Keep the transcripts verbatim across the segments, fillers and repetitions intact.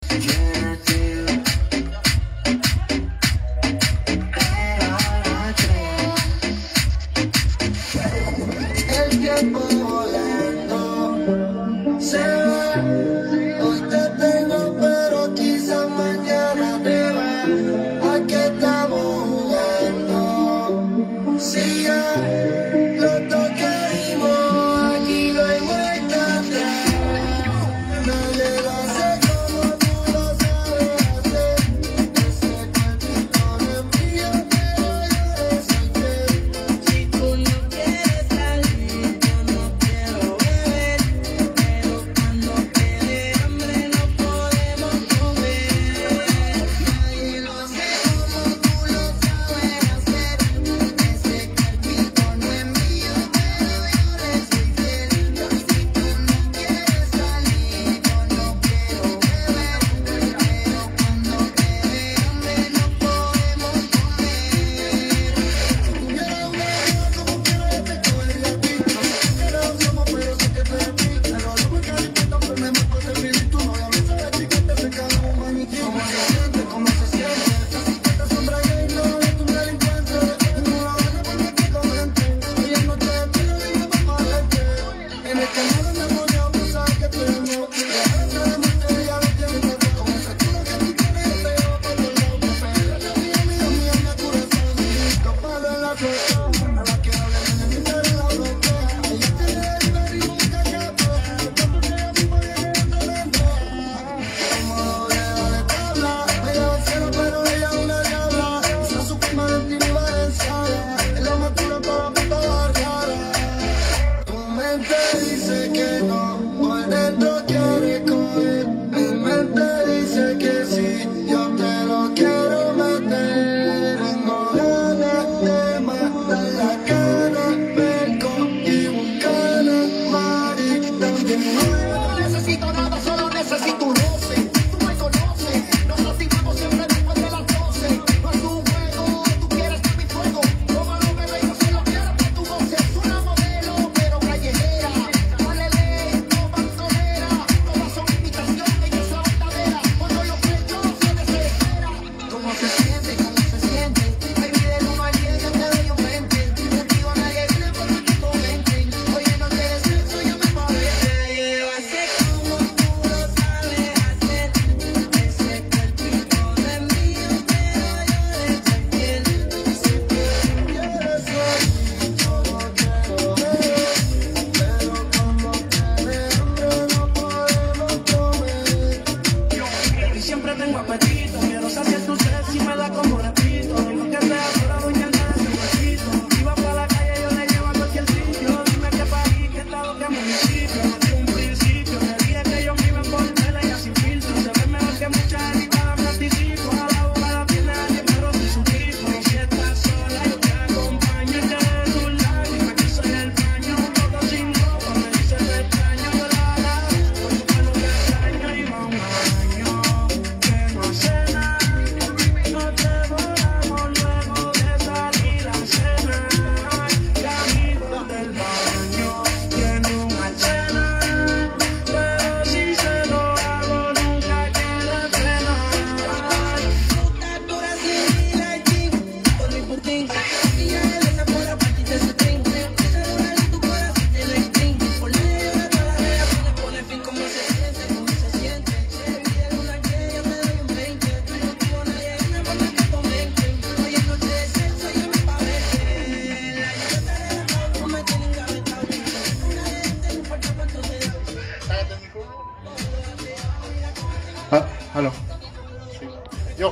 Aló. Sí. Yo.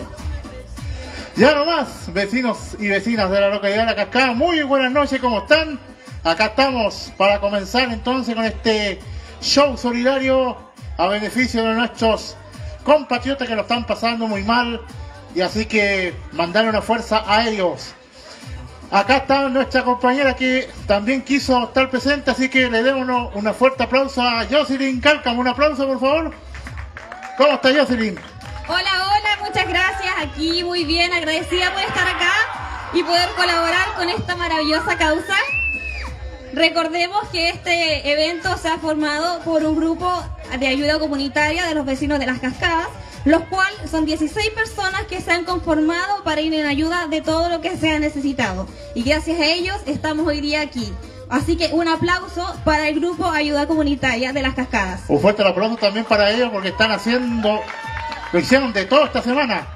Ya nomás, vecinos y vecinas de la localidad de La Cascada, muy buenas noches, ¿cómo están? Acá estamos para comenzar entonces con este show solidario a beneficio de nuestros compatriotas que lo están pasando muy mal, y así que mandar una fuerza a ellos. Acá está nuestra compañera que también quiso estar presente, así que le demos un fuerte aplauso a Jocelyn Cálcamo. Un aplauso, por favor. ¿Cómo está, Jocelyn? Hola, hola, muchas gracias. Aquí muy bien, agradecida por estar acá y poder colaborar con esta maravillosa causa. Recordemos que este evento se ha formado por un grupo de ayuda comunitaria de los vecinos de Las Cascadas, los cuales son dieciséis personas que se han conformado para ir en ayuda de todo lo que sea necesitado. Y gracias a ellos estamos hoy día aquí. Así que un aplauso para el grupo Ayuda Comunitaria de Las Cascadas. Un fuerte aplauso también para ellos porque están haciendo, lo hicieron de todo esta semana.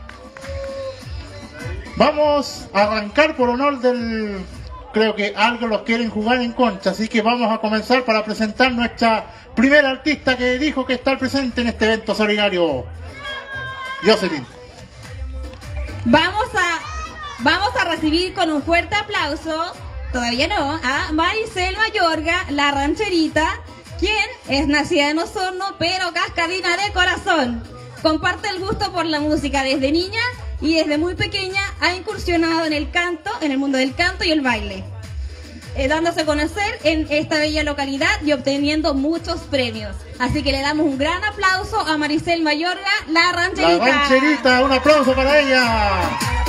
Vamos a arrancar por honor del, creo que algo los quieren jugar en concha, así que vamos a comenzar para presentar nuestra primera artista que dijo que está presente en este evento solidario. Jocelyn. Vamos a, vamos a recibir con un fuerte aplauso, todavía no, a Maricel Mayorga, la rancherita, quien es nacida en Osorno, pero cascadina de corazón. Comparte el gusto por la música desde niña y desde muy pequeña ha incursionado en el canto, en el mundo del canto y el baile, eh, dándose a conocer en esta bella localidad y obteniendo muchos premios. Así que le damos un gran aplauso a Maricel Mayorga, la rancherita. La rancherita, un aplauso para ella.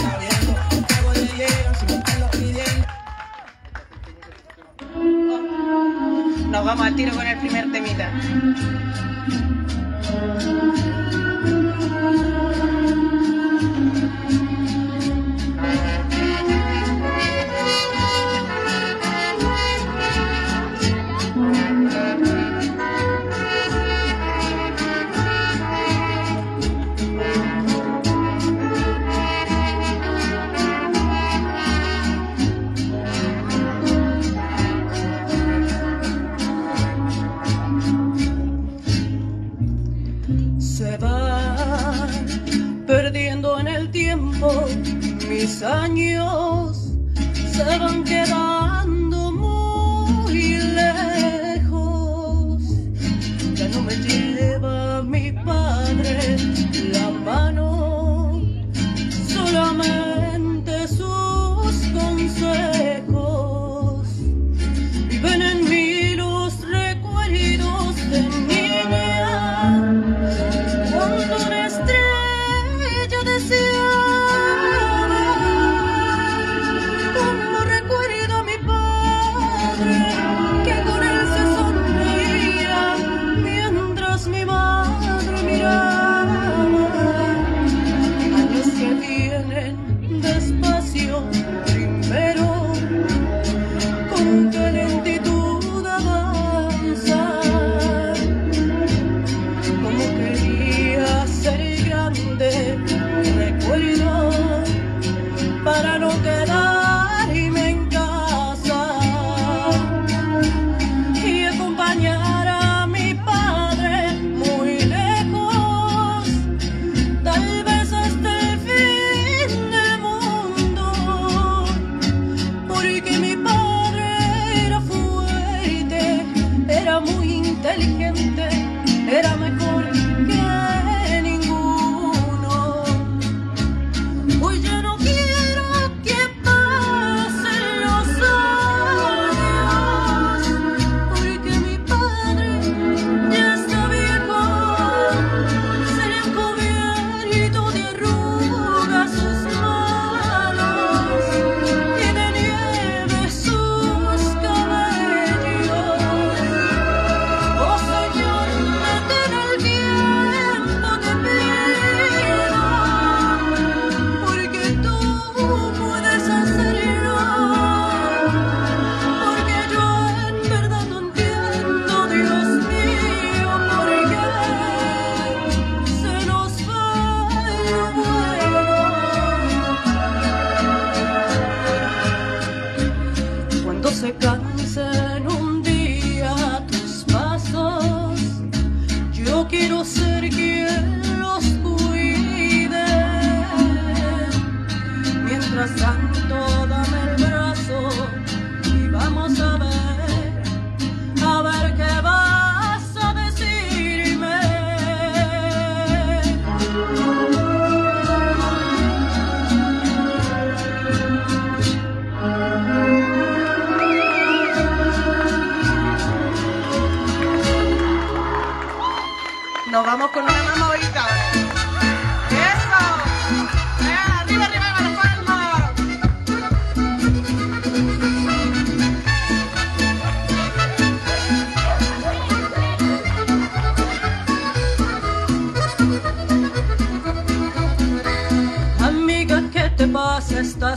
Nos vamos al tiro con el primer temita. Perdiendo en el tiempo, mis años se van quedando muy lejos. Ya no me lleva mi padre la mano, solamente sus consejos. Viven en mí los recuerdos de niña, cuando una estrella deseaba, como recuerdo a mi padre.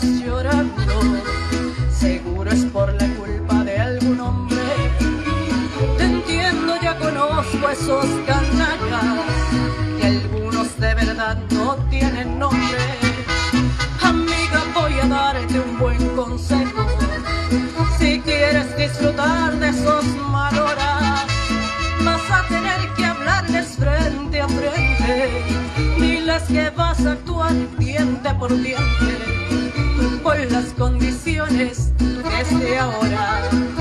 llorando, seguro es por la culpa de algún hombre. Te entiendo, ya conozco esos canallas, que algunos de verdad no tienen nombre. Amiga, voy a darte un buen consejo. Si quieres disfrutar de esos mal horas, vas a tener que hablarles frente a frente. Diles que vas a actuar diente por diente, tú pon las condiciones desde ahora.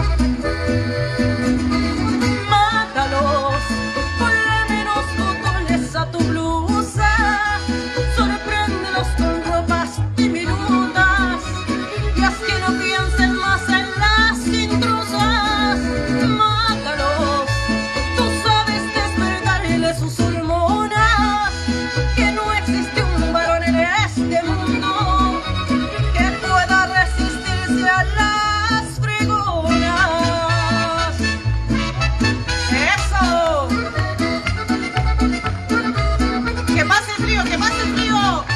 Mátalos, ponle menos botones a tu blusa, sorpréndelos con ropas diminutas y haz que no piensen más en las intrusas. Mátalos, tú sabes despertarle sus hormonas, que no existe un varón en este mundo que pueda resistirse a las fregonas. ¡Eso! ¡Que pase el frío, que pase el frío!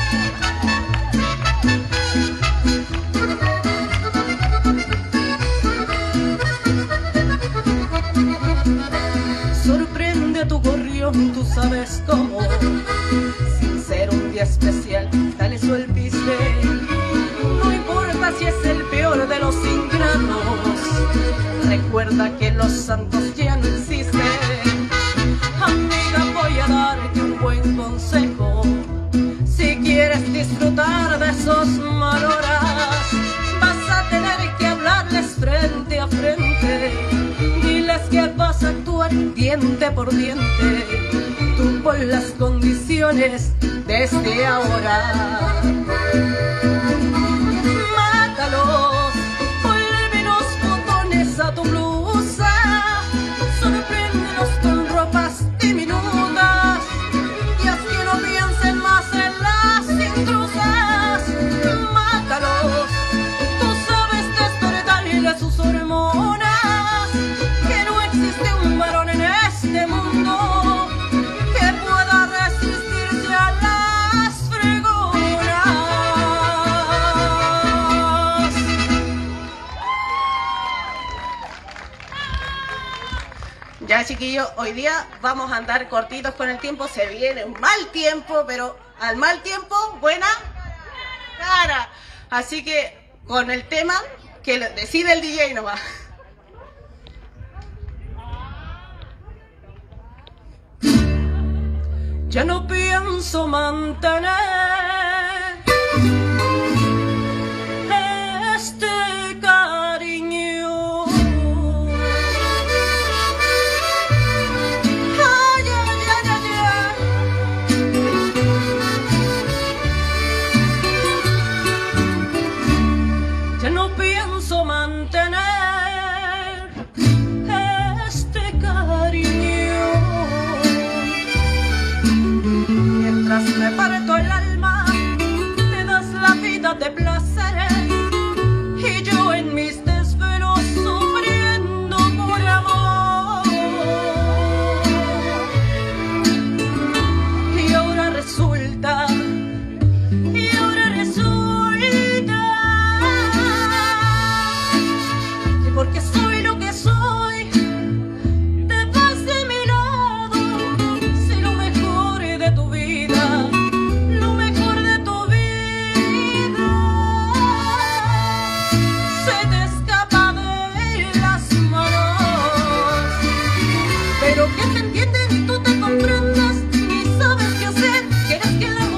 Sorprende a tu gorrión, tú sabes cómo. Sin ser un día especial, dale su alpiste. No importa si es el peor de los ingratos, recuerda que los santos ya no existen. Amiga, voy a darte un buen consejo. Si quieres disfrutar de esos mal horas, vas a tener que hablarles frente a frente. Diles que vas a actuar diente por diente, tú pon las condiciones desde ahora. Mátalos, ponle menos botones a tu blusa, sorpréndelos con ropas diminutas y haz que no piensen más en las intrusas. Mátalos, tú sabes despertarle sus hormonas, que no existe un varón en este mundo que pueda resistirse a las fregonas. Ya, chiquillos, hoy día vamos a andar cortitos con el tiempo. Se viene un mal tiempo, pero al mal tiempo, buena cara. Así que con el tema que lo decide el D J nomás. Ya no pienso mantener este cariño. Ay, ay, ay, ay, ay. Ya no pienso mantener este cariño. Mientras me parto el alma, me das la vida de placeres y yo en mis desvelos sufriendo por amor. Y ahora resulta, y ahora resulta que porque soy lo que soy, te vas de mi lado. Si lo mejor de tu vida, lo mejor de tu vida se te escapa de las manos. Pero que te entienden y tú te comprendas y sabes qué hacer. Quieres que el amor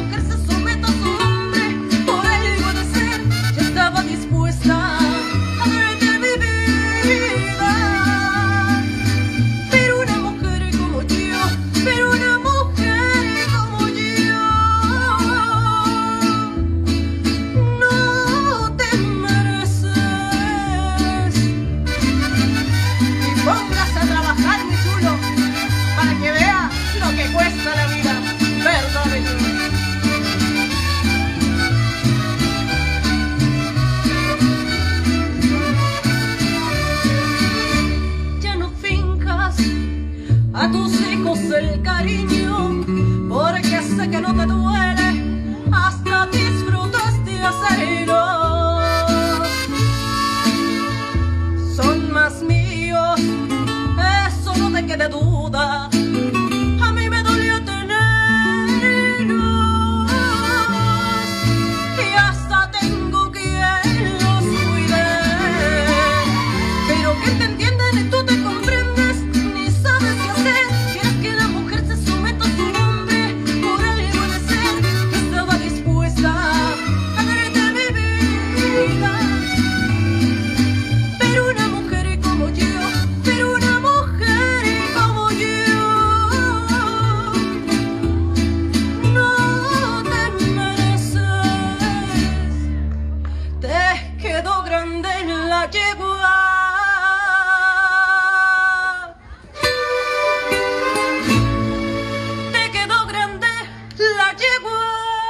yegua.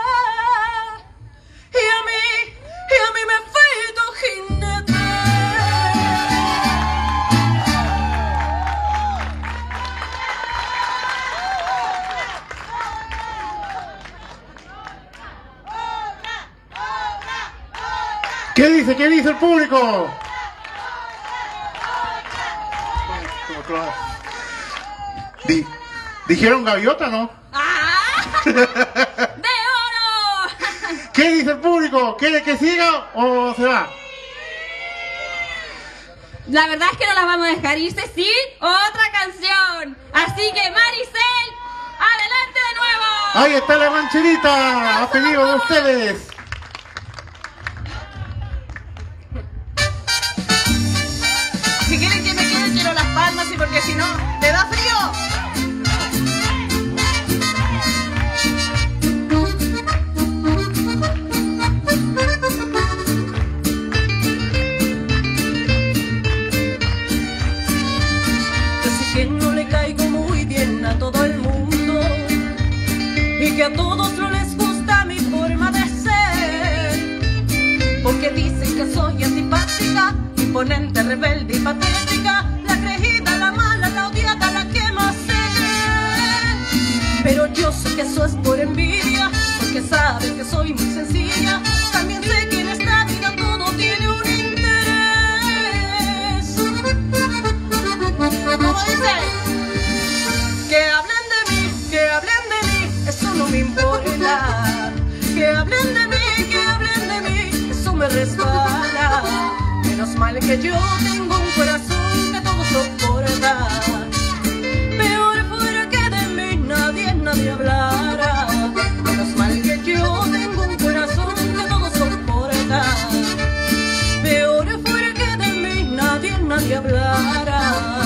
Y a mí, y a mí me fui tu jinete. ¿Qué dice? ¿Qué dice el público? Di- ¿Dijeron gaviota, no? ¡Ah! ¡De oro! ¿Qué dice el público? ¿Quiere que siga o se va? La verdad es que no las vamos a dejar irse sin otra canción. Así que Maricel, adelante de nuevo. Ahí está la rancherita, a pedido de ustedes. Si quieren que me quede, quiero las palmas y porque si no, ¿me da frío? Yo sé que no le caigo muy bien a todo el mundo y que a todos no les gusta mi forma de ser, porque dicen que soy antipática, imponente, rebelde y patética, la creída, la mala, la odiada, la que más se cree. Pero yo sé que eso es por envidia, porque saben que soy muy sencilla. También sé que en esta vida todo tiene un interés. ¿Cómo dice? Que hablen de mí, que hablen de mí, eso no me importa. Que hablen de mí, que hablen de mí, eso me resbala. Menos mal que yo tengo un corazón que todo soporta. Peor fuera que de mí nadie, nadie hablara. Menos mal que yo tengo un corazón que todo soporta. Peor fuera que de mí nadie, nadie hablara.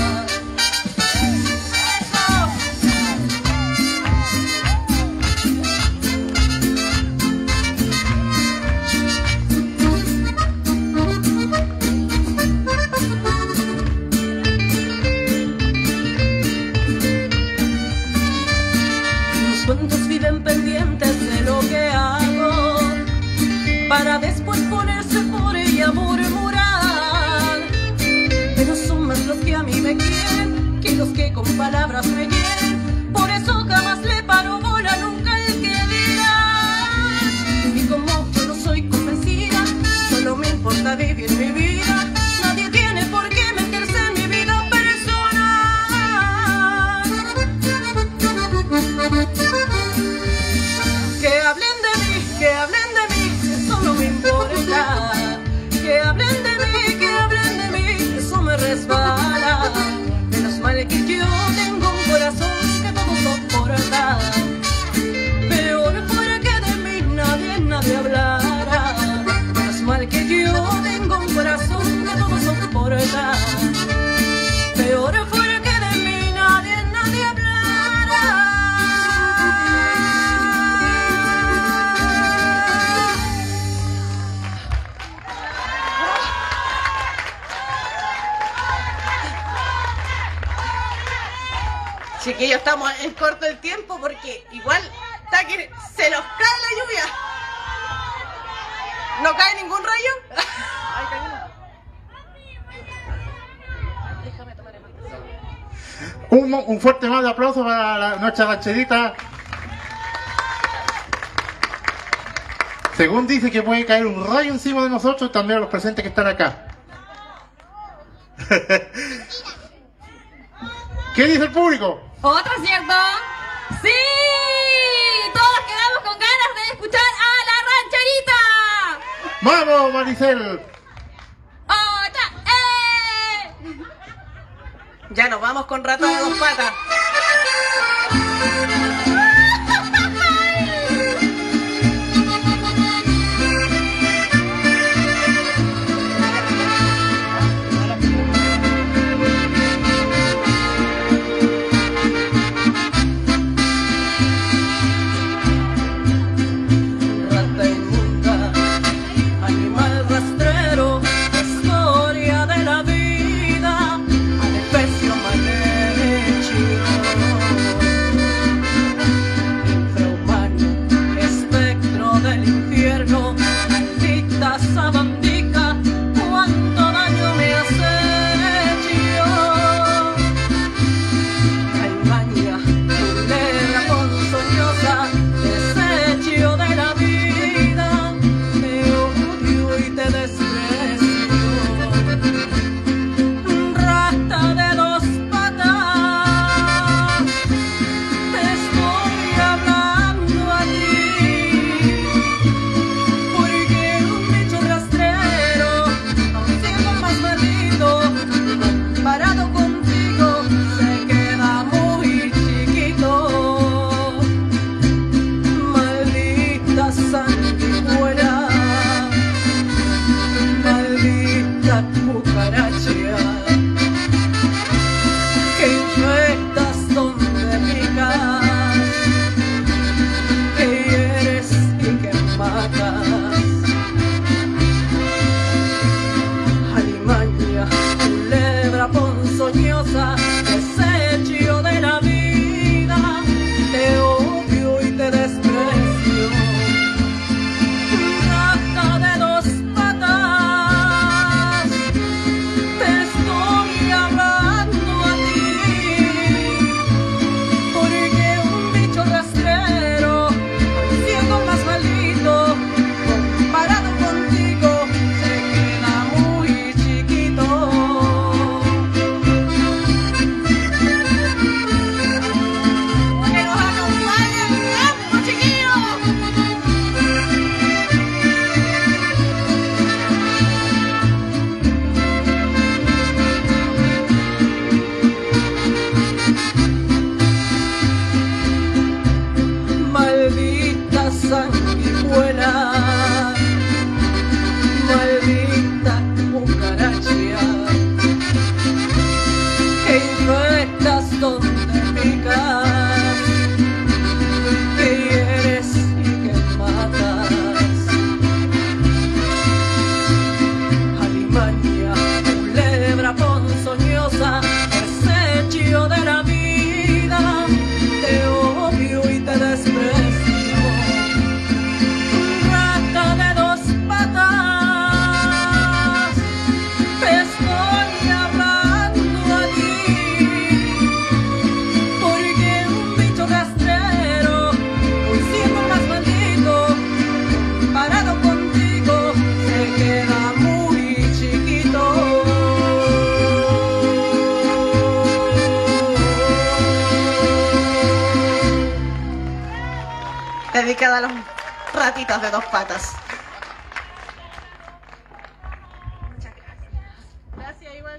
Los cuentos viven pendientes de lo que hago, para después ponerse por ella a murmurar. Pero son más los que a mí me quieren que los que con palabras me quieren. Por eso jamás le paro bola nunca al que dirá. Y como yo no soy convencida, solo me importa vivir mi vida. Nadie tiene por qué meterse en mi vida personal. Que hablen de mí, que hablen de mí, eso no me importa. Que hablen de mí, que hablen de mí, eso me resbala. Menos mal que yo tengo un corazón que todo soporta. Peor fuera que de mí nadie, nadie hablara. Menos mal que yo tengo un corazón que todo soporta. Peor fuera que de mí nadie, nadie hablara. Chiquillos, estamos en corto el tiempo porque igual está que se nos cae la lluvia. ¿No cae ningún rayo? Ay, cae uno. Déjame tomar el mate. Un, un fuerte más de aplauso para la, nuestra rancherita. Según dice que puede caer un rayo encima de nosotros, también a los presentes que están acá. ¿Qué dice el público? ¿Otra, cierto? ¡Sí! Todos quedamos con ganas de escuchar a la rancherita. ¡Vamos, Maricel! ¡Otra! ¡Eh! Ya nos vamos con rata de dos patas. Rata inmunda, animal rastrero, historia de la vida, adefesio mal hecho. sanguijuela, maldita cucaracha que infectas donde picas, que hieres y que matas. Alimaña, culebra ponzoñosa, desecho de la vida, te odio y te desprecio. Rata de dos patas, te estoy hablando a ti, porque un bicho rastrero, hoy siendo más maldito, parado contigo, se queda muy chiquito. Dedicada a los ratitas de dos patas. Muchas gracias. Gracias, igual.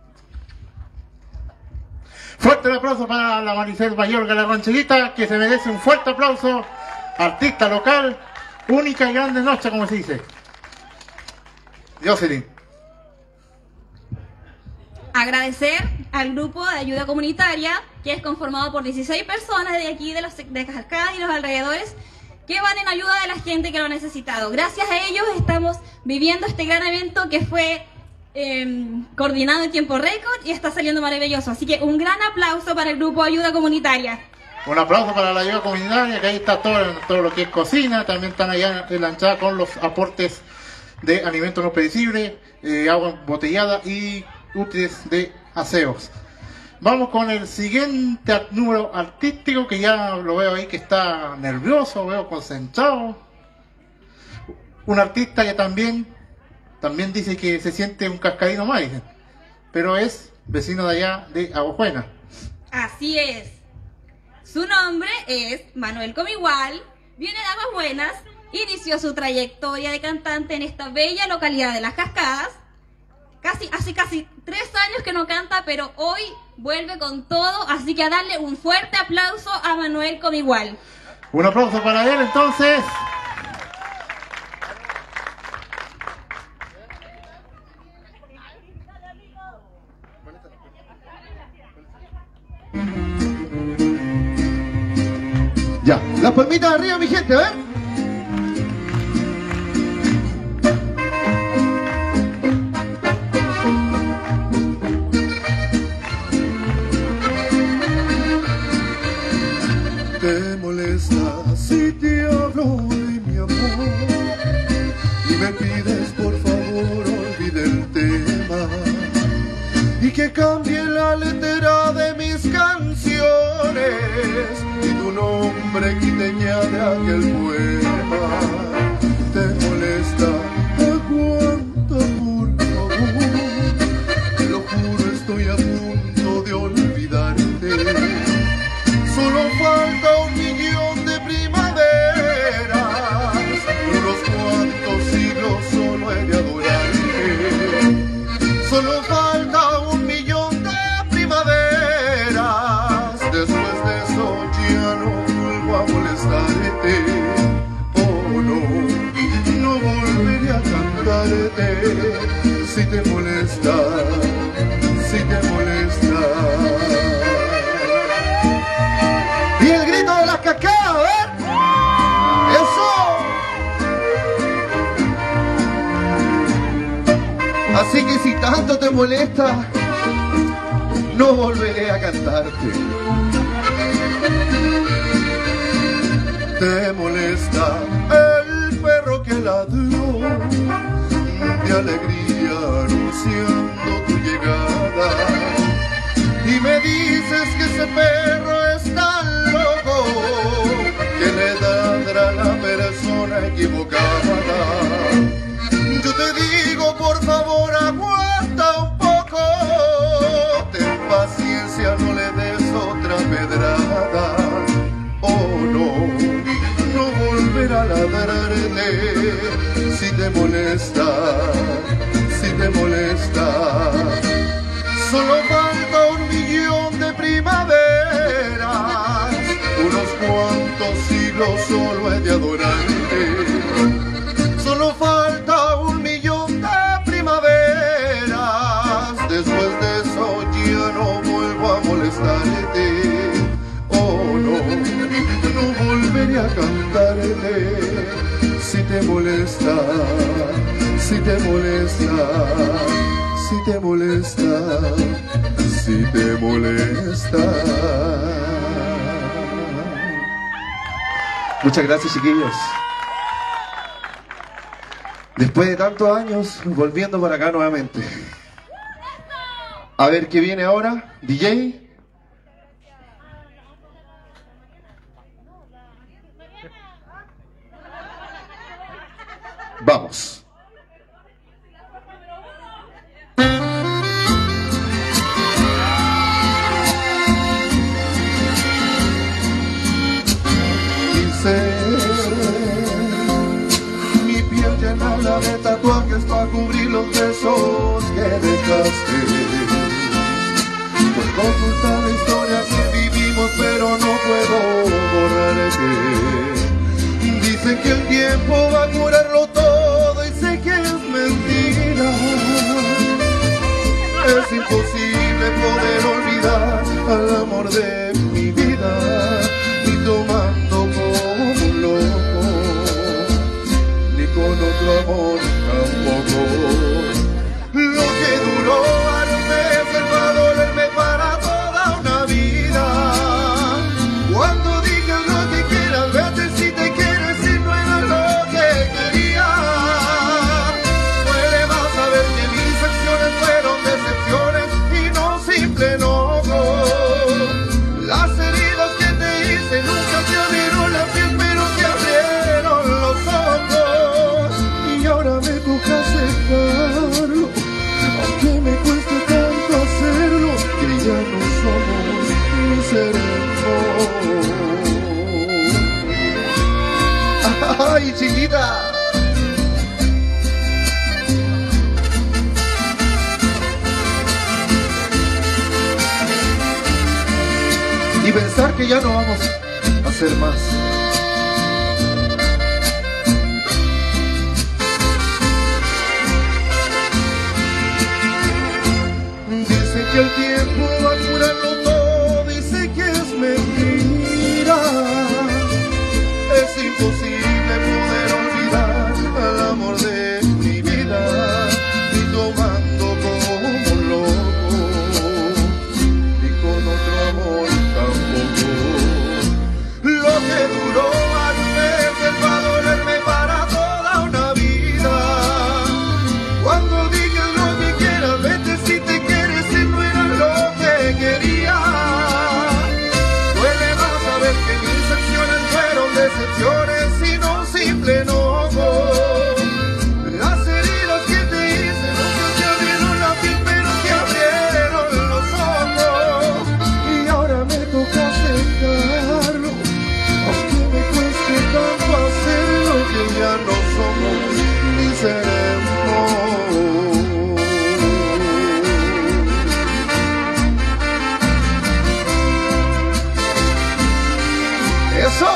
Fuerte el aplauso para la Maricel Mayorga, la rancherita, que se merece un fuerte aplauso. Artista local, única y grande noche, como se dice. Jocelyn. Agradecer al grupo de ayuda comunitaria, que es conformado por dieciséis personas de aquí, de, los, de Cascada y los alrededores, que van en ayuda de la gente que lo ha necesitado. Gracias a ellos estamos viviendo este gran evento que fue eh, coordinado en tiempo récord y está saliendo maravilloso. Así que un gran aplauso para el grupo de ayuda comunitaria. Un aplauso para la ayuda comunitaria, que ahí está todo, todo lo que es cocina. También están allá en la entrada con los aportes de alimentos no perecibles, eh, agua embotellada y útiles de aseos. Vamos con el siguiente número artístico, que ya lo veo ahí que está nervioso, veo concentrado. Un artista que también, también dice que se siente un cascadino más, dicen, pero es vecino de allá de Aguajuena. Así es. Su nombre es Manuel Comigual, viene de Aguas Buenas, inició su trayectoria de cantante en esta bella localidad de Las Cascadas. Casi, hace casi tres años que no canta, pero hoy vuelve con todo, así que a darle un fuerte aplauso a Manuel Comigual. Un aplauso para él, entonces. Ya, las palmitas arriba, mi gente, a ver. ¿Te molesta si te hablo de mi amor y me pides por favor olvide el tema y que cambie la letra de mis canciones y tu nombre quiteña de aquel poema? ¿Te molesta? Aguanta por favor, te lo juro, estoy a punto de olvidarte. Solo falta un millón de primaveras, unos cuantos siglos solo he de adorarte. Solo falta un millón de primaveras, después de eso ya no vuelvo a molestarte. Oh no, no volveré a cantarte si te molesta, si te molesta. Y el grito de Las Cascadas, a ver. Eso. Así que si tanto te molesta, no volveré a cantarte. Te molesta el perro que ladró de alegría anunciando tu llegada y me dices que ese perro es tan loco que le ladra a la persona equivocada. Yo te digo, por favor, aguanta un poco, ten paciencia, no le des otra pedrada. Oh no, no volverá a ladrarte si te molesta, si te molesta. Solo falta un millón de primaveras, unos cuantos siglos cielo solo he de adorarte. Solo falta un millón de primaveras. Después de eso ya no vuelvo a molestarte. Oh no, no volveré a cantarte. Si te molesta, si te molesta, si te molesta, si te molesta. Muchas gracias, chiquillos. Después de tantos años, volviendo para acá nuevamente. A ver qué viene ahora, D J. Vamos. Mi piel llena de tatuajes para cubrir los besos que dejaste. Puedo ocultar la historia que vivimos, pero no puedo borrarte. Dicen que el tiempo va a curarlo todo y sé que es mentira. Es imposible poder olvidar al amor de mi vida, ni tomando como un loco, ni con otro amor tampoco. Lo que duró antes va a dolerme para toda una vida. Cuando digas lo que quieras, vete si te quieres, si no era lo que quería. Duele más saber que mis acciones fueron decepciones y no simple enojo. Las heridas que te hice nunca te abrieron la piel, pero te abrieron los ojos. Y ahora me toca aceptarlo, aunque me cueste tanto hacerlo, que ya no somos mis hermanos. ¡Ay, chiquita! Y pensar que ya no vamos a hacer más. Dice que el tiempo va a curarlo todo, dice que es mentira. Es imposible poder olvidar al amor de mi vida, ni tomando como un loco, ni con otro amor tampoco. Lo que duró antes va a dolerme para toda una vida. Cuando digas lo que quieras, vete si te quieres, si no era lo que quería. Duele más saber que mis acciones fueron decepciones y no simple enojo. Las heridas que te hice nunca te abrieron la piel, pero te abrieron los ojos. Y ahora me toca aceptarlo, aunque me cueste tanto hacerlo, que ya no somos ni seremos. ¡Eso!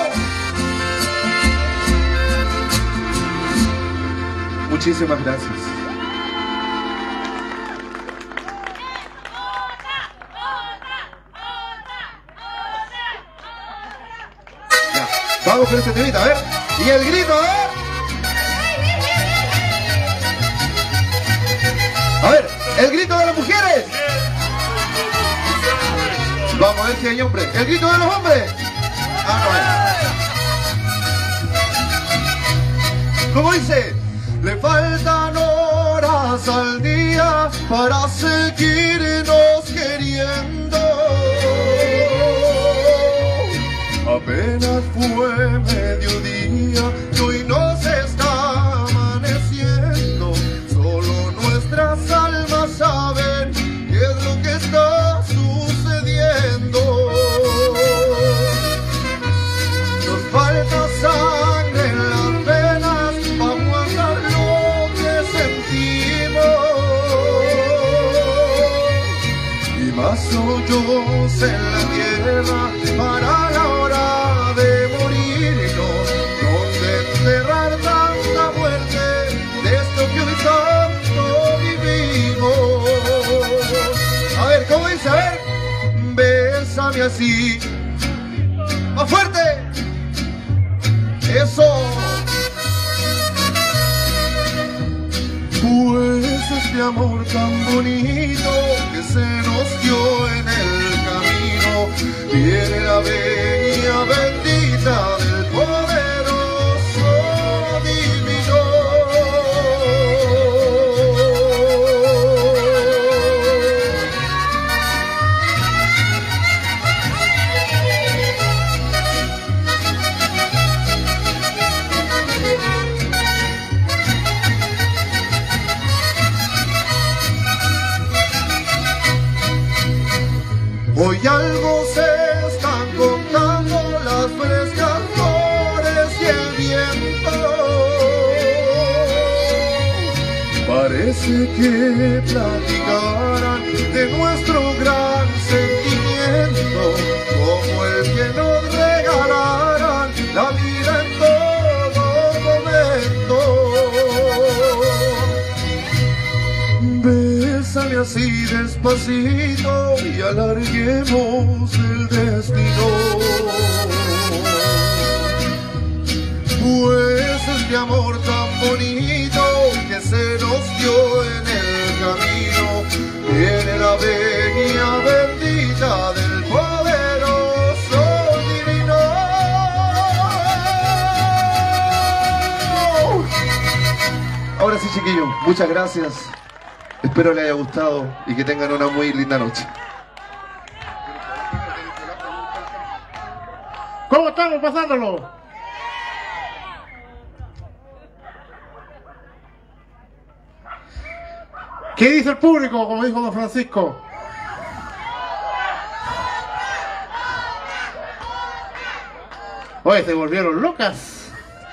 Muchísimas gracias. Ya, vamos con este temita, a ver. Y el grito, a ver. A ver, el grito de las mujeres. Vamos a ver si hay hombres. El grito de los hombres. Ah, no hay. ¿Cómo dice? Le faltan horas al día para seguirnos queriendo. Apenas fue mediodía y hoy nos está amaneciendo. Solo nuestras almas saben qué es lo que está sucediendo. Nos falta sangre en las venas para aguantar lo que sentimos. Y más hoyos en la tierra para la hora de morir. Y no así. ¡Más fuerte! ¡Eso! Pues este amor tan bonito que se nos dio en el camino tiene la venia bendita del poderoso divino. Hoy algo se están contando las frescas flores y el viento. Parece que platicaran de nuestro gran sentimiento, como el que nos regalaran la vida en todo momento. Bésame así despacito y alarguemos el destino. Pues este amor tan bonito que se nos dio en el camino tiene la venia bendita del poderoso divino. Ahora sí, chiquillos, muchas gracias. Espero les haya gustado y que tengan una muy linda noche. ¿Cómo estamos pasándolo? ¿Qué dice el público, como dijo don Francisco? Oye, se volvieron locas.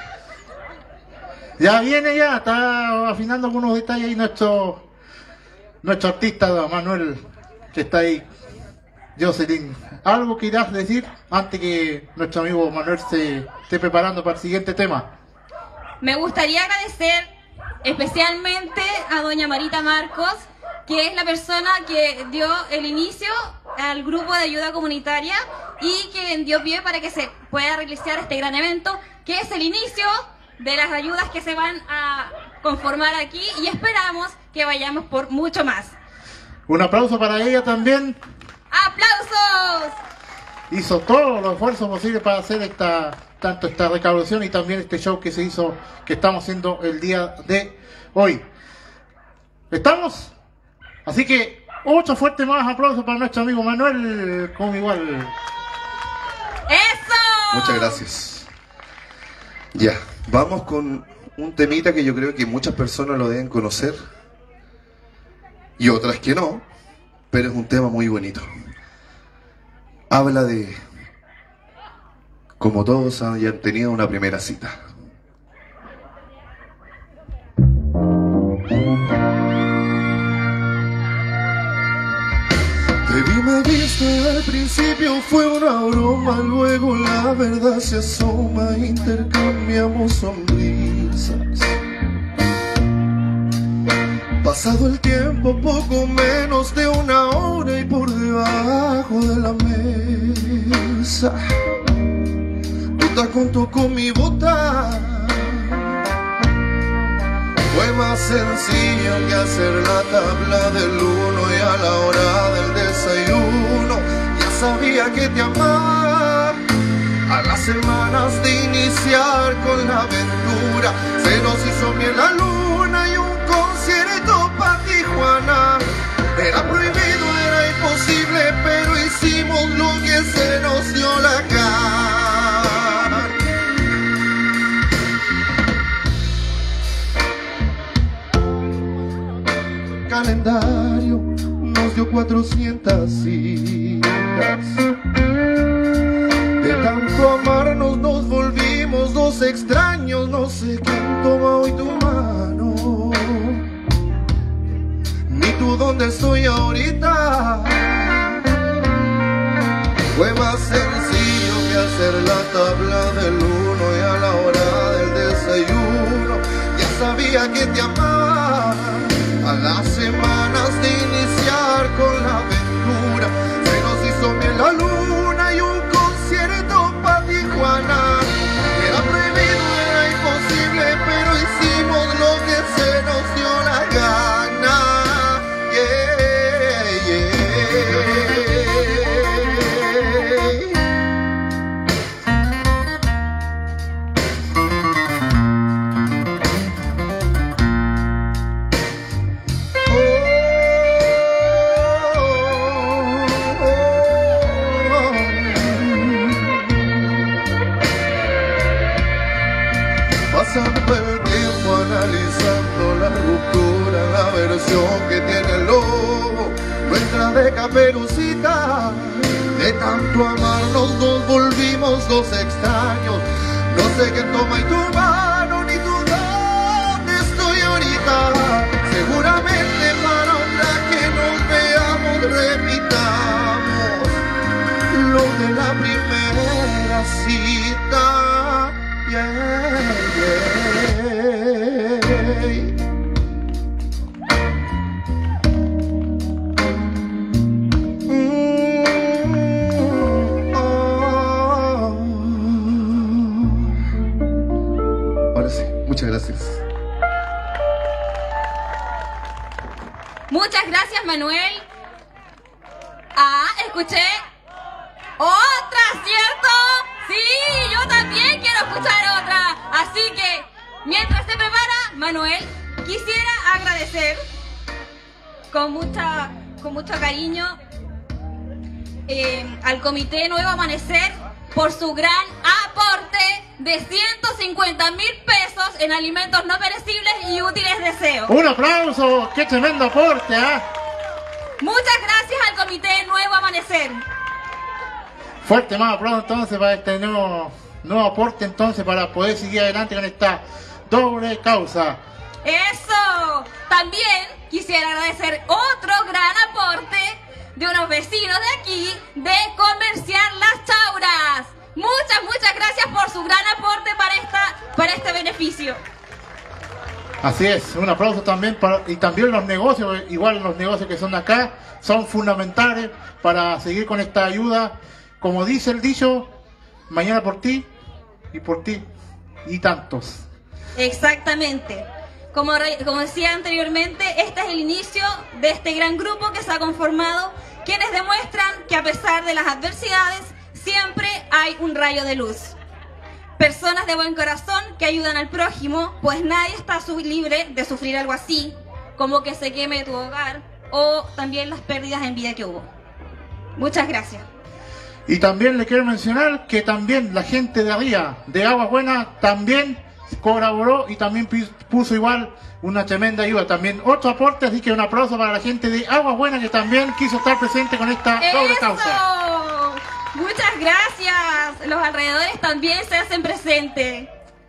Ya viene ya, está afinando algunos detalles ahí nuestro, nuestro artista Manuel, que está ahí. Jocelyn, ¿algo que irás decir antes que nuestro amigo Manuel se esté preparando para el siguiente tema? Me gustaría agradecer especialmente a doña Marita Marcos, que es la persona que dio el inicio al grupo de ayuda comunitaria y que dio pie para que se pueda realizar este gran evento, que es el inicio de las ayudas que se van a conformar aquí, y esperamos que vayamos por mucho más. Un aplauso para ella también. ¡Aplausos! Hizo todos los esfuerzos posibles para hacer esta, tanto esta recaudación y también este show que se hizo, que estamos haciendo el día de hoy. ¿Estamos? Así que otro fuerte más aplauso para nuestro amigo Manuel, como igual. ¡Eso! Muchas gracias. Ya, vamos con un temita que yo creo que muchas personas lo deben conocer y otras que no, pero es un tema muy bonito. Habla de como todos hayan tenido una primera cita. Te vi, me viste, al principio fue una broma, luego la verdad se asoma, intercambiamos sonrisas. Pasado el tiempo, poco menos de una hora, y por debajo de la mesa tú te junto con mi bota. Fue más sencillo que hacer la tabla del uno, y a la hora del desayuno ya sabía que te amaba. A las semanas de iniciar con la aventura se nos hizo miel la luna y un concierto pa' Tijuana. Era prohibido, era imposible, pero hicimos lo que se nos dio la gana. El calendario nos dio cuatrocientas citas. De tanto amarnos nos volvimos dos extraños, no sé quién toma hoy tu mano, ni tú dónde estoy ahorita. Fue más sencillo que hacer la tabla del uno, y a la hora del desayuno ya sabía que te amaba. A las semanas de iniciar con la aventura se nos hizo miel la luna pasando el tiempo analizando la ruptura, la versión que tiene el lobo, nuestra de Caperucita. De tanto amarnos nos volvimos dos extraños, no sé quién toma y tu mano ni tú dónde estoy ahorita. Seguramente para otra que nos veamos repitamos lo de la primera cita. Yeah, yeah. Muchas gracias. Muchas gracias, Manuel. Ah, escuché otra, ¿cierto? Sí, yo también quiero escuchar otra. Así que, mientras se prepara, Manuel, quisiera agradecer con mucha, con mucho cariño eh, al Comité Nuevo Amanecer por su gran aporte de ciento cincuenta mil pesos en alimentos no perecibles y útiles deseos. Un aplauso, qué tremendo aporte, ¿eh? Muchas gracias al Comité Nuevo Amanecer. Fuerte más aplauso entonces para este nuevo, nuevo aporte entonces para poder seguir adelante con esta doble causa. ¡Eso! También quisiera agradecer otro gran aporte de unos vecinos de aquí de Comerciar Las Chauras. Muchas, muchas gracias por su gran aporte para, esta, para este beneficio. Así es, un aplauso también para, y también los negocios, igual los negocios que son acá, son fundamentales para seguir con esta ayuda. Como dice el dicho, mañana por ti y por ti y tantos. Exactamente. Como, como decía anteriormente, este es el inicio de este gran grupo que se ha conformado, quienes demuestran que a pesar de las adversidades, siempre hay un rayo de luz. Personas de buen corazón que ayudan al prójimo, pues nadie está libre de sufrir algo así, como que se queme tu hogar o también las pérdidas en vida que hubo. Muchas gracias. Y también le quiero mencionar que también la gente de arriba, de Aguas Buenas, también colaboró y también puso igual una tremenda ayuda. También otro aporte, así que un aplauso para la gente de Aguas Buenas que también quiso estar presente con esta doble causa. Muchas gracias. Los alrededores también se hacen presentes.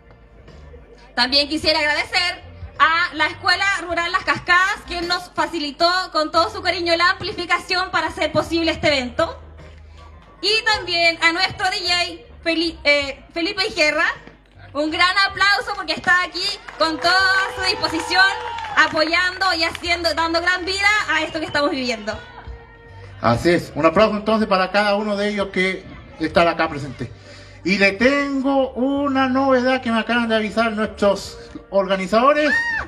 También quisiera agradecer a la Escuela Rural Las Cascadas, quien nos facilitó con todo su cariño la amplificación para hacer posible este evento. Y también a nuestro D J Feli eh, Felipe Igerra. Un gran aplauso porque está aquí con toda su disposición, apoyando y haciendo, dando gran vida a esto que estamos viviendo. Así es, un aplauso entonces para cada uno de ellos que está acá presente. Y le tengo una novedad que me acaban de avisar nuestros organizadores. ¡Ah!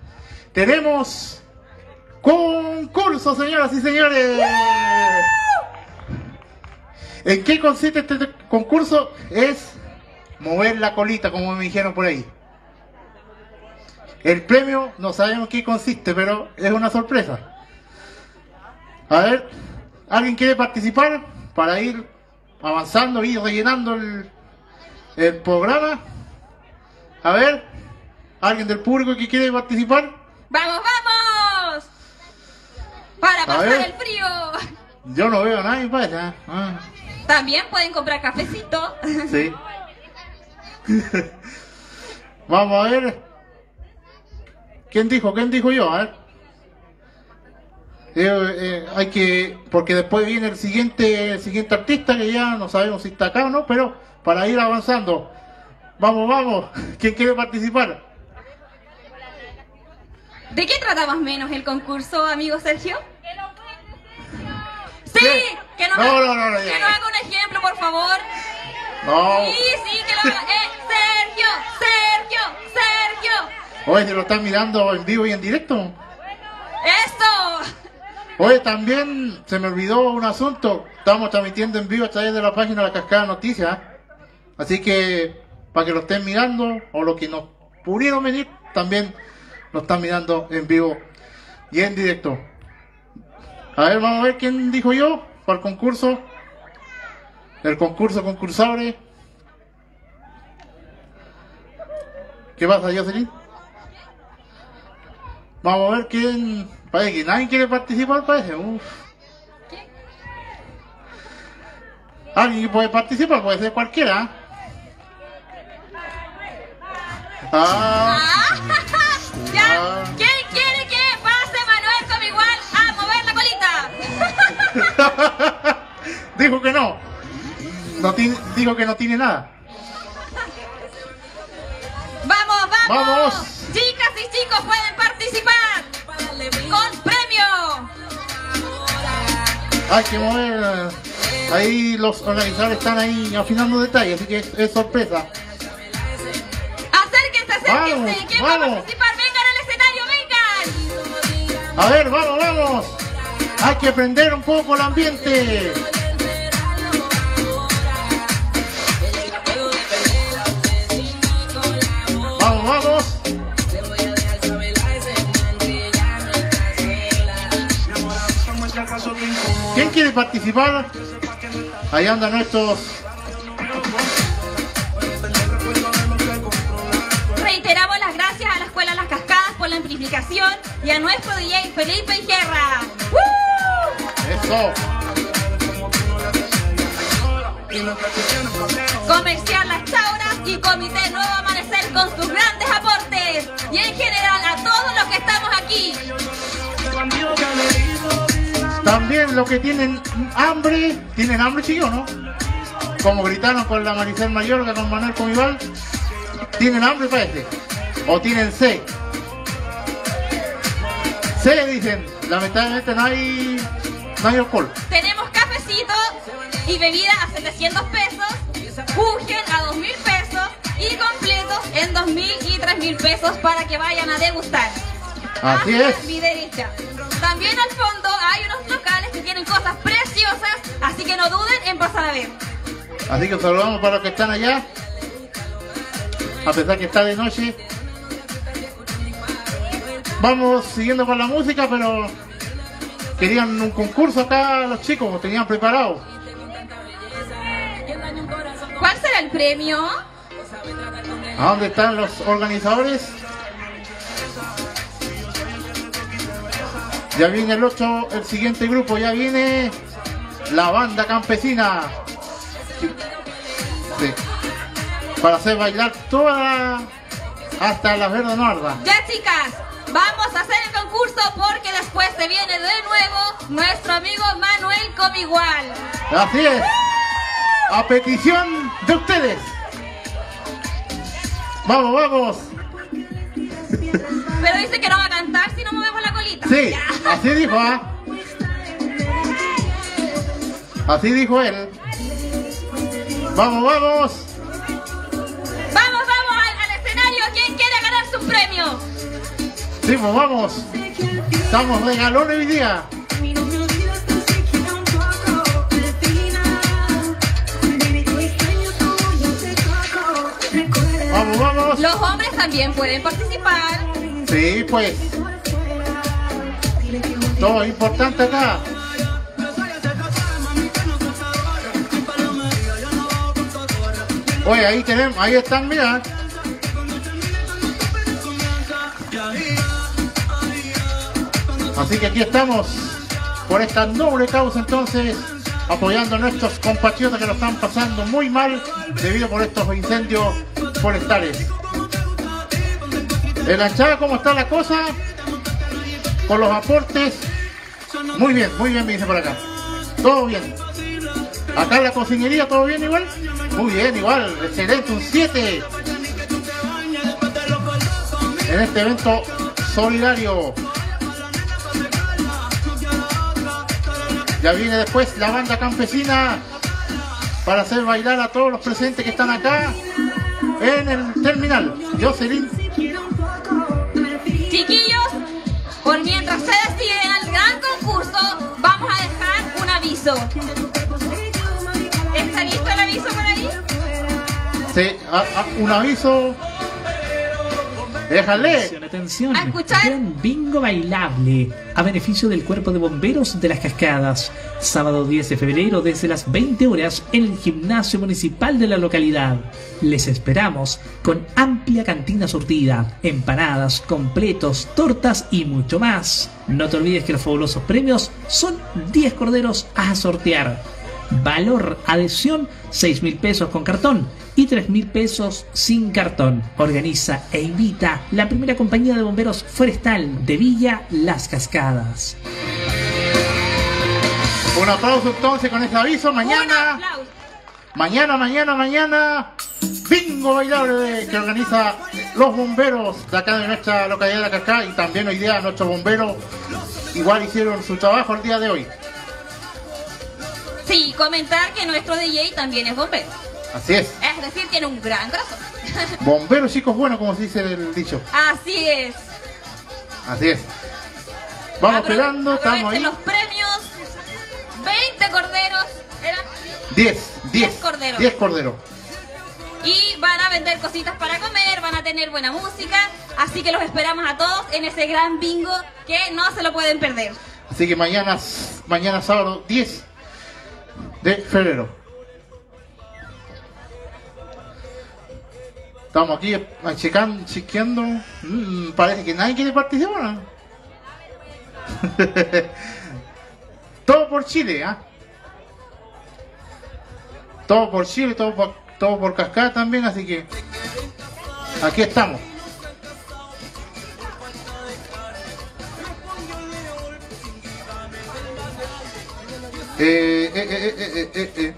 Tenemos concurso, señoras y señores. ¡Uh! ¿En qué consiste este concurso? Es mover la colita, como me dijeron por ahí. El premio no sabemos qué consiste, pero es una sorpresa. A ver, ¿alguien quiere participar para ir avanzando y rellenando el, el programa? A ver, ¿alguien del público que quiere participar? ¡Vamos, vamos! Para pasar el frío. Yo no veo a nadie, vaya. Ah. También pueden comprar cafecito. Sí. Vamos a ver. ¿Quién dijo? ¿Quién dijo yo? A ver. Eh, eh, hay que, porque después viene el siguiente, el siguiente artista que ya no sabemos si está acá o no, pero para ir avanzando. Vamos, vamos. ¿Quién quiere participar? ¿De qué trata más o menos el concurso, amigo Sergio? Sí, ¿Qué? que nos, no, haga, no, no, no, que nos haga un ejemplo, por favor. No. Sí, sí, que lo haga. Eh, Sergio, Sergio, Sergio. Oye, ¿se lo están mirando en vivo y en directo? ¡Eso! Oye, también se me olvidó un asunto. Estamos transmitiendo en vivo a través de la página de La Cascada Noticias. Así que, para que lo estén mirando, o los que no pudieron venir, también lo están mirando en vivo y en directo. A ver, vamos a ver quién dijo yo para el concurso. El concurso concursable. ¿Qué pasa, Jocelyn? Vamos a ver quién... Parece que nadie quiere participar, parece. Uf. Alguien puede participar, puede ser cualquiera. Ah. ¿Ya? Ah. ¿Quién quiere que pase Manuel Comigual a mover la colita? Dijo que no. No tiene, dijo que no tiene nada. ¡Vamos, vamos! ¡Vamos! Chicas y chicos pueden participar con premio. Hay que mover. Ahí los organizadores están ahí afinando detalles, así que es, es sorpresa. Acérquense, acérquense. Vamos, ¿Quién va a vamos. participar? Vengan al escenario, vengan. A ver, vamos, vamos. Hay que prender un poco el ambiente. Vamos, vamos. ¿Quién quiere participar? Ahí andan nuestros... Reiteramos las gracias a la Escuela Las Cascadas por la amplificación y a nuestro D J Felipe Igerra. ¡Woo! Eso. Comercial Las Chauras y Comité Nuevo Amanecer con sus grandes aportes. Y en general a todos los que estamos aquí. También los que tienen hambre, ¿tienen hambre, chicos, no? Como gritaron con la Maricel Mayorga, con Manuel Comibal, ¿tienen hambre, parece? ¿O tienen sed? Sed, dicen. Lamentablemente no hay, no hay alcohol. Tenemos cafecito y bebida a setecientos pesos, Kuchen a dos mil pesos y completos en dos mil y tres mil pesos para que vayan a degustar. Así Hacia es. mi derecha. También al fondo hay unos locales que tienen cosas preciosas, así que no duden en pasar a ver. Así que saludamos para los que están allá. A pesar que está de noche. Vamos siguiendo con la música, pero querían un concurso acá los chicos, lo tenían preparado. ¿Cuál será el premio? ¿A dónde están los organizadores? Ya viene el ocho, el siguiente grupo, ya viene la banda campesina. Sí. Sí. Para hacer bailar toda hasta la Verde Norda. Ya, chicas, vamos a hacer el concurso porque después se viene de nuevo nuestro amigo Manuel Comigual. Así es. A petición de ustedes. Vamos, vamos. Pero dice que no va a cantar si no movemos la colita. Sí, Ya. así dijo, ¿ah? Así dijo él. Vamos, vamos. Vamos, vamos al, al escenario. ¿Quién quiere ganarse un premio? Sí, pues vamos. Estamos regalones hoy día. Vamos, vamos. Los hombres también pueden participar. Sí, pues. Todo es importante acá. Oye, ahí tenemos, ahí están, mira. Así que aquí estamos por esta noble causa, entonces, apoyando a nuestros compatriotas que lo están pasando muy mal debido por estos incendios forestales. En la hinchada, ¿cómo está la cosa? Con los aportes. Muy bien, muy bien, me dice por acá. Todo bien. Acá en la cocinería, ¿todo bien igual? Muy bien, igual. Excelente, un siete. En este evento solidario. Ya viene después la banda campesina para hacer bailar a todos los presentes que están acá en el terminal. Jocelyn. Chiquillos, por mientras se deciden al gran concurso, vamos a dejar un aviso. ¿Está listo el aviso por ahí? Sí, a, a, un aviso. Déjale. Atención, atención. A escuchar. Gran bingo bailable a beneficio del Cuerpo de Bomberos de las Cascadas. Sábado diez de febrero desde las veinte horas en el gimnasio municipal de la localidad. Les esperamos con amplia cantina surtida, empanadas, completos, tortas y mucho más. No te olvides que los fabulosos premios son diez corderos a sortear. Valor adhesión seis mil pesos con cartón y tres mil pesos sin cartón. Organiza e invita la primera compañía de bomberos forestal de Villa Las Cascadas. Un aplauso entonces con este aviso. Un Mañana, aplauso. mañana, mañana, mañana, bingo bailable de- que organiza los bomberos de acá de nuestra localidad de La Cascada, y también hoy día nuestros bomberos igual hicieron su trabajo el día de hoy. Sí, comentar que nuestro D J también es bombero. Así es. Es decir, tiene un gran corazón. Bomberos chicos buenos, como se dice el dicho. Así es. Así es. Vamos Apro- esperando, estamos aprovechen ahí. los premios. veinte corderos. Eran diez, diez. corderos. diez corderos. Y van a vender cositas para comer, van a tener buena música, así que los esperamos a todos en ese gran bingo que no se lo pueden perder. Así que mañana, mañana sábado diez de febrero. Estamos aquí checando, chequeando. Mm, parece que nadie quiere participar, ¿no? Todo por Chile, ¿ah? Todo por Chile, todo por, todo por Cascada también, así que aquí estamos. Eh, eh, eh, eh, eh, eh, eh.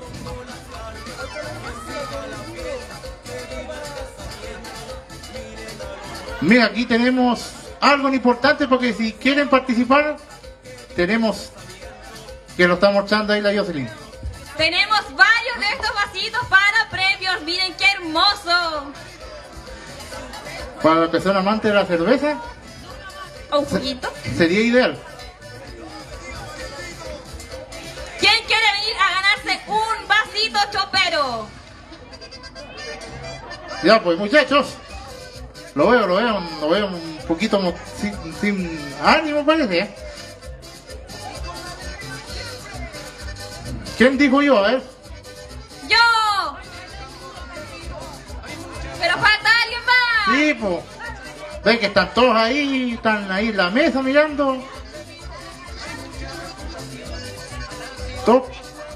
Mira, aquí tenemos algo importante porque si quieren participar, tenemos que lo está mostrando ahí la Jocelyn. Tenemos varios de estos vasitos para premios, miren qué hermoso. Para la persona amante de la cerveza, ¿O un juguito? sería ideal. ¿Quién quiere venir a ganarse un vasito chopero? Ya, pues muchachos, lo veo, lo veo, lo veo un poquito mo- sin, sin ánimo parece, ¿eh? ¿Quién dijo yo? A ver. ¡Yo! ¡Pero falta alguien más! Sí, pues. Ven que están todos ahí, están ahí en la mesa mirando. Top.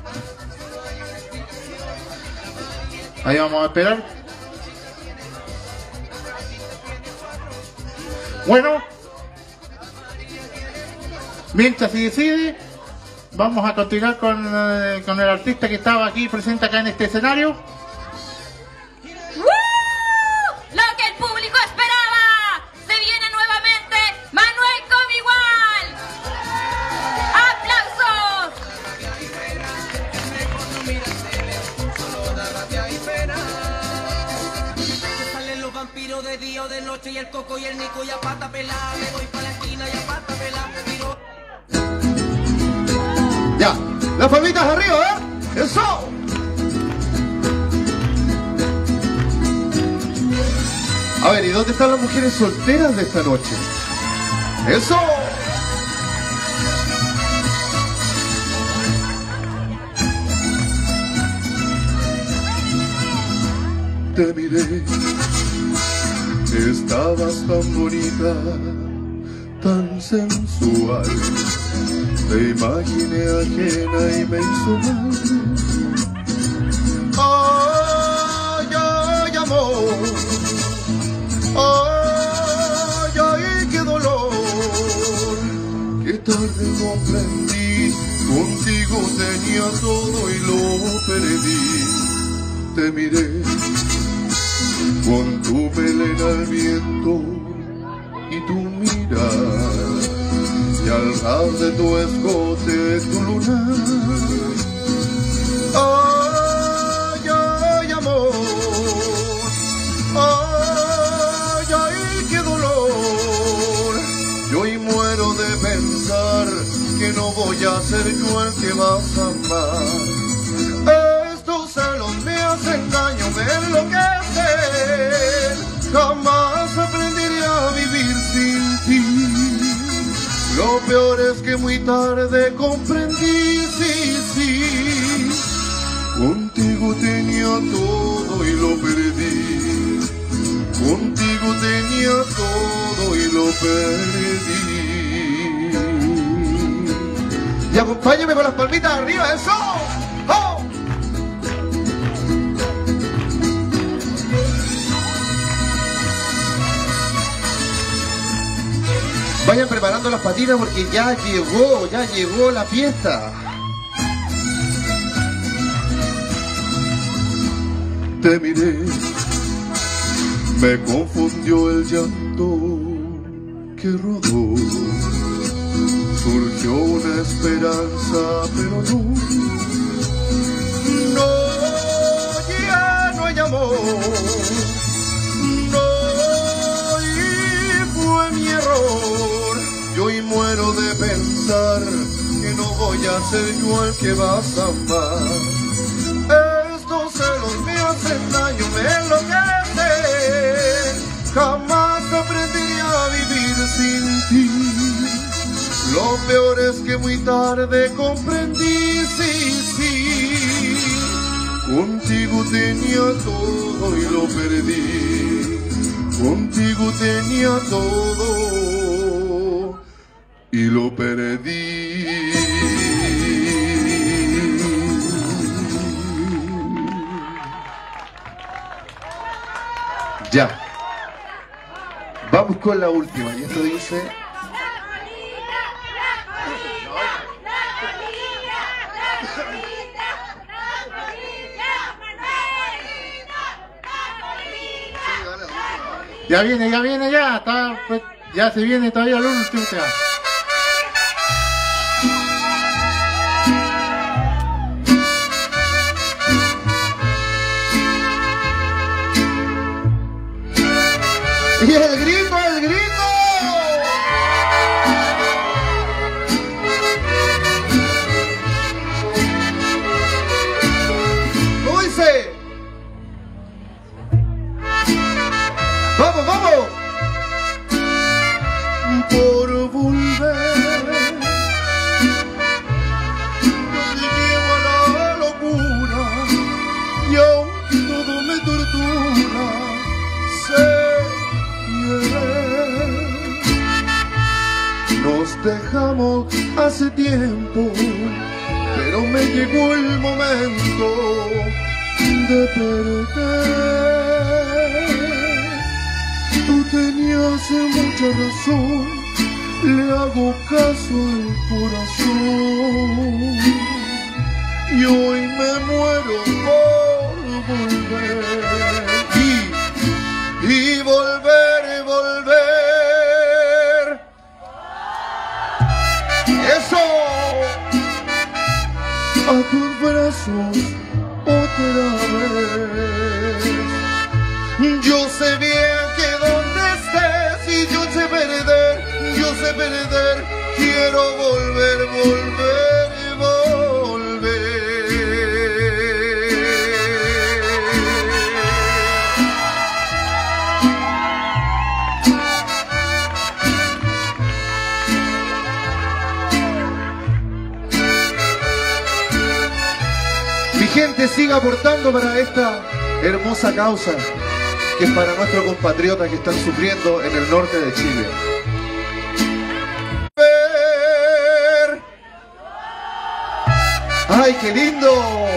Ahí vamos a esperar. Bueno, mientras se decide, vamos a continuar con, eh, con el artista que estaba aquí presente acá en este escenario. ¡Woo! Lo que el público esperaba. Se viene nuevamente Manuel Comigual. ¡Aplausos! Salen los vampiros de día o de noche y el coco y el nico y a pata pelada. Me voy para la esquina y a pata pelada. Tiro. Ya, las palmitas arriba, ¿eh? ¡Eso! A ver, ¿y dónde están las mujeres solteras de esta noche? ¡Eso! Te miré, estabas tan bonita, tan sensual. Te imaginé ajena y me hizo mal. Ay, ay, amor. Ay, ay, qué dolor. Qué tarde comprendí. Contigo tenía todo y lo perdí. Te miré con tu melena al viento y tu mirar. Y al ras de tu escote, tu lunar. Ay, ay, amor. Ay, ay, qué dolor. Yo hoy muero de pensar que no voy a ser yo el que vas a amar. Estos celos me hacen daño, me enloquecen. Jamás aprenderé a peor es que muy tarde comprendí, sí, sí. Contigo tenía todo y lo perdí. Contigo tenía todo y lo perdí. Y acompáñame con las palmitas arriba, eso. ¡Oh! Vayan preparando las patitas porque ya llegó, ya llegó la fiesta. Te miré, me confundió el llanto que rodó. Surgió una esperanza, pero no, no, ya no hay amor. No, y fue mi error. Y hoy muero de pensar que no voy a ser yo el que vas a amar. Estos celos me hacen daño, me enloquecen. Jamás aprenderé a vivir sin ti. Lo peor es que muy tarde comprendí, sí, sí. Contigo tenía todo y lo perdí. Contigo tenía todo y lo perdí. Ya. Vamos con la última. Y esto dice... Ya viene, ya viene, ya. Está, pues, ya se viene todavía el último. Ya. Y el grito, el grito. ¿Cómo dice? Vamos, vamos. Por volver, no te llevo a la locura. Y aunque todo me tortura, sé nos dejamos hace tiempo, pero me llegó el momento de perder. Tú tenías mucha razón, le hago caso al corazón. Y hoy me muero por volver. Y, y volver, y volver. ¡Eso! A tus brazos otra vez. Yo sé bien que donde estés y yo sé perder, yo sé perder. Quiero volver, volver y volver. Gente, siga aportando para esta hermosa causa que es para nuestros compatriotas que están sufriendo en el norte de Chile. ¡Ay, qué lindo!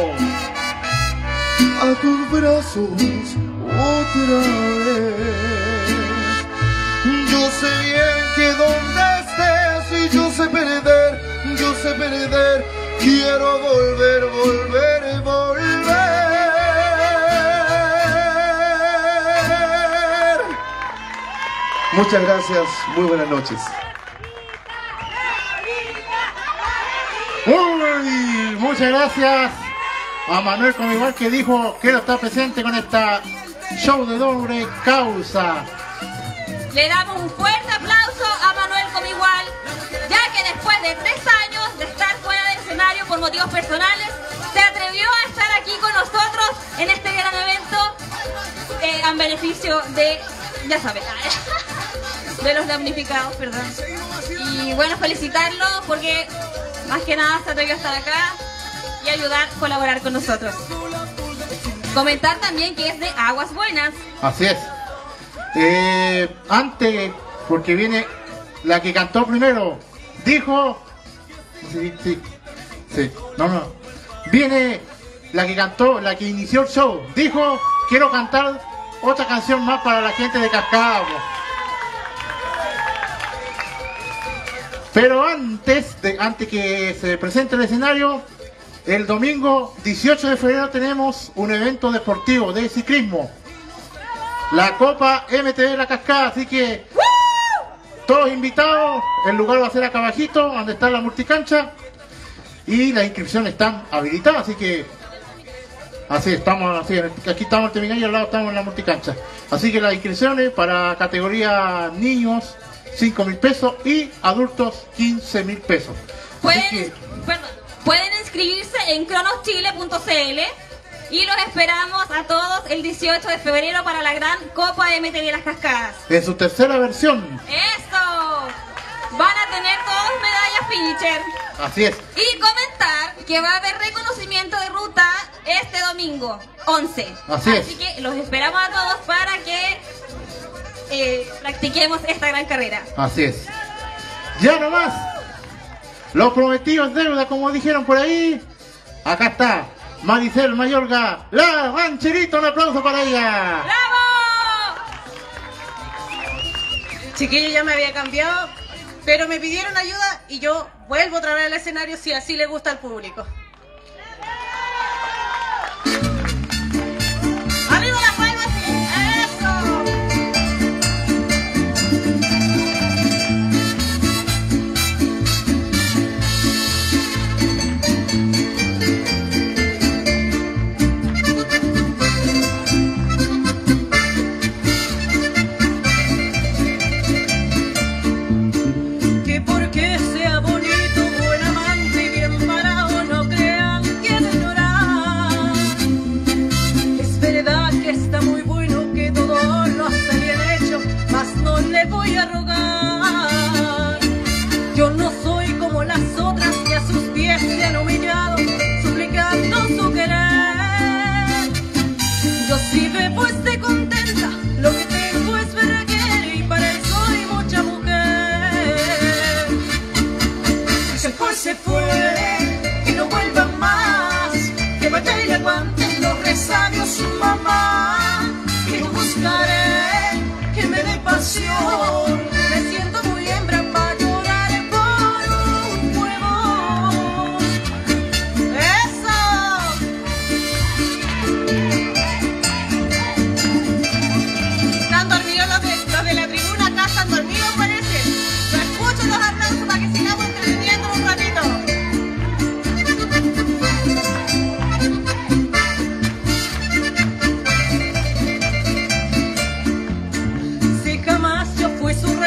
A tus brazos otra vez. Yo sé bien que donde estés y yo sé perder, yo sé perder. Quiero volver, volver, volver. Muchas gracias, muy buenas noches. Uy, muchas gracias a Manuel Comigual que dijo quiero estar presente con esta show de doble causa. Le damos un fuerte aplauso a Manuel Comigual, ya que después de tres años de estar fuera del escenario por motivos personales, se atrevió a estar aquí con nosotros en este gran evento eh, en beneficio de, ya saben, de los damnificados, perdón. Y bueno, felicitarlo porque más que nada se atrevió a estar acá y ayudar, colaborar con nosotros. Comentar también que es de Aguas Buenas. Así es. Eh, antes, porque viene la que cantó primero, dijo... Sí, sí, sí, no, no. Viene la que cantó, la que inició el show, dijo, quiero cantar otra canción más para la gente de Cascada. Pero antes, de, antes que se presente el escenario, el domingo dieciocho de febrero tenemos un evento deportivo de ciclismo. La Copa M T B La Cascada, así que todos invitados, el lugar va a ser acá abajito, donde está la multicancha. Y las inscripciones están habilitadas, así que así estamos, así, aquí estamos en el terminal y al lado estamos en la multicancha. Así que las inscripciones para categoría niños, cinco mil pesos y adultos, quince mil pesos. Pueden, que, perdón, pueden inscribirse en cronoschile punto c l y los esperamos a todos el dieciocho de febrero para la gran Copa M T B Las Cascadas. En su tercera versión. ¡Eso! Van a tener todos medallas finisher. Así es. Y comentar que va a haber reconocimiento de ruta este domingo, once. Así es. Así que los esperamos a todos para que eh, practiquemos esta gran carrera. Así es. Ya nomás. Los prometidos deuda, como dijeron por ahí. Acá está Maricel Mayorga, la rancherita. Un aplauso para ella. ¡Bravo! Chiquillo, ya me había cambiado, pero me pidieron ayuda y yo vuelvo otra vez al escenario si así le gusta al público. ¡Arriba las palmas! ¡Eso! Que porque sea bonito, buen amante y bien parado, no crean que de llorar. Es verdad que está muy bueno, que todo lo hace bien hecho, mas no le voy a rogar. Yo no soy como las otras que a sus pies se han humillado, suplicando su querer. Yo sí bebo, esté contenta, lo que tengo es verguer y para él soy mucha mujer. Se fue, se fue, que no vuelva más, que vaya y le aguanten los resabios su mamá. Que yo buscaré, que me dé pasión, me siento muy hembra para llorar por un huevo. ¡Eso! Están dormidos los de, los de la tribuna, acá están dormidos parece. Pero escuchen los aplausos para que sigamos entreteniendo un ratito. Si jamás yo fui su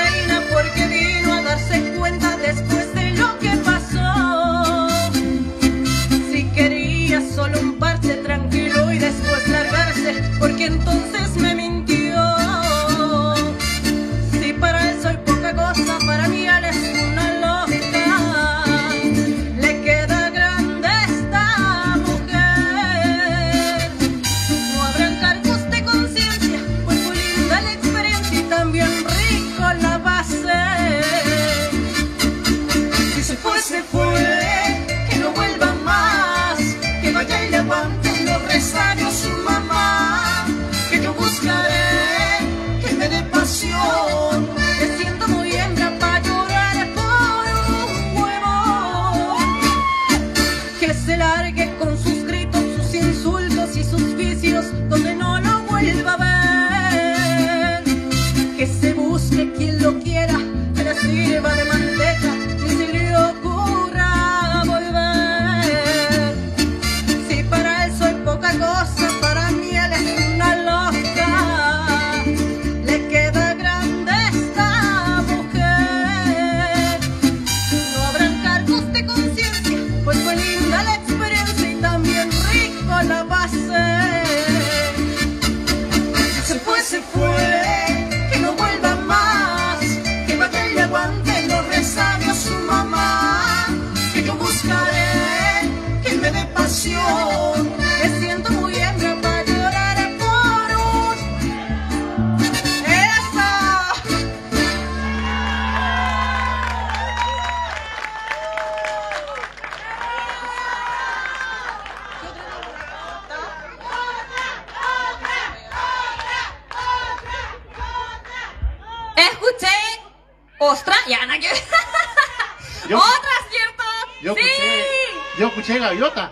Ostra, ya no que Yo- Otra, ¿cierto? Yo sí. escuché, yo escuché gaviota.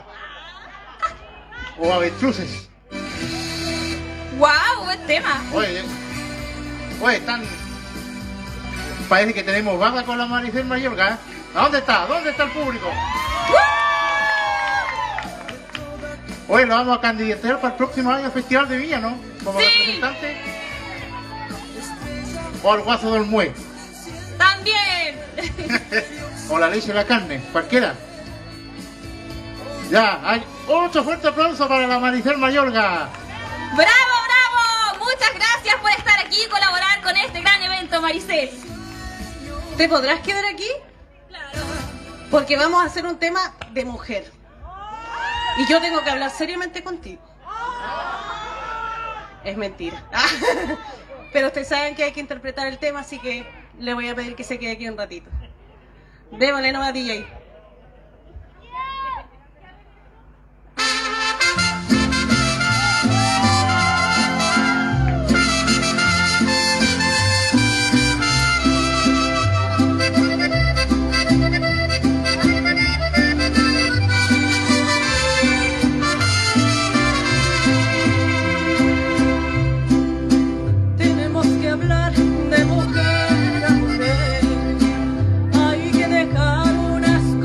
O avestruces. Wow, buen tema. Oye, oye, están. Parece que tenemos barra con la Maricel Mayorga. ¿Eh? ¿A dónde está? ¿Dónde está el público? Oye, lo vamos a candidatear para el próximo año Festival de Viña, ¿no? Como Sí. representante. O al Guaso del Mue. También. O la leche y la carne, cualquiera. Ya, hay otro fuerte aplauso para la Maricel Mayorga. ¡Bravo, bravo! Muchas gracias por estar aquí y colaborar con este gran evento, Maricel. ¿Te podrás quedar aquí? Porque vamos a hacer un tema de mujer. Y yo tengo que hablar seriamente contigo. Es mentira. Pero ustedes saben que hay que interpretar el tema, así que le voy a pedir que se quede aquí un ratito. Démosle nomás, D J. Tenemos que hablar de mujer a mujer. Hay que dejar unas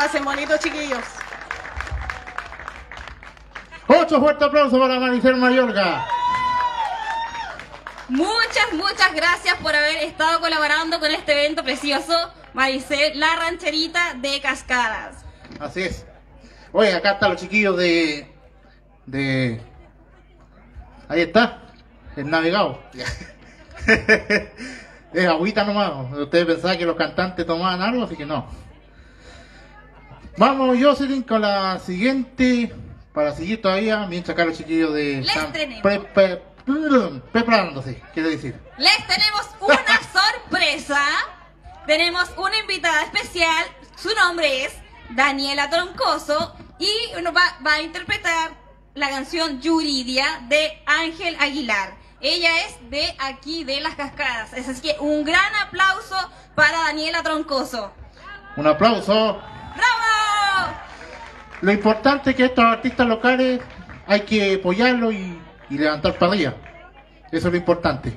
pasen bonito, chiquillos. Otro fuerte aplauso para Maricel Mayorga. Muchas, muchas gracias por haber estado colaborando con este evento precioso, Maricel, la rancherita de Cascadas. Así es. Oye, acá están los chiquillos de... de... Ahí está, el navegado. Es agüita nomás. Ustedes pensaban que los cantantes tomaban algo, así que no. Vamos, Jocelyn, con la siguiente, para seguir todavía, mientras acá los chiquillos de... Les están tenemos. pre- pre- preparándose, quiero decir. Les tenemos una sorpresa. Tenemos una invitada especial. Su nombre es Daniela Troncoso y nos va, va a interpretar la canción Yuridia de Ángel Aguilar. Ella es de aquí, de Las Cascadas. Así que un gran aplauso para Daniela Troncoso. Un aplauso. ¡Bravo! Lo importante es que estos artistas locales hay que apoyarlos y, y levantar para arriba. Eso es lo importante.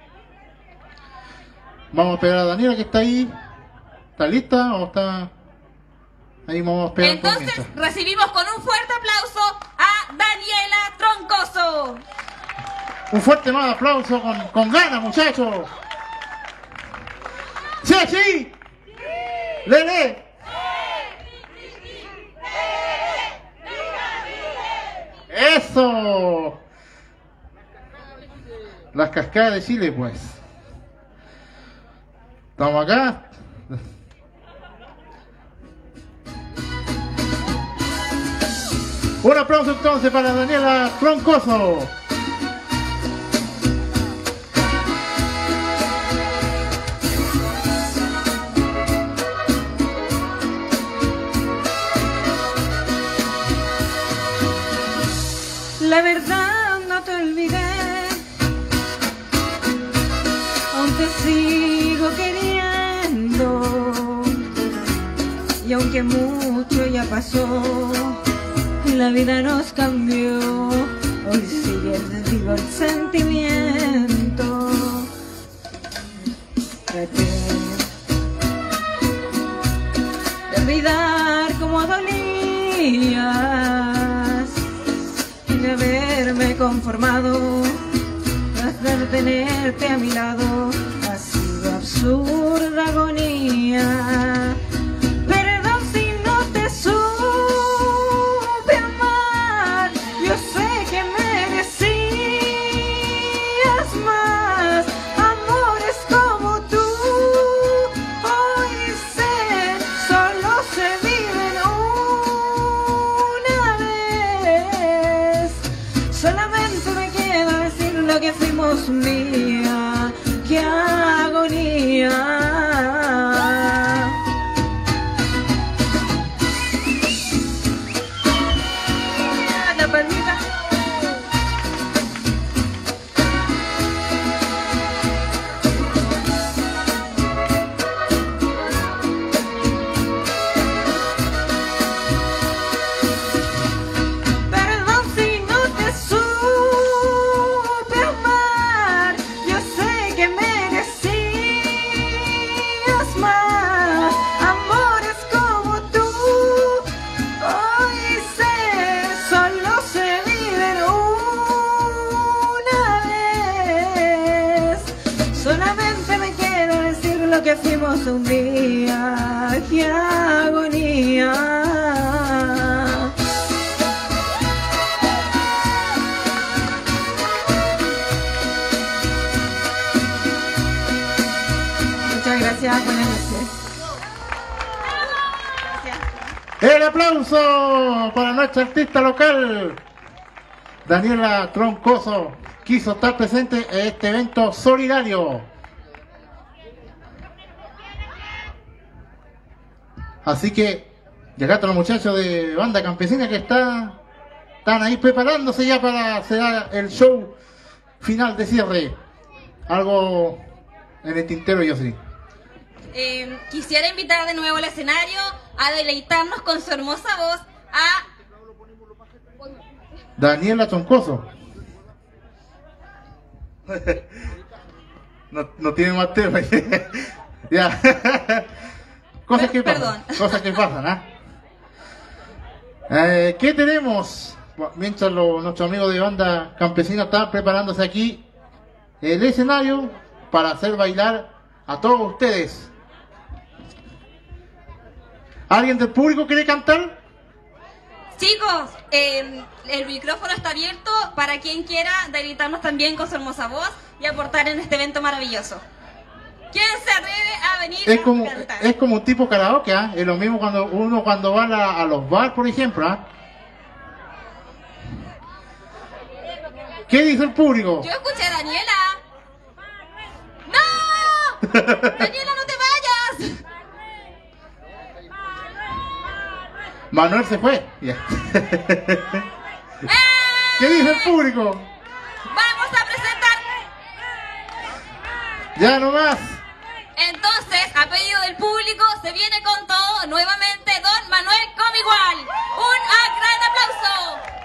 Vamos a esperar a Daniela que está ahí. ¿Está lista o está...? Ahí vamos a esperar. un Entonces momento. recibimos con un fuerte aplauso a Daniela Troncoso. Un fuerte más aplauso con, con ganas, muchachos. ¡Sí, sí! ¡Lele! ¡Eso! Las Cascadas de Chile, pues. Estamos acá. Un aplauso entonces para Daniela Troncoso. La verdad no te olvidé, aún te sigo queriendo, y aunque mucho ya pasó, la vida nos cambió, hoy sigue vivo el sentimiento. Traté de olvidar cómo dolías, de haberme conformado hasta tenerte a mi lado. Ha sido absurda agonía. Perdón si no te supe amar. Yo sé que merecías más amores como tú. Hoy dicen solo se viven una vez. Solamente me queda decir lo que fuimos un día. ¡Qué agonía! La palmita. Perdón si no te supe amar. Yo sé que merecías más amores como tú. Hoy sé, solo se viven una vez. Solamente me queda decir lo que fuimos un día. ¡Qué agonía! Muchas gracias, buenas noches. El aplauso para nuestra artista local, Daniela Troncoso, quiso estar presente en este evento solidario. Así que, llegaron los muchachos de Banda Campesina que está, están ahí preparándose ya para hacer el show final de cierre. Algo en el tintero, yo sí. Eh, quisiera invitar de nuevo al escenario a deleitarnos con su hermosa voz a Daniela Troncoso. No, no tiene más tema. Ya. Cosas que pasan. Perdón. Cosas que pasan, ¿ah? Eh, ¿Qué tenemos? Mientras lo, nuestro amigo de banda campesina está preparándose aquí el escenario para hacer bailar a todos ustedes. ¿Alguien del público quiere cantar? Chicos, eh, el micrófono está abierto para quien quiera deleitarnos también con su hermosa voz y aportar en este evento maravilloso. ¿Quién se atreve a venir Es como, a cantar? es como un tipo karaoke, ¿eh? Es lo mismo cuando uno cuando va a, la- a los bar, por ejemplo, ¿eh? ¿Qué dice el público? Yo escuché a Daniela. ¡No! ¡Daniela, no te vayas! Manuel se fue. Ya. ¿Qué dice el público? Vamos a presentar. Ya nomás. Entonces, a pedido del público, se viene con todo nuevamente Don Manuel Comigual. Un ah, gran aplauso.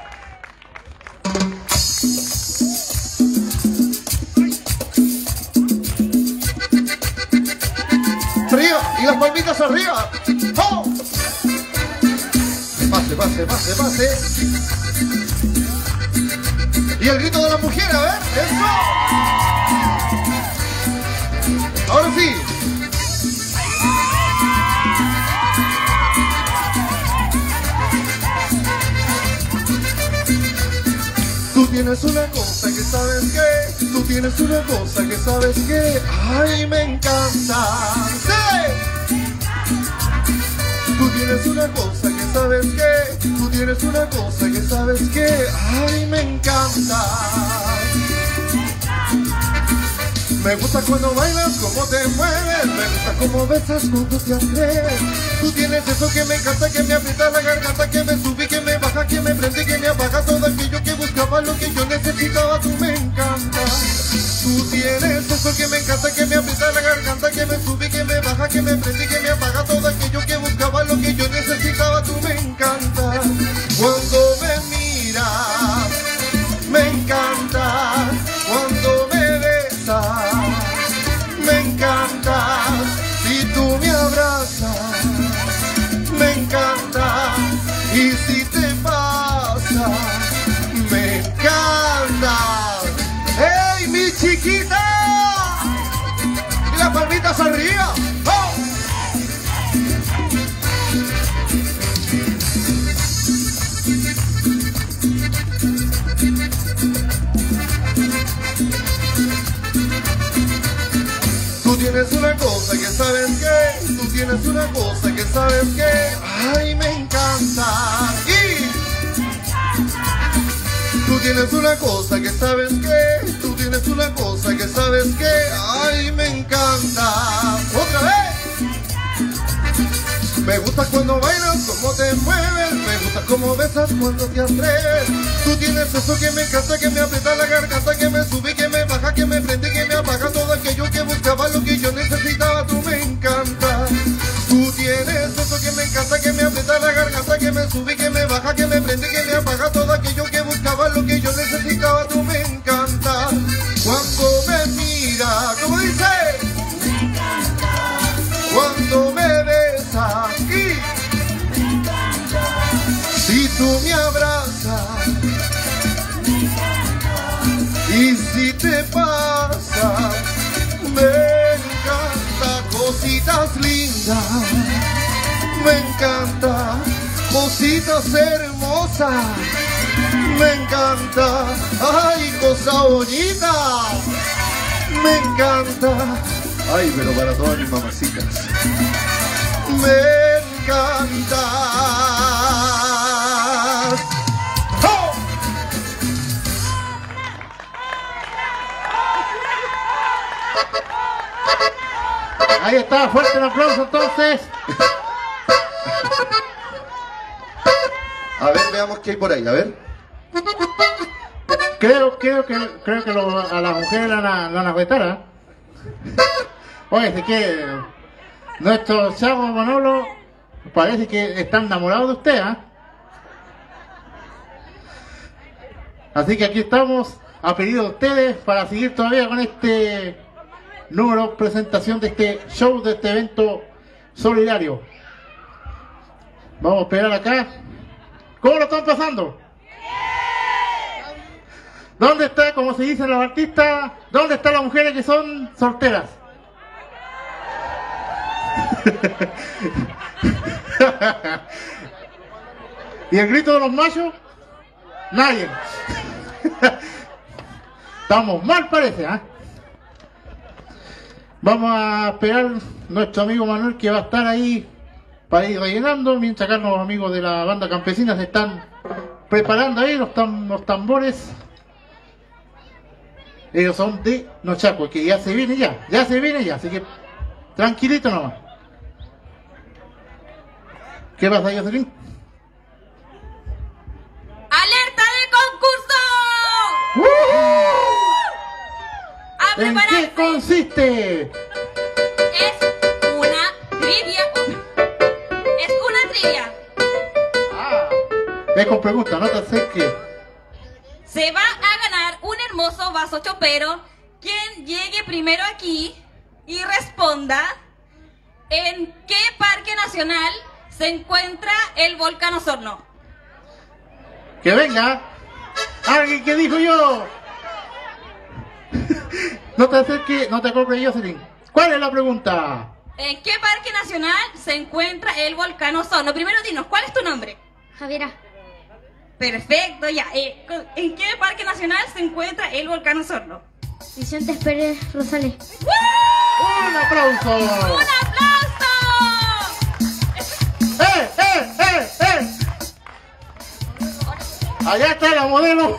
Arriba, y las palmitas arriba. ¡Oh! Pase, pase, pase, pase. Y el grito de la mujer, a ver, eso. Ahora sí. Tú tienes una cosa que sabes que, tú tienes una cosa que sabes que, ay, me encanta. ¡Sí! Tú tienes una cosa que sabes que, tú tienes una cosa que sabes que, ay, me encanta. Me gusta cuando bailas, cómo te mueves, me gusta cómo besas cuando te atreves. Tú tienes eso que me encanta, que me aprieta la garganta, que me sube, que me baja, que me prende, que me apaga todo aquello que buscaba, lo que yo necesitaba, tú me encanta. Tú tienes eso que me encanta, que me aprieta la garganta, que me sube, que me baja, que me prende, que me apaga todo aquello que buscaba, lo que yo necesitaba, tú me encanta. Cuando me miras, me encanta. Cuando me besas, me encanta. Si tú me abrazas, me encanta. Y si te pasa, me encanta. ¡Hey, mi chiquita! Y las palmitas arriba. ¡Oh! Tú tienes una cosa que sabes que, tú tienes una cosa que sabes que, ay, me encanta. Y tú tienes una cosa que sabes que, tú tienes una cosa que sabes que, ay, me encanta. Otra vez. Me gusta cuando bailas, cómo te mueves, me gusta cómo besas cuando te atreves. Tú tienes eso que me encanta, que me aprieta la garganta, que me sube, que me baja, que me prende, que me apaga todo aquello que buscaba, lo que yo necesitaba, tú me encanta. Tú tienes eso que me encanta, que me aprieta la garganta, que me sube, que me baja, que me prende, que me apaga todo aquello que buscaba, lo que yo necesitaba, tú me encanta. Cuando me mira, ¿cómo dice? Cuando me besas y si tú me abrazas y si te pasas, me encanta. Cositas lindas, me encanta. Cositas hermosas, me encanta. Ay, cosa bonita, me encanta. Ay, pero para todas mis mamacitas, me encanta. ¡Oh! Ahí está, fuerte el aplauso entonces. A ver, veamos qué hay por ahí, a ver. Creo, creo que, creo que lo- a las mujeres la van a, la van a retar, ¿eh? Oye, es que nuestro chavo Manolo parece que está enamorado de usted, ¿ah? Así que aquí estamos a pedido de ustedes para seguir todavía con este número presentación de este show, de este evento solidario. Vamos a esperar acá ¿Cómo lo están pasando? ¿Dónde está, como se dicen los artistas, dónde están las mujeres que son solteras? ¿Y el grito de los machos? Nadie. Estamos mal, parece, ¿eh? Vamos a esperar nuestro amigo Manuel, que va a estar ahí para ir rellenando, mientras acá los amigos de la banda campesina se están preparando ahí los, tam los tambores. Ellos son de Nochaco, que ya se viene ya, ya se viene ya, así que tranquilito nomás. ¿Qué pasa, Jocelyn? ¡Alerta de concurso! ¡Uh! ¡A ¿En prepararse! qué consiste? Es una trivia. Es una trivia. Ah, es con pregunta, no te acerques. Se va a ganar un hermoso vaso chopero. Quien llegue primero aquí y responda en qué parque nacional se encuentra el volcán Osorno. Que venga. Alguien que dijo yo. No te acerques, no te acoples, Jocelyn. ¿Cuál es la pregunta? ¿En qué parque nacional se encuentra el volcán Osorno? Primero dinos, ¿cuál es tu nombre? Javiera. Perfecto, ya. Eh, ¿En qué parque nacional se encuentra el volcán Osorno? Vicente Pérez Rosales. ¡Woo! ¡Un aplauso! ¡Un aplauso! ¡Eh, eh, eh, eh! Allá está la modelo.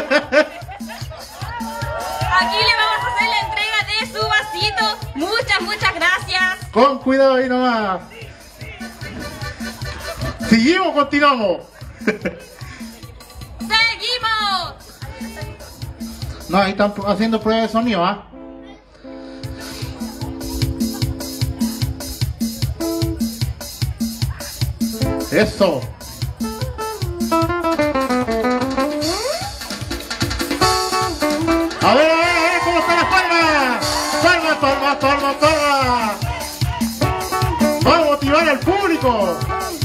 Aquí le vamos a hacer la entrega de su vasito. Muchas, muchas gracias. Con cuidado ahí nomás. ¿Seguimos o continuamos? ¡Seguimos! No, ahí están haciendo pruebas de sonido, ¿ah? Eso. A ver, a ver, a ver, ¿cómo están las palmas? Palmas, palmas, palmas, palmas. Vamos a motivar al público.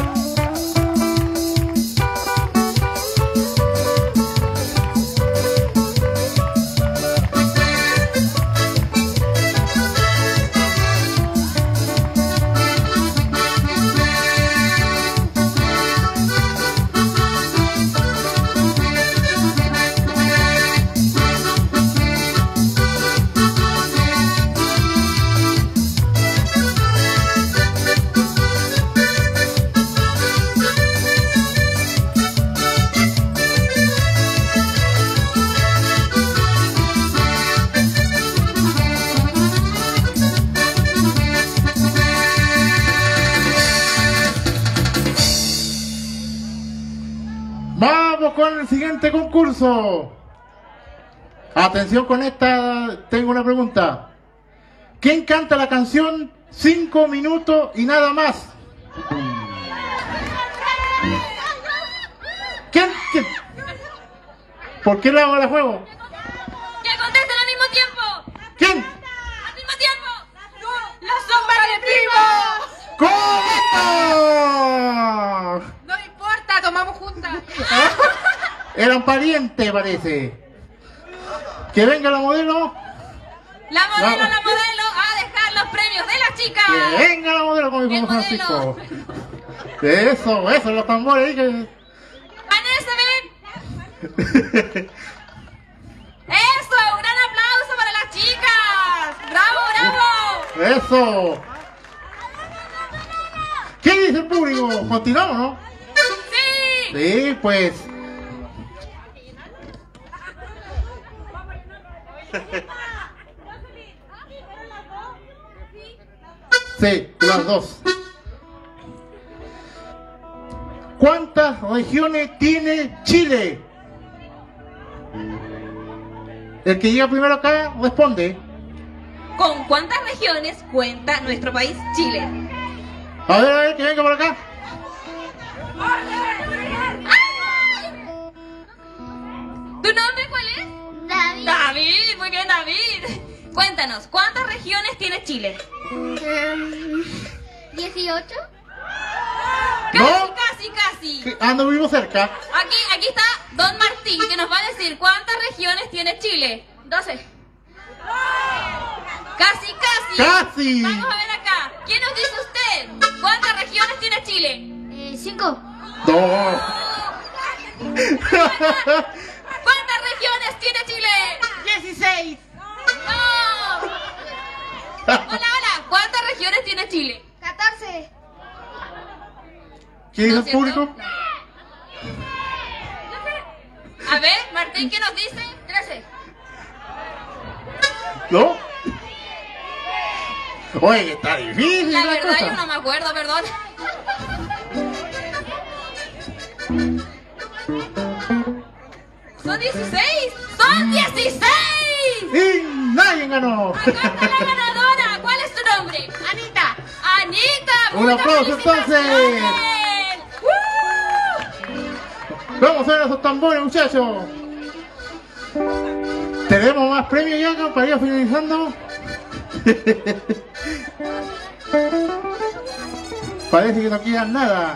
Vamos con el siguiente concurso. Atención con esta, tengo una pregunta. ¿Quién canta la canción Cinco minutos y nada más? ¿Quién? ¿Quién? ¿Por qué la hago la juego? ¡Que contesten al mismo tiempo! ¿Quién? ¡Al mismo tiempo! ¡La sombra de primo! ¡Correcto! No importa, tomamos juntas. Eran parientes, parece. Que venga la modelo. La modelo, No. la modelo, a dejar los premios de las chicas. Que venga la modelo, como dijo El Francisco. Eso, eso, los tambores ahí que... Vanessa, ven. Eso, un gran aplauso para las chicas. Bravo, bravo. Eso. ¿Qué dice el público? ¿Continuamos, no? Sí. Sí, pues. Sí, las dos. ¿Cuántas regiones tiene Chile? El que llega primero acá responde. ¿Con cuántas regiones cuenta nuestro país, Chile? A ver, a ver, que venga por acá. ¿Tu nombre cuál es? David. David, muy bien, David. Cuéntanos, ¿cuántas regiones tiene Chile? Em, dieciocho. Casi, ¿No? casi, casi. casi. que ando vivo cerca. Aquí, aquí está Don Martín, que nos va a decir cuántas regiones tiene Chile. doce. Casi, casi. Casi. Vamos a ver acá. ¿Quién nos dice usted? ¿Cuántas regiones tiene Chile? Eh, cinco. No. ¿Cuántas regiones tiene Chile? dieciséis. ¡No! Hola, hola. ¿Cuántas regiones tiene Chile? catorce. ¿Qué dice ¿No el es cierto? público? A ver, Martín, ¿qué nos dice? trece. ¿No? Oye, que está difícil La la verdad, cosa. yo no me acuerdo, perdón. ¿Son dieciséis? ¡Son dieciséis! Y nadie ganó. Acá está la ganadora. ¿Cuál es tu nombre? Anita. Anita. Un muchas aplauso, entonces. felicitaciones. ¡Woo! Vamos a ver esos tambores, muchachos. ¿Tenemos más premios ya acá para ir finalizando? Parece que no quedan nada.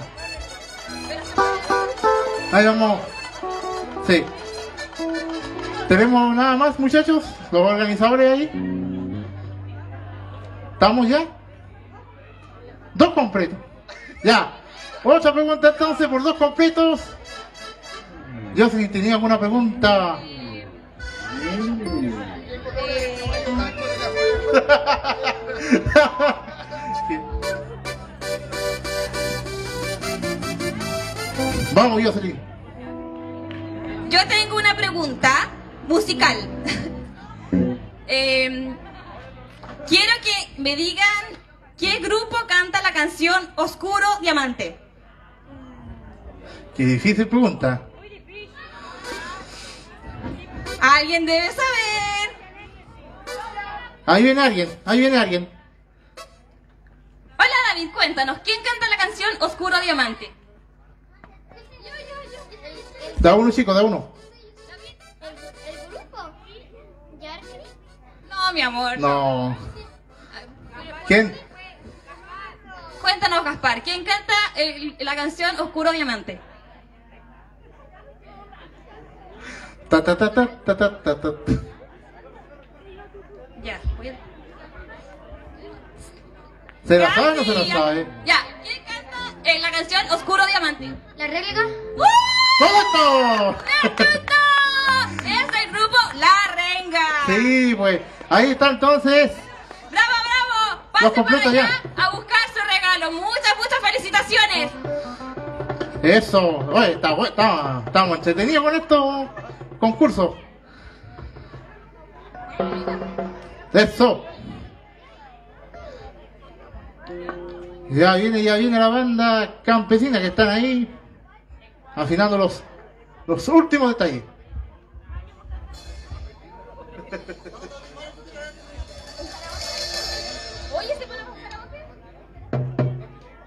Ahí vamos. Sí. ¿Tenemos nada más, muchachos? Los organizadores ahí. ¿Estamos ya? Dos completos. Ya. Otra pregunta entonces por dos completos. Yo si tenía alguna pregunta. Vamos, Jocelyn. Yo tengo una pregunta musical. Eh, quiero que me digan qué grupo canta la canción Oscuro Diamante. Qué difícil pregunta. Alguien debe saber. Ahí viene alguien, ahí viene alguien. Hola David, cuéntanos, ¿quién canta la canción Oscuro Diamante? Da uno, chico, da uno. ¿El, el grupo? ¿Yarkri? No, mi amor. No. ¿Quién? Cuéntanos, Gaspar, ¿quién canta el- la canción Oscuro Diamante? Ta ta ta ta ta ta ta ta. Ya, voy a... ¿Se la Ya, sabe o no se sí, la ya. sabe? Ya, ¿quién canta eh, la canción Oscuro Diamante? ¿La réplica? ¡Uh! ¡Correcto! ¡Correcto! Es el grupo La Renga. Sí, pues. Ahí está entonces. ¡Bravo, bravo! Los ¡Pase por completos allá ya. a buscar su regalo! ¡Muchas, muchas felicitaciones! Eso. Oye, está, bu- está- estamos entretenidos con estos concursos. Eso. Ya viene, ya viene la banda campesina que están ahí afinando los, los últimos detalles. Oye, ¿se puede buscar a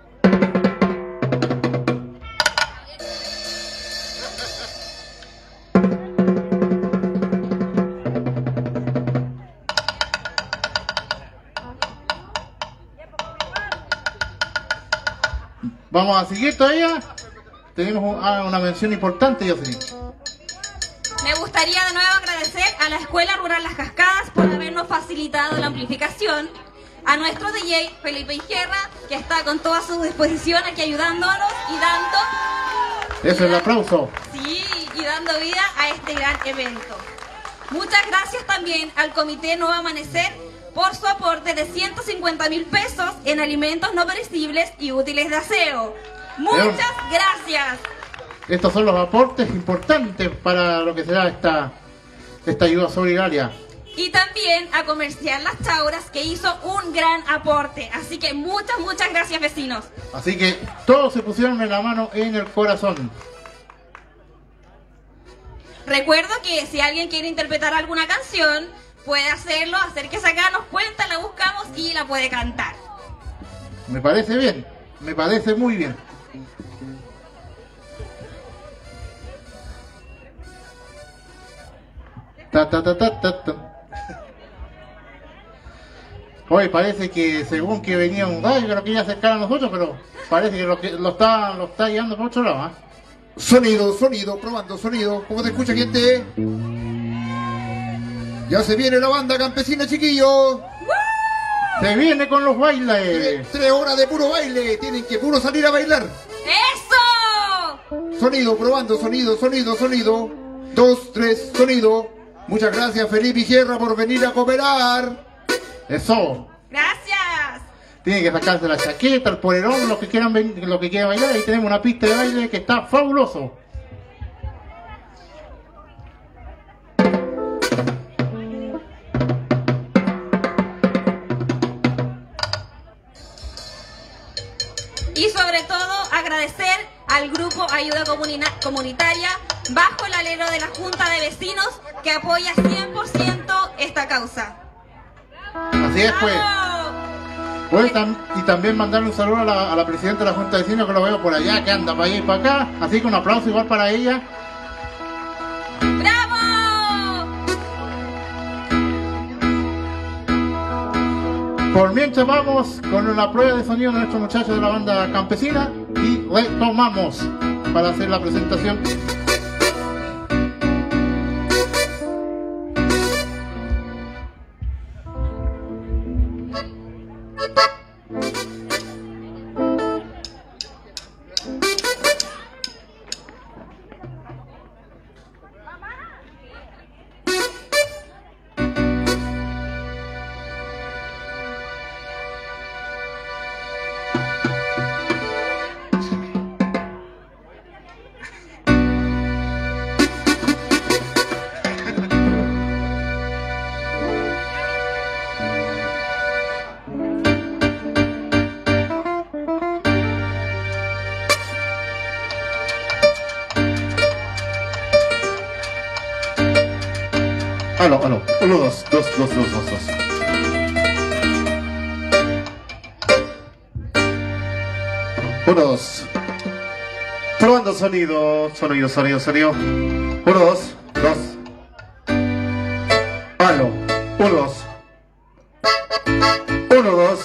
Vamos a seguir todavía. Tenemos un- ah, una mención importante, Jocelyn. Me gustaría de nuevo agradecer a la Escuela Rural Las Cascadas por habernos facilitado la amplificación, a nuestro D J Felipe Ingerra, que está con toda su disposición aquí ayudándonos y dando, Eso es el aplauso. sí, y dando vida a este gran evento. Muchas gracias también al Comité Nuevo Amanecer por su aporte de ciento cincuenta mil pesos en alimentos no perecibles y útiles de aseo. Muchas gracias. Estos son los aportes importantes para lo que será esta, esta ayuda solidaria. Y también a Comercial Las Chauras, que hizo un gran aporte. Así que muchas, muchas gracias, vecinos. Así que todos se pusieron en la mano en el corazón. Recuerdo que si alguien quiere interpretar alguna canción, puede hacerlo, acérquese acá, nos cuenta, la buscamos y la puede cantar. Me parece bien, me parece muy bien. Ta, ta, ta, ta, ta, ta. Hoy parece que según que venía un gallo que lo quería acercar a nosotros, pero parece que lo, que lo está lo está guiando por otro lado, ¿eh? Sonido, sonido, probando sonido. ¿Cómo te escucha, gente? Ya se viene la banda campesina, chiquillos. Se viene con los bailes. Tres, tres horas de puro baile. Tienen que puro salir a bailar. ¡Eso! Sonido, probando, sonido, sonido, sonido. Dos, tres, sonido. Muchas gracias, Felipe y Guerra, por venir a cooperar. Eso. Gracias. Tienen que sacarse la chaqueta, el polerón, los que quieran ven- los que quieran bailar. Ahí tenemos una pista de baile que está fabuloso. Y sobre todo agradecer al grupo Ayuda Comuna- Comunitaria bajo el alero de la Junta de Vecinos que apoya cien por ciento esta causa. Así es, pues. ¡Bravo! Pues, tam- y también mandarle un saludo a la, a la presidenta de la Junta de Vecinos, que lo veo por allá, que anda para allá y para acá. Así que un aplauso igual para ella. ¡Bravo! Por mientras vamos con la prueba de sonido de nuestros muchachos de la banda campesina y retomamos para hacer la presentación. Aló, aló. Uno, dos, dos, dos, dos, dos, dos. Uno, dos. Probando sonido, sonido, sonido, sonido. Uno, dos, dos. Aló. Uno, dos. Uno, dos.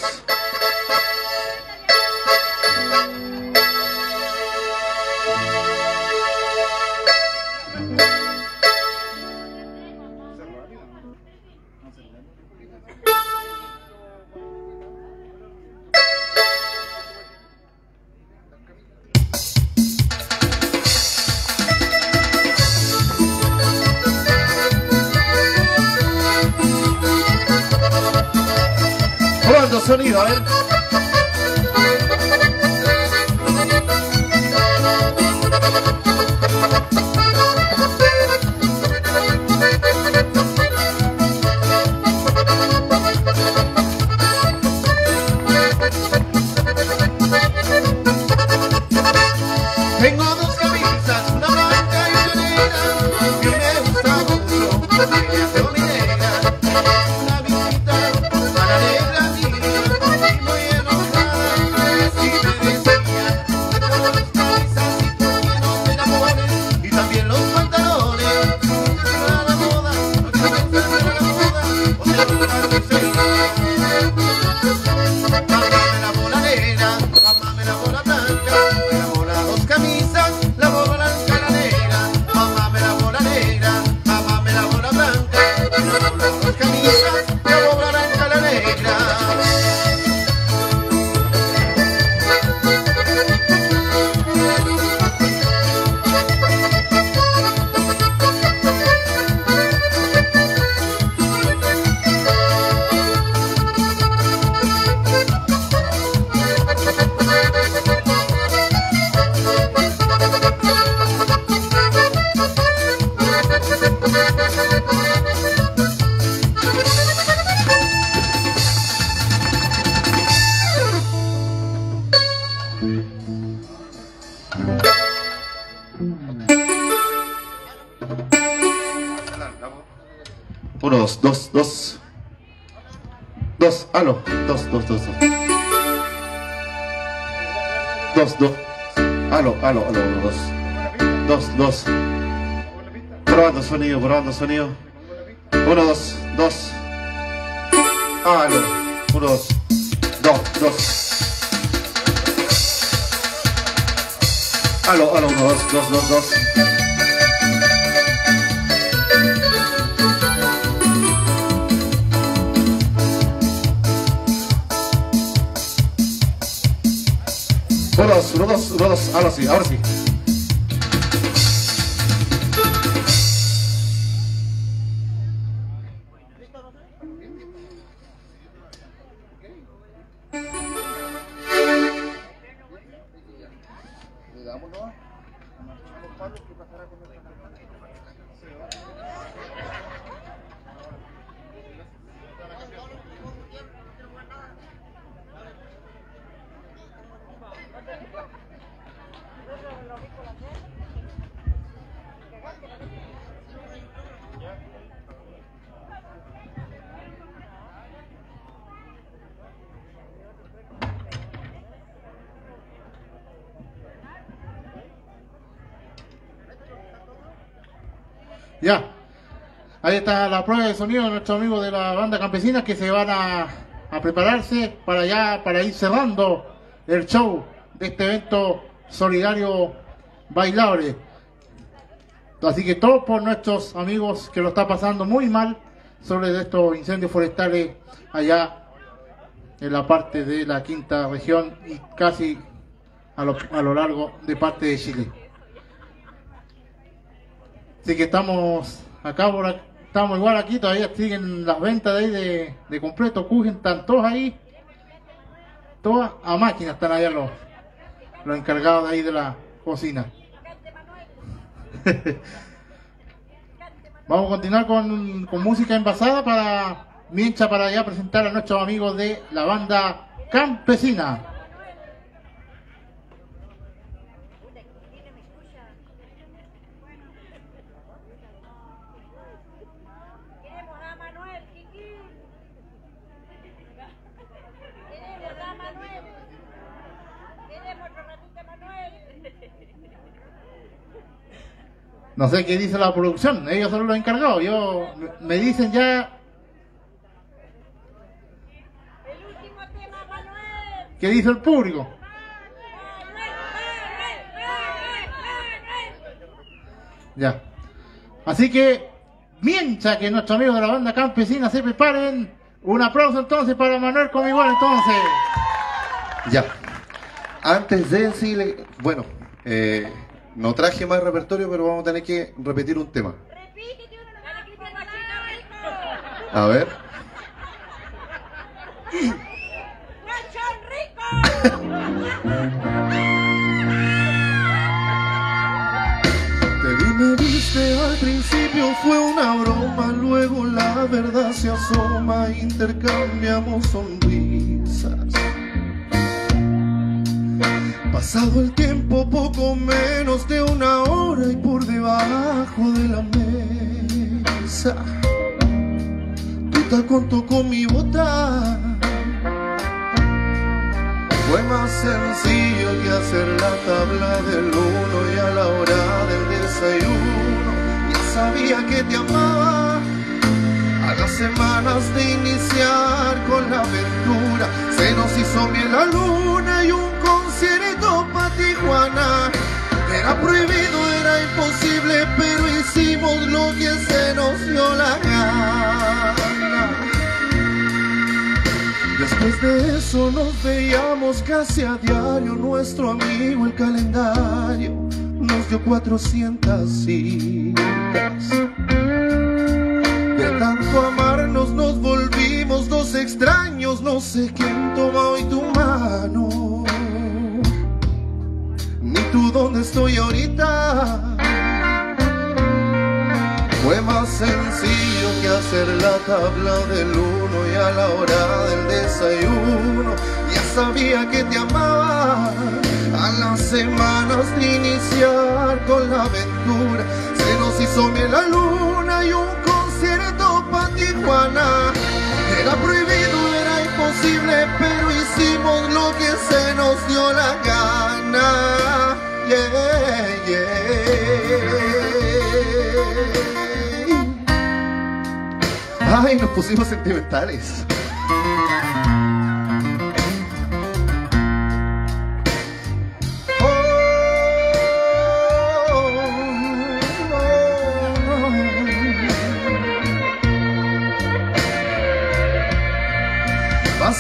Probando sonido, a ver. Tengo dos camisas, una blanca y una negra, que me gusta mucho, que me hace bonita. Una visita a la negra mía, y muy enojada, así me decía. Tengo dos camisas y por qué no te enamores, y también los pantalones. Para la moda, no te gusta para la moda, o te gusta tu celular. Mamá me lavó la negra, mamá me lavó la blanca, me lavó las dos camisas, lavó la blanca la negra. Mamá me lavó la negra, mamá me lavó la blanca, me lavó las dos camisas, lavó la blanca la negra. Uno, dos, dos, dos. Dos, aló. Dos, dos, dos, dos. Dos, dos. Aló, aló, aló, dos. Dos, dos. Probando sonido, probando sonido. Uno, dos, dos. Aló. Uno, dos. Dos, dos. Aló, aló, dos, dos, dos, dos. Uno, dos, uno, dos, uno, dos. Ahora sí, ahora sí. Ya, ahí está la prueba de sonido de nuestros amigos de la banda campesina que se van a, a prepararse para ya, para ir cerrando el show de este evento solidario bailable. Así que todo por nuestros amigos que lo está pasando muy mal sobre estos incendios forestales allá en la parte de la quinta región y casi a lo, a lo largo de parte de Chile. Así que estamos acá, por acá, estamos igual aquí, todavía siguen las ventas de ahí de, de completo, Kuchen, están todos ahí, todas a máquina están allá los, los encargados de ahí de la cocina. Vamos a continuar con, con música envasada para mientras para ya presentar a nuestros amigos de la banda campesina. No sé qué dice la producción, ellos son los encargados, yo me dicen ya. ¿Qué dice el público? Ya. Así que, mientras que nuestros amigos de la banda campesina se preparen, un aplauso entonces para Manuel Comigual entonces. Ya. Antes de decirle, bueno, eh, no traje más repertorio, pero vamos a tener que repetir un tema. A ver. Te vi, me viste, al principio fue una broma, luego la verdad se asoma, intercambiamos sonrisas. Pasado el tiempo, poco menos de una hora y por debajo de la mesa tu tacón tocó mi bota. Fue más sencillo que hacer la tabla del uno y a la hora del desayuno ya sabía que te amaba. A las semanas de iniciar con la aventura se nos hizo bien la luna y un concierto pa' Tijuana. Era prohibido, era imposible, pero hicimos lo que se nos dio la gana. Después de eso nos veíamos casi a diario. Nuestro amigo el calendario nos dio cuatrocientas citas. De tanto amarnos nos volvimos dos extraños. No sé quién toma hoy tu mano, ni tú dónde estoy ahorita. Fue más sencillo que hacer la tabla del uno y a la hora del desayuno ya sabía que te amaba. A las semanas de iniciar con la aventura se nos hizo bien la luna y un concierto pa' Tijuana. Era prohibido, era imposible, pero hicimos lo que se nos dio la gana. Yeah, yeah. Ay, nos pusimos sentimentales. Oh,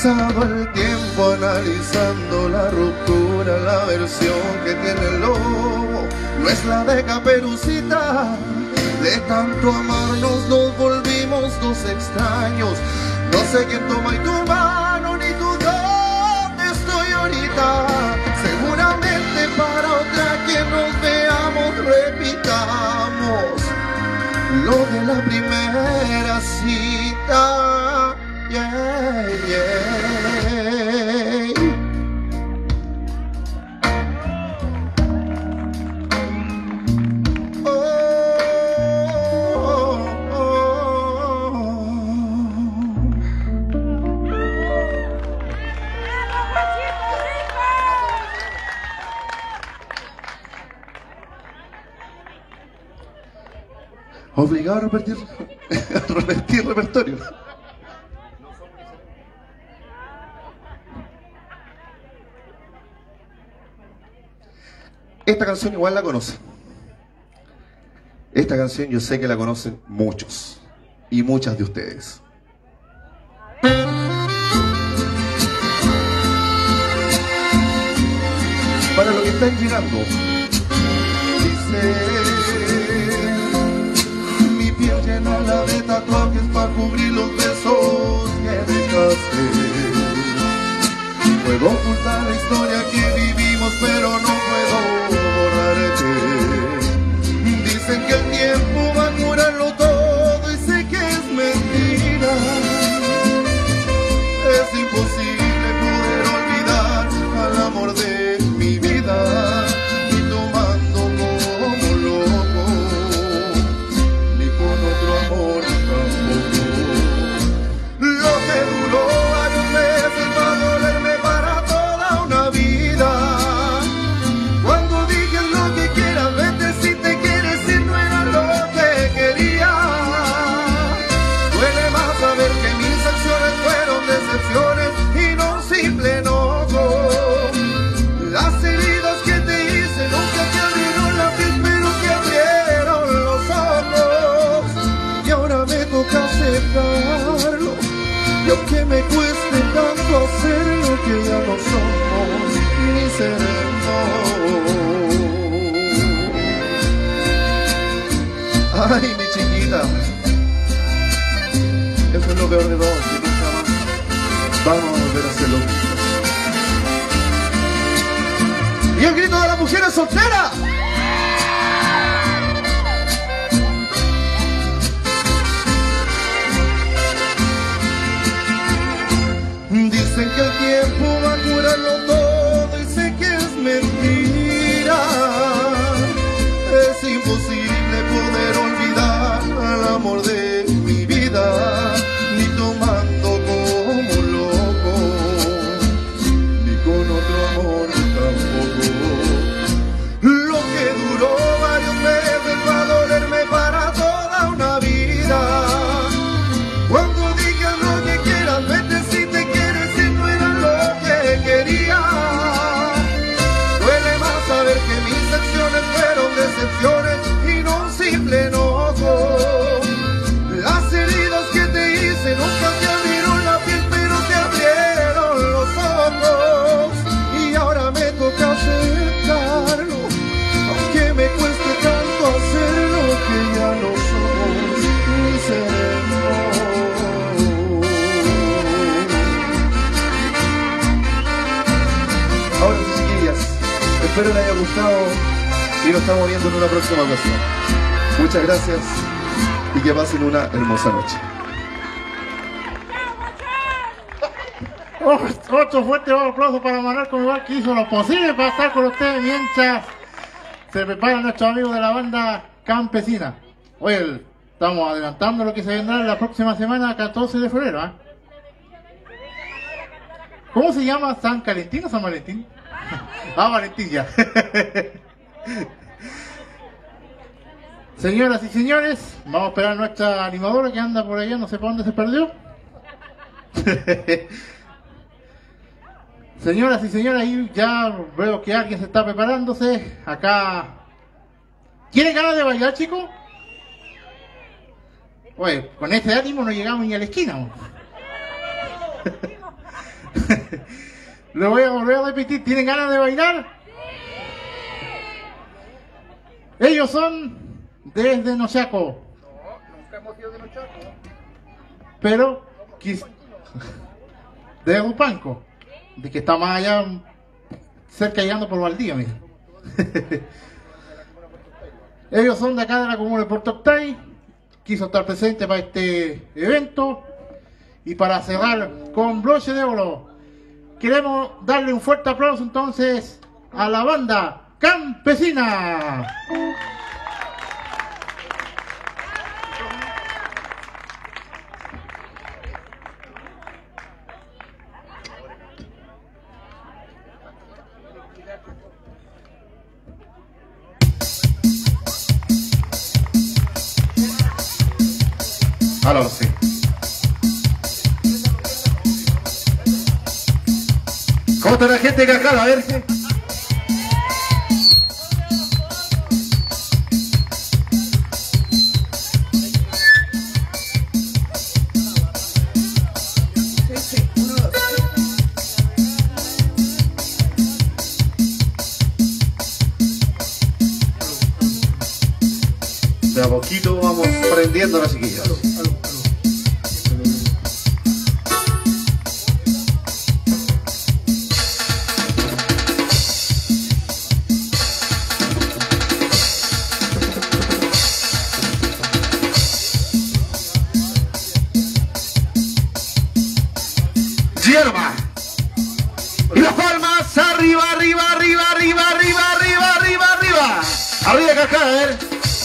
pasado el tiempo analizando la ruptura, la versión que tiene el lobo no es la de Caperucita. De tanto amarnos nos volvimos dos extraños. No sé quién toma y tu mano ni tú dónde estoy ahorita. Seguramente para otra que nos veamos repitamos lo de la primera cita. Yeah, yeah. Obligado a repetir, a repetir repertorio. Esta canción igual la conocen. Esta canción yo sé que la conocen muchos y muchas de ustedes. Para los que están llegando, dice: mi piel llena la de tatuajes para cubrir los besos que dejaste. Puedo ocultar la historia que vivimos, pero no puedo borrarte. Dicen que el tiempo va a curarlo todo y sé que es mentira. Es imposible poder olvidar al amor de mi vida, y tomando como loco, ni con otro amor tampoco. Lo que duró varios meses va a dolerme para toda una vida. Cuando dije lo que quieras, vete si te quieres ir, no era lo que quería. Duele más saber que mis acciones fueron decepciones y no un simple enojo. Las heridas que te hice nunca te abrieron la piel, pero te abrieron los ojos. Y ahora me toca aceptarlo, y aunque me cueste tanto hacerlo, que ya no somos ni seremos. Ay, mi chiquita, eso es lo peor de todo, que nunca más vamos a volver a hacerlo juntos. Y el grito de las mujeres solteras. Dicen que el tiempo va a curarlo todo y sé que es mentira. Es imposible poder olvidar al amor de mi vida, ni tomando como loco, ni con otro amor tampoco. Lo que duró varios meses va a dolerme para toda una vida. Cuando dije lo que quieras, vete si te quieres ir, no era lo que quería. Duele más saber que mis acciones fueron decepciones y no un simple enojo. Las heridas que te hice nunca te abrieron la piel, pero te abrieron los ojos. Y ahora me toca aceptarlo, aunque me cueste tanto hacerlo, que ya no somos ni seremos. Ahora sí, chiquillas, espero les haya gustado y nos estamos viendo en una próxima ocasión. Muchas gracias y que pasen una hermosa noche. Otro fuerte aplauso para Manuel Comival, que hizo lo posible para estar con ustedes mientras se preparan nuestros amigos de la banda campesina. Oye, estamos adelantando lo que se vendrá la próxima semana, catorce de febrero. ¿eh? ¿Cómo se llama? ¿San Valentín o San Valentín? Ah, Valentín ya. Señoras y señores, vamos a esperar a nuestra animadora que anda por allá, no sé por dónde se perdió. Señoras y señores, ahí ya veo que alguien se está preparándose. Acá. ¿Quieren ganas de bailar, chicos? Oye, con este ánimo no llegamos ni a la esquina. Le voy a volver a repetir, ¿tienen ganas de bailar? Ellos son desde Nochaco. No, nunca hemos ido de Nochaco. Pero, quis... de Rupanco, de que está más allá, cerca llegando por Valdía, mira. Ellos son de acá de la comuna de Puerto Octay, quiso estar presente para este evento. Y para cerrar con broche de oro, queremos darle un fuerte aplauso entonces a la banda campesina. Ahora sí. ¿Cómo está la gente de acá? A ver. De a poquito vamos prendiendo las chiquillas. Hierba. Y las palmas arriba, arriba, arriba, arriba, arriba, arriba, arriba, arriba. Arriba acá, a ver.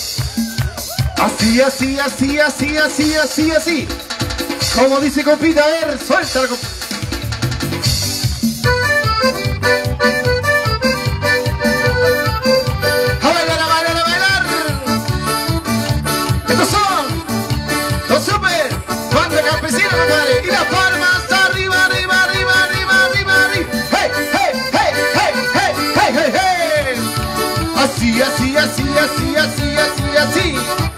Así, así, así, así, así, así, así. Como dice compita, a ver, suelta la compita. A bailar, a bailar, a bailar. Estos son los super banda campesina, compadre. Y las palmas arriba, arriba, arriba, arriba, arriba, arriba. Hey, hey, hey, hey, hey, hey, hey, hey. Así, así, así, así, así, así, así.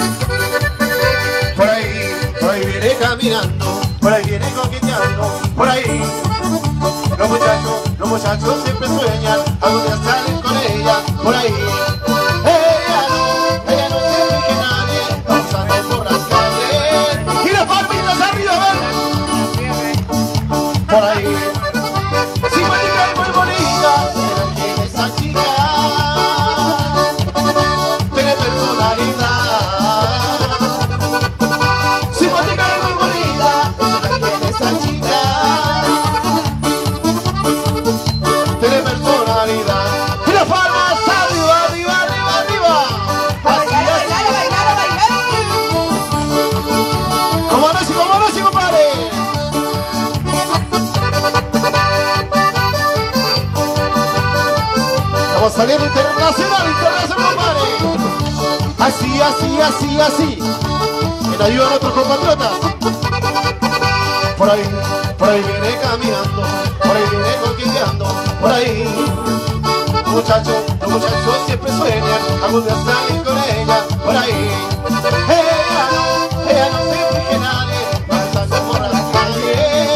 Por ahí, por ahí viene caminando, por ahí viene coqueteando, por ahí. Los muchachos, los muchachos siempre sueñan algún día salir con ella, por ahí. Ella no, ella no se fije nadie, vamos a andar por las calles. Y las palmitas arriba, ven. Por ahí. Simpática y muy bonita, pero ¿quién es esa chica? Tiene personalidad. Vamos a salir internacional, internacional, compadre. Así, así, así, así. Que nos ayudan otros compatriotas. Por ahí, por ahí viene caminando, por ahí viene coqueteando, por ahí. Los muchachos, los muchachos siempre sueñan algún día salir con ella, por ahí. Ella no, ella no se fije nadie, pasando por las calles.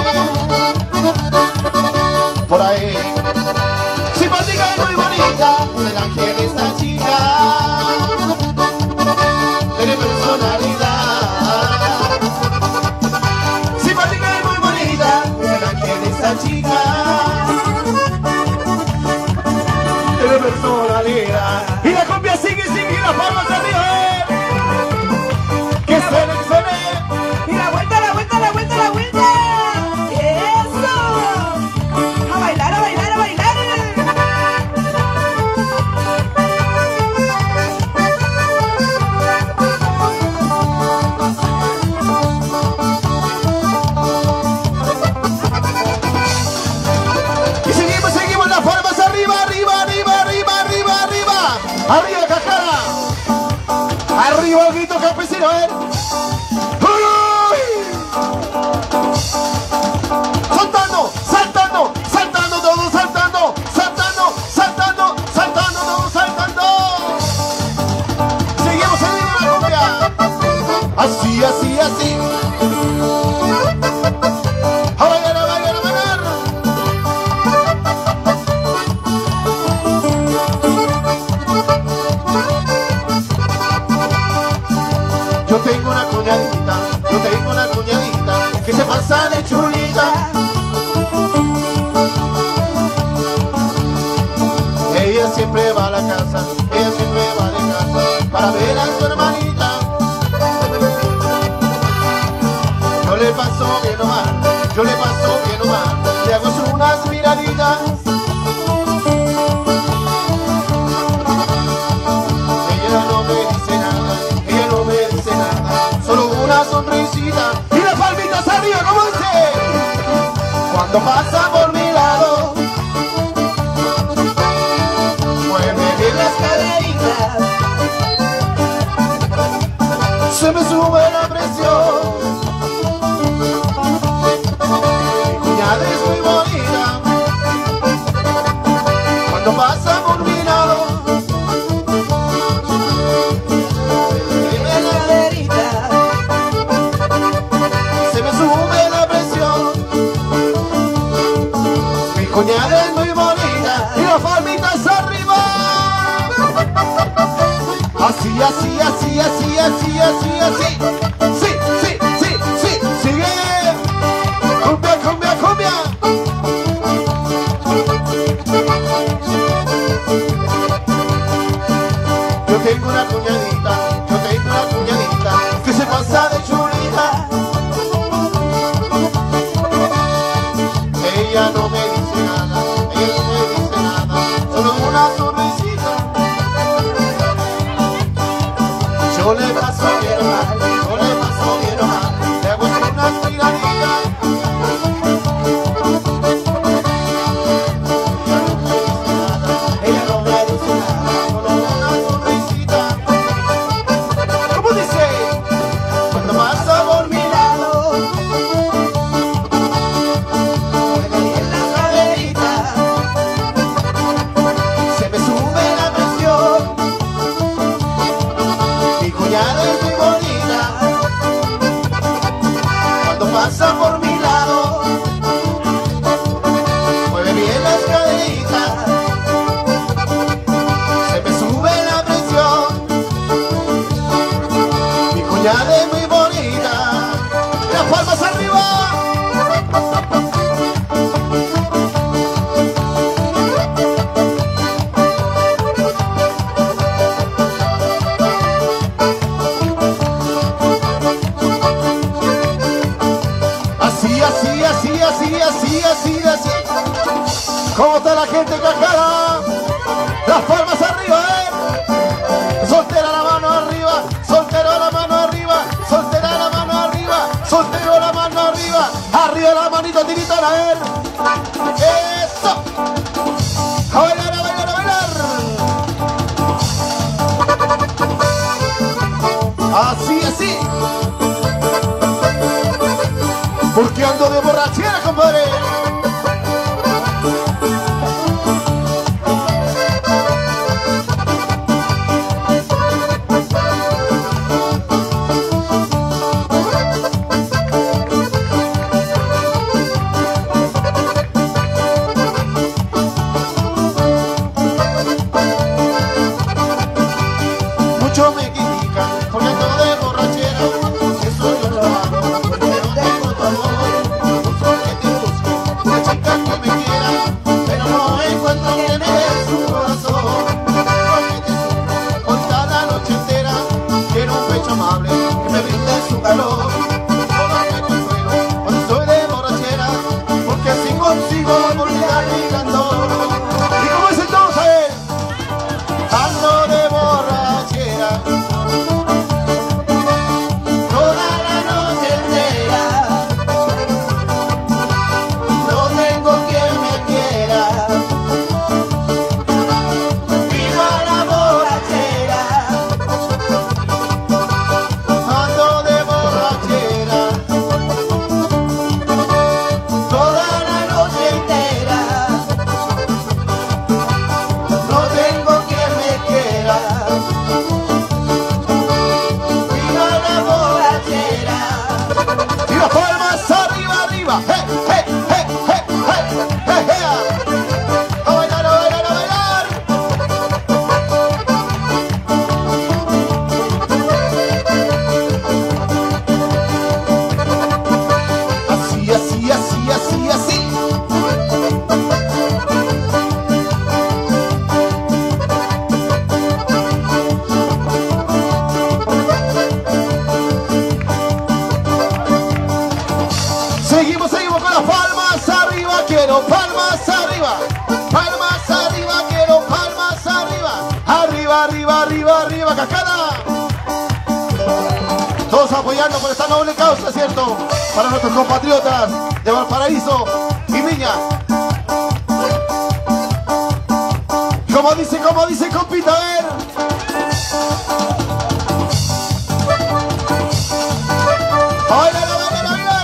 Por ahí. Simpática y muy bonita, el ángel esta chica. Tiene personalidad. Simpática y muy bonita, el ángel esta chica. Tiene personalidad. Y la cumbia sigue, sigue, y las palmas arriba. Que suene, que suene. Y la vuelta, la vuelta, la vuelta, la vuelta. Eso. A bailar, a bailar, a bailar. Y seguimos, seguimos las palmas arriba, arriba, arriba, arriba, arriba, arriba. Arriba, cajara. Arriba el grito campesino, a ver. ¡Uy! Saltando, saltando, saltando, todos saltando, saltando, saltando, saltando, todos saltando. Seguimos, seguimos la cumbia. Así, así, así. A bailar, a bailar, a bailar. tengo una cuñadita, yo tengo una cuñadita que se pasa de chulita. Ella siempre va a la casa, ella siempre va de casa para ver a su hermanita. Yo le paso bien o mal, yo le paso bien o mal, le hago unas miraditas. Ella no me dice nada, ella no me dice nada, solo una sonrisita y las palmitas arriba, como dice. Cuando pasa por mi lado, mueve bien las caderitas, se me sube la presión. Mi cuñada es muy bonita, cuando pasa por mi lado, cuñada es muy bonita y las palmitas arriba. Así, así, así, así, así, así, así. Sí, sí, sí, sí, sigue. Cumbia, cumbia, cumbia. Yo tengo una cuñadita, yo tengo una cuñadita que se pasa de chulita. Ella no me dice nada, ella no me dice nada, solo una sonrisita. Yo le paso bien o mal, yo le paso bien o mal, le hago unas miraditas. Ella no me dice nada, solo una sonrisita. ¿Cómo dice? Cuando pasa por mi lado, es muy bonita, cuando pasa por mi lado, mueve bien las caderitas, se me sube la presión. Mi cuñada es muy bonita, las palmas arriba. Así, así, así, así, así, así. ¿Cómo está la gente cajada? Las palmas arriba, ¿eh? Soltera la mano arriba, soltero la mano arriba, soltera la mano arriba, soltero la mano arriba, arriba la manito tiritona, a ver. Eso. A bailar, a bailar, a bailar. Así, así. Porque ando de borrachera, compadre. Muchos me critican porque ando de borrachera. Eso yo lo hago porque no tengo tu amor. Busco que te busque, arriba, arriba, arriba, arriba, Cascada. Todos apoyando por esta noble causa, ¿cierto? Para nuestros compatriotas de Valparaíso y Viña. Como dice, como dice, compita, a ver. ¡Bailar, bailar, bailar!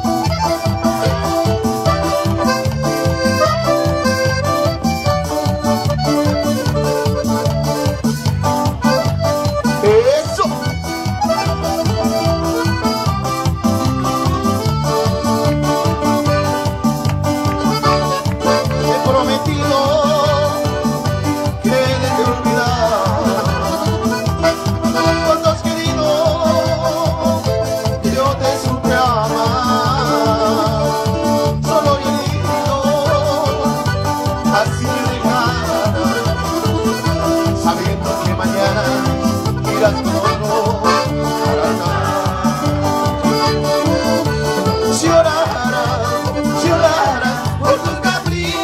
¡Eso! He prometido que de te olvidar. Cuántos queridos yo te supe amar. Solo y herido, así me dejaras, sabiendo que mañana irás con otro para nada. Llorarás, llorarás por tus caprichos.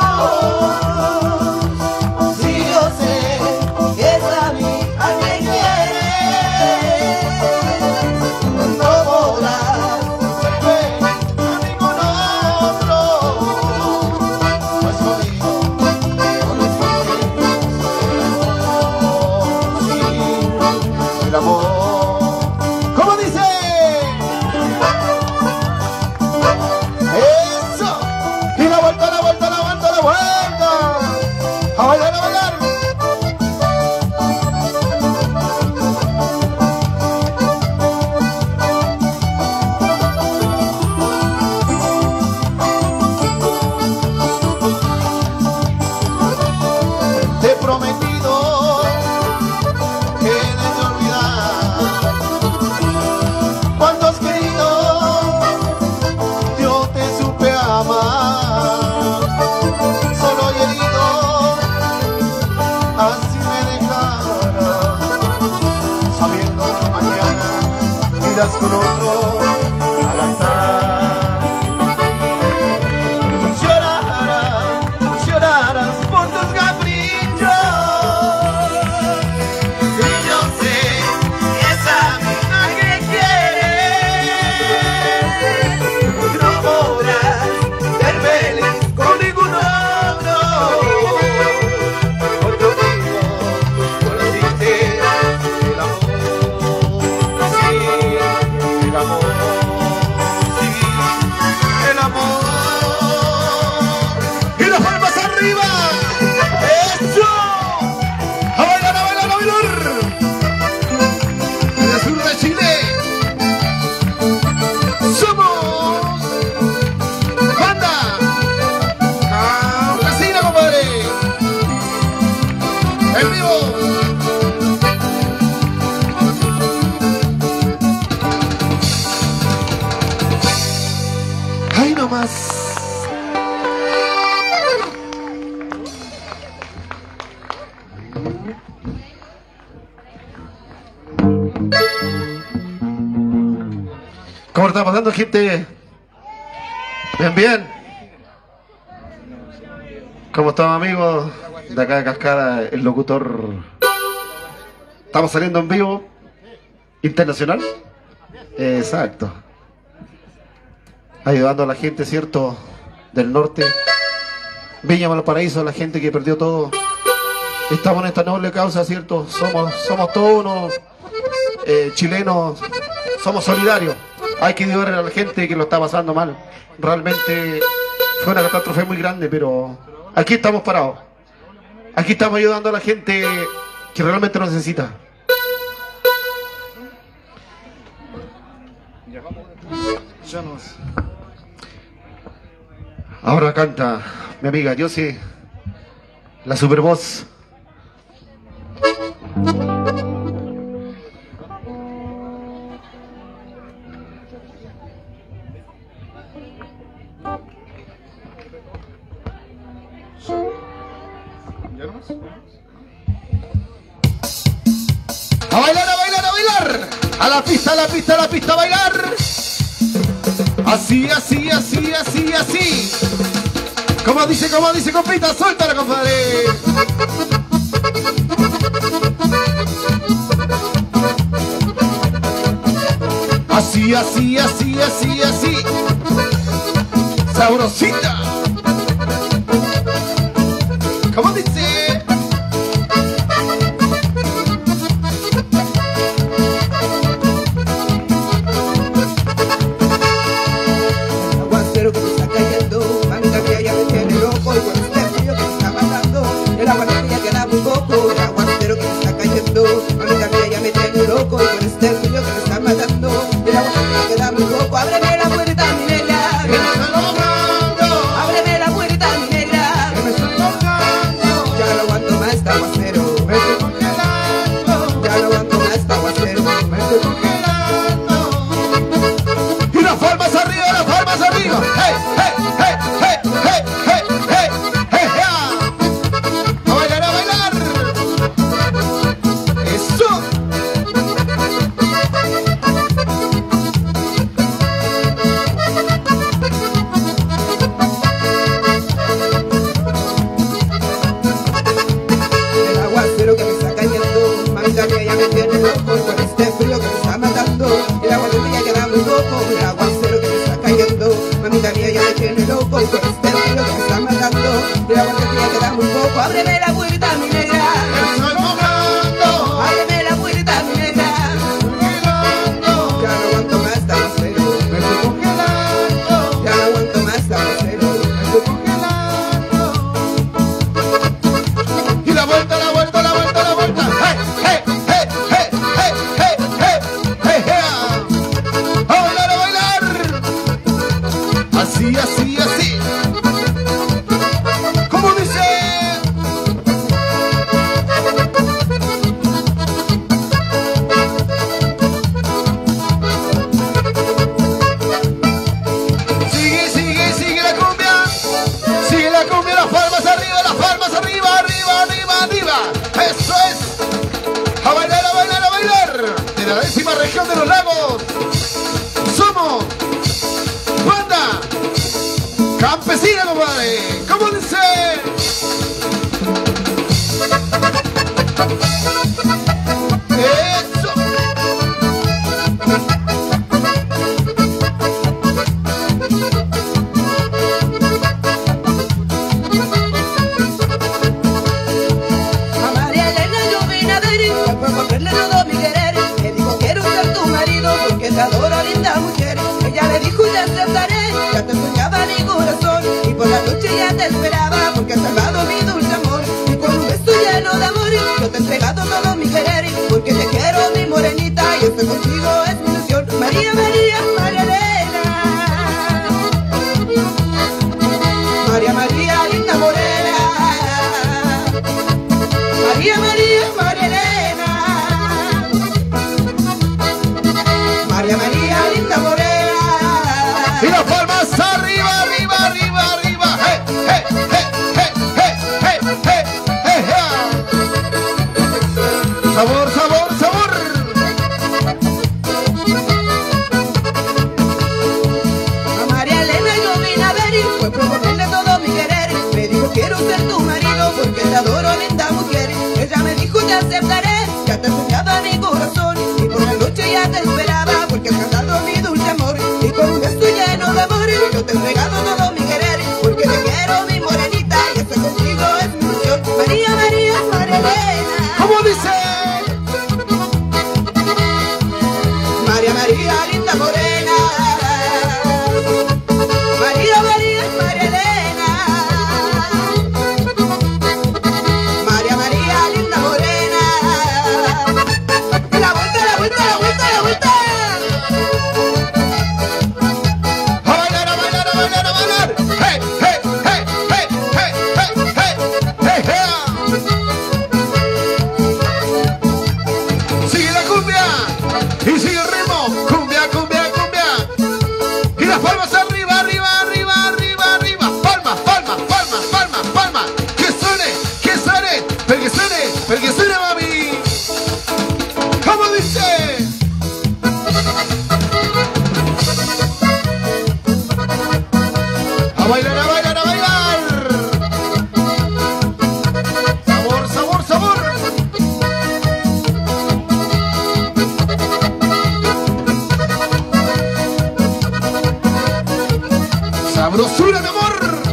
Si yo sé que es a mí a quien quieres, no podrás ser feliz a ningún otro. Pues conmigo no existe el amor. ¿Cómo dice? Eso. Y la vuelta, la vuelta, la vuelta, la vuelta. A bailar, a bailar. Te he prometido que de te olvidar. Cuántos queridos yo te supe amar. Solo y herido, así me dejarás, sabiendo que mañana irás con otro al altar. Llorarás, llorarás por tus caprichos. Y yo sé que es a mí a quien quieres. No podrás ser feliz con ningún otro. Porque conmigo solo existe el amor. Sí, el amor. Sí, el amor. Y las palmas arriba. ¡Eso! ¡A bailar, a bailar, a bailar! Del sur de Chile somos banda campesina, compadre. En vivo. ¡Ay, no más! ¿Cómo está pasando, gente? Bien, bien. ¿Cómo están, amigos? De acá de Cascada, el locutor. Estamos saliendo en vivo. ¿Internacional? Exacto. Ayudando a la gente, ¿cierto? Del norte. Viña, Valparaíso, la gente que perdió todo. Estamos en esta noble causa, ¿cierto? Somos, somos todos unos eh, chilenos. Somos solidarios. Hay que ayudar a la gente que lo está pasando mal. Realmente fue una catástrofe muy grande, pero aquí estamos parados. Aquí estamos ayudando a la gente que realmente lo necesita. Ahora canta mi amiga Josie, la super voz. A bailar, a bailar, a bailar. A la pista, a la pista, a la pista, a bailar. Así, así, así, así, así. Como dice, como dice, compita, suéltala, compadre. Así, así, así, así, así. Sabrosita. ¿Cómo dice? El aguacero que me está cayendo, manga mía ya me tiene loco. Y con este frío que me está matando, el agua ya queda muy poco. El aguacero que me está cayendo, manga mía ya me tiene loco. Y con este frío que me está matando, el agua ya queda muy poco. Ábreme la puerta, mi negra, que me estoy mojando. Ábreme la puerta, mi negra, que me estoy mojando. Ya no aguanto más este aguacero, me estoy congelando. Ya no aguanto más este aguacero, me estoy congelando. Y las palmas arriba, las palmas arriba. ¡Hey, hey, hey, hey, hey, hey, hey, hey, hey! ¡A bailar, a bailar! ¡Eso! El aguacero que me está cayendo, mamita mía ya me tiene loco. Y con este frío que me está matando, el agua ya queda muy poco. El aguacero que me está cayendo, mamita mía ya me tiene loco. Y con este frío que me está matando, el agua ya queda muy poco. Ábreme la puerta, mi negra, ¡Me estoy mojando! ábreme la puerta, mi negra. Ya no aguanto más este aguacero, ¡Me estoy congelando! ya no aguanto más este aguacero. ¡Me estoy congelando! Y la vuelta, la vuelta, la vuelta, la vuelta. ¡Hey, hey, hey, hey, hey, hey, hey, hey, hey! ¡A bailar, a bailar! Así, así, así. ¿Cómo dice? Sigue, sigue, sigue la cumbia. Sigue la cumbia, las palmas arriba, las palmas arriba, arriba, arriba, arriba. Eso es. A bailar, a bailar, a bailar. De la décima región de los lagos. Somos banda campesina, compadre. ¿Cómo dice? Eso. A María Elena yo vine a ver, fue por comprarle todo mi querer. Me dijo quiero ser tu marido porque te adoro, linda mujer. Ella le dijo te aceptaré, ya te soñaba mi corazón. Y por la noche ya te esperaba porque has salvado mi dulce amor. Y con un beso lleno de amor yo te he entregado todo mi querer. Porque te quiero mi morenita y estoy contigo es mi ilusión. María, María, María Elena. María, María, linda morena. María, María, María Elena. María, María, linda morena. Y las palmas arriba, arriba, arriba, arriba. ¡Hey, hey, hey, hey, hey, hey, hey, hey, hey! Sabor, sabor, sabor. A María Elena yo vine a ver y fue proponerle todo mi querer. Me dijo quiero ser tu marido porque te adoro, linda mujer. Ella me dijo te aceptaré, ya te soñaba mi corazón. Y por la noche ya te esperaba porque has cantado mi dulce amor. Y con un gesto lleno de amor yo te he entregado todo mi querer. Porque te quiero mi morenita y estar contigo es mi ilusión. María, María, María Elena. ¿Cómo dice? María, María, linda morena. María, María, María Elena. María, María, linda morena. La vuelta, la vuelta, la vuelta, la vuelta. A bailar, a bailar, a bailar, a bailar. ¡Hey, hey, hey, hey, hey, hey, hey, hey, hey! Sigue la cumbia y sigue el ritmo. Cumbia, cumbia, cumbia. Y las palmas arriba, arriba, arriba, arriba, arriba. Palmas, palmas, palmas, palmas, palmas. Que suene, que suene, pero que suene, pero que suene, mami. ¿Cómo dice? A bailar, a bailar, a bailar. Sabor, sabor, sabor. sabrosura de amor.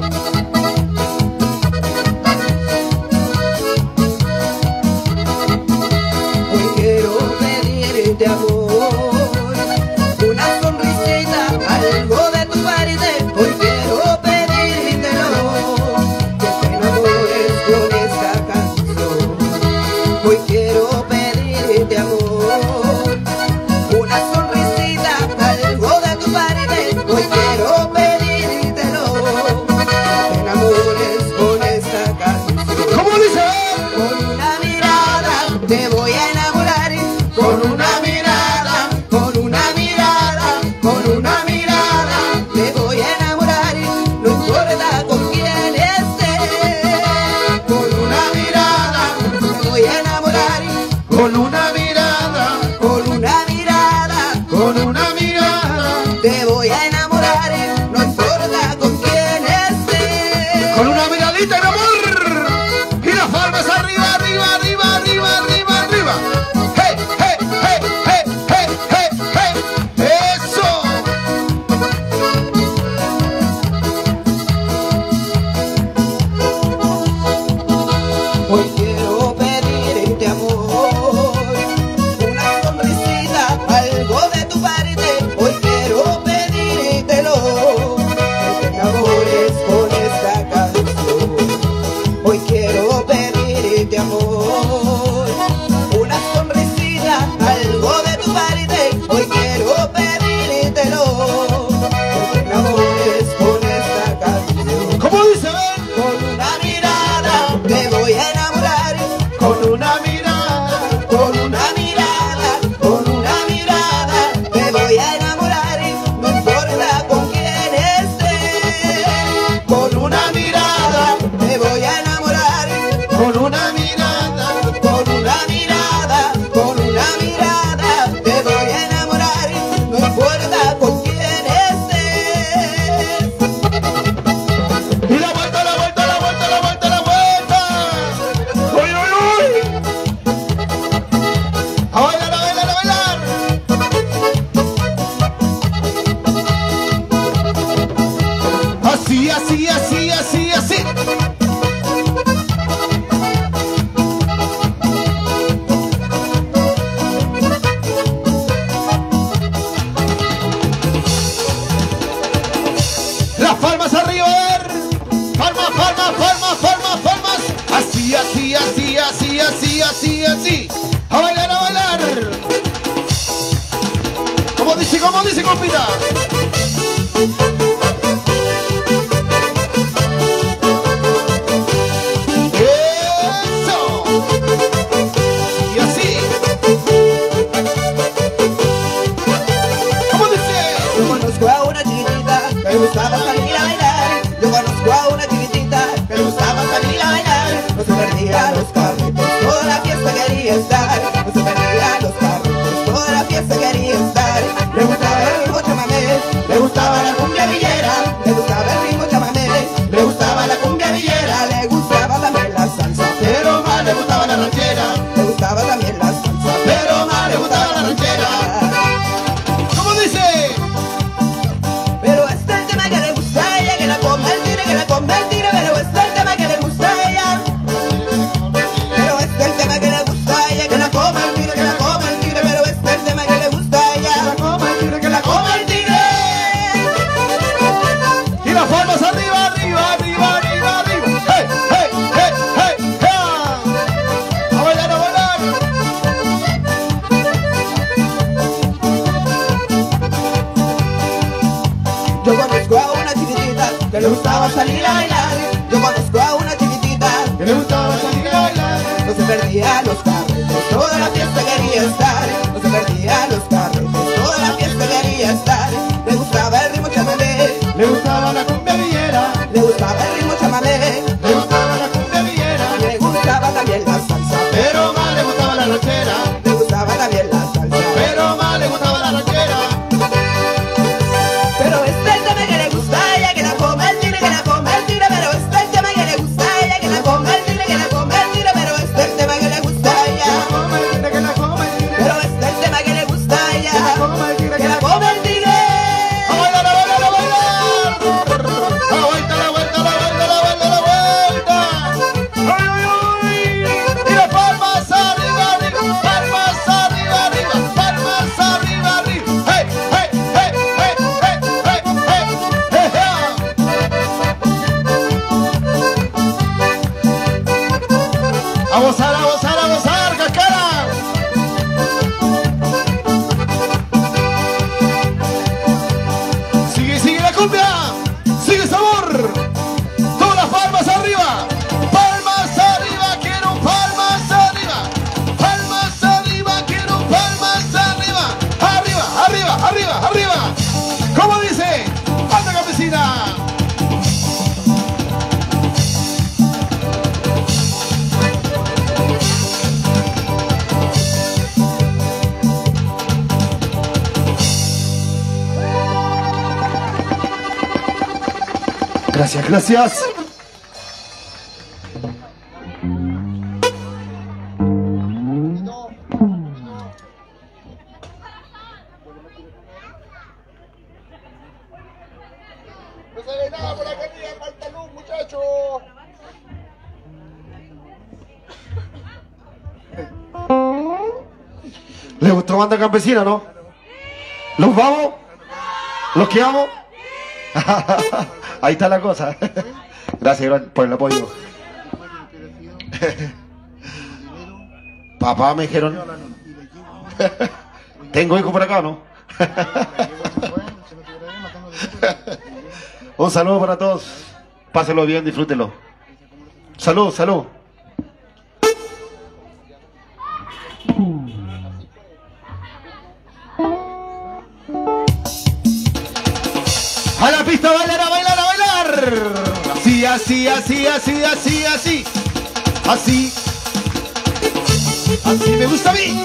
Hoy quiero pedirte amor, una sonrisita, algo de tu parte. Hoy quiero pedírtelo, que te enamores con esta canción. Hoy quiero pedirte amor, una sonrisita, algo de tu parte. Hoy quiero pedírtelo, que te enamores con esta canción. ¿Cómo dice? Con una mirada te voy a enamorar, con una mirada, con una mirada, con una mirada te voy a enamorar, no importa con quién estés. Con una mirada te voy a enamorar, Con una mirada, con una mirada con una mirada, te voy a enamorar, no importa con quién estés. con una miradita de amor. Y las palmas arriba, arriba, arriba, arriba, arriba, arriba. ¡Hey, hey, hey, hey, hey, hey, hey! ¡Eso! Hoy quiero pedirte amor, una sonrisita, algo de tu parte. Hoy quiero pedírtelo, que te enamores con esta canción. Hoy quiero pedirte amor, una sonrisita, algo de tu parte. Hoy quiero pedírtelo, que te enamores con esta canción. ¿Cómo dice? Con una mirada te voy a enamorar, Con una mirada, con una mirada, con una mirada te voy a enamorar, no importa con quién estés. Con una mirada te voy a enamorar, con una mirada, con una mirada, con una mirada te voy a enamorar, no importa con quién estés. y la vuelta, la vuelta, la vuelta, la vuelta, la vuelta. ¡Uy, uy, uy! ¡A bailar, a bailar, a bailar! Así, así, así, así, así. Las palmas arriba, a ver. Palmas, palmas, palmas, palmas, palmas. Así, así, así, así, así, así, así. A bailar, a bailar. ¿Cómo dice, cómo dice, compita? Eso. Y así. ¿Cómo dice? Yo conozco a una chiquitita que le gustaba salir a bailar. Yo conozco a una chiquitita que le gustaba salir a bailar. No se perdía los carritos, toda la fiesta quería estar. No se perdía los carritos, toda la fiesta quería estar. Le gustaba el ritmo chamamé, le gustaba la cumbia villera. Le gustaba el ritmo chamamé, le gustaba la cumbia villera. Le gustaba también la salsa, Pero más le gustaba la ranchera. le gustaba también la salsa, Pero más le gustaba la ranchera. ¿Cómo dice? pero este es el tema que le gusta a ella, que la convertiré, que la convertiré, pero este es el tema que le gusta a ella. Pero este es el tema que le gusta a ella, que la convertiré, que la convertiré, pero este es el tema que le gusta a ella. Que la convertiré, que la convertiré. Y las palmas arriba, arriba, arriba, arriba, arriba. ¡Hey, hey, hey, hey, hey! A bailar, a bailar. Yo conozco a una chiquitita que le gustaba salir a bailar. Yo conozco a una chiquitita Que le gustaba salir a bailar. no se perdía los carretes, toda la fiesta quería estar. No se perdía los carretes, toda la fiesta quería estar. Le gustaba el ritmo chamamé, Le gustaba la cumbia villera. le gustaba el ritmo chamamé, Le gustaba la cumbia villera. le gustaba también la salsa, Pero más le gustaba la ranchera. le gustaba también la salsa. Pero más le gustaba la ranchera. Pero este es el tema que le gusta a ella, que la convertiré, que la convertiré, pero este es el tema que le gusta a ella, que la convertiré, que la convertiré, pero este es el tema que le gusta a ella. Que la convertiré, que la convertiré. Pero este es el tema que le gusta a Gracias, gracias. No se ve nada por acá arriba, falta luz, muchachos. ¿Les gustó Banda Campesina, no? ¿Los vamos? ¿Los quedamos? Ahí está la cosa. Gracias por el apoyo. Papá, me dijeron. ¿Tengo hijo por acá, no? Un saludo para todos. Pásenlo bien, disfrútenlo. Salud, salud. A la pista, a bailar, a bailar, a bailar. Así, así, así, así, así, así. Así. Así me gusta a mí.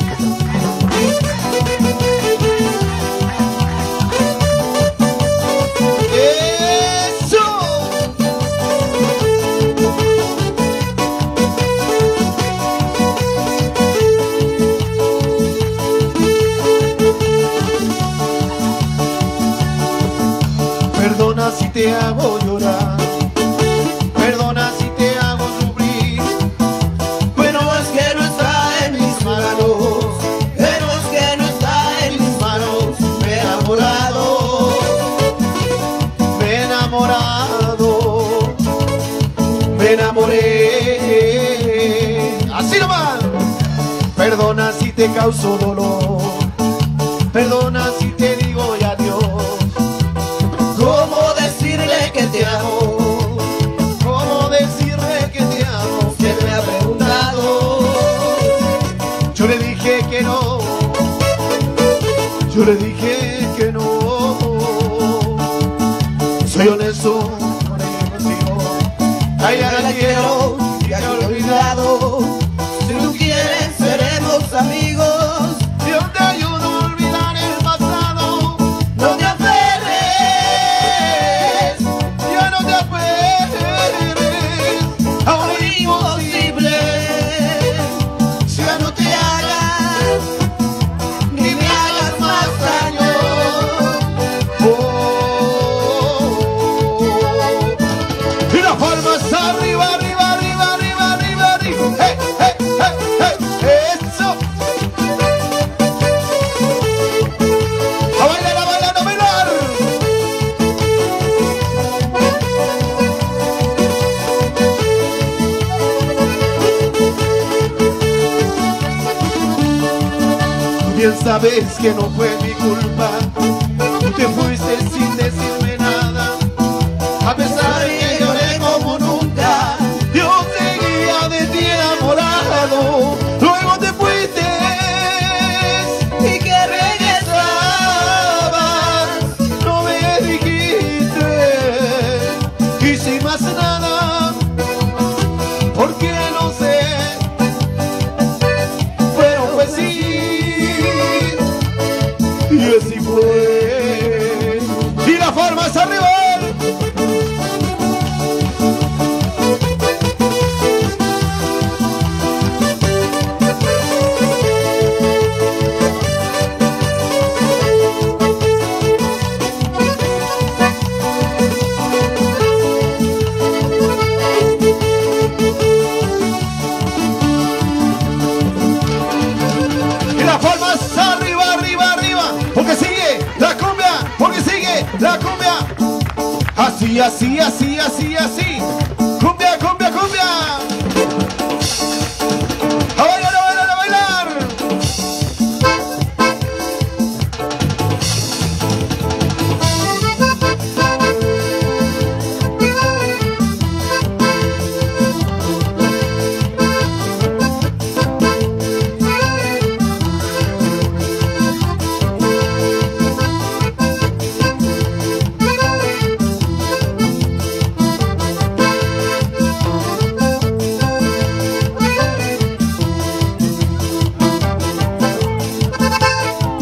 Perdona si te hago llorar, perdona si te hago sufrir, pero es que no está en mis manos, pero es que no está en mis manos. Me he enamorado, me he enamorado, me enamoré. Así nomás. Perdona si te causo dolor, perdona si te digo ya adiós. ¿Cómo decirle que te amo? ¿Cómo decirle que te amo? Que me ha preguntado. Yo le dije que no. Yo le dije que no. Soy honesto con ella contigo. A ella la quiero, ya te he olvidado. Si tú quieres seremos amigos. Yo te ayudo a olvidar el pasado. No te aferres. Imposible, ya no te hagas, ni me hagas más daño. Oh, oh, oh. Y las palmas arriba, arriba, arriba, arriba, arriba, arriba. Hey, hey, hey, hey. Eso. A bailar, a bailar, a bailar. Bien sabes que no fue mi culpa, tú te fuiste sin decirme nada. A pesar que lloré como nunca, yo seguía de ti enamorado. Luego te fuiste y que regresabas, no me dijiste. Y sin más nada, porque no sé, pero pues sí. Y así fue. Y la forma es arriba. Y la forma es arriba, arriba, arriba. Porque sigue la cumbia, porque sigue la cumbia. Así, así, así, así, así. Cumbia, cumbia, cumbia. A bailar, a bailar, a bailar.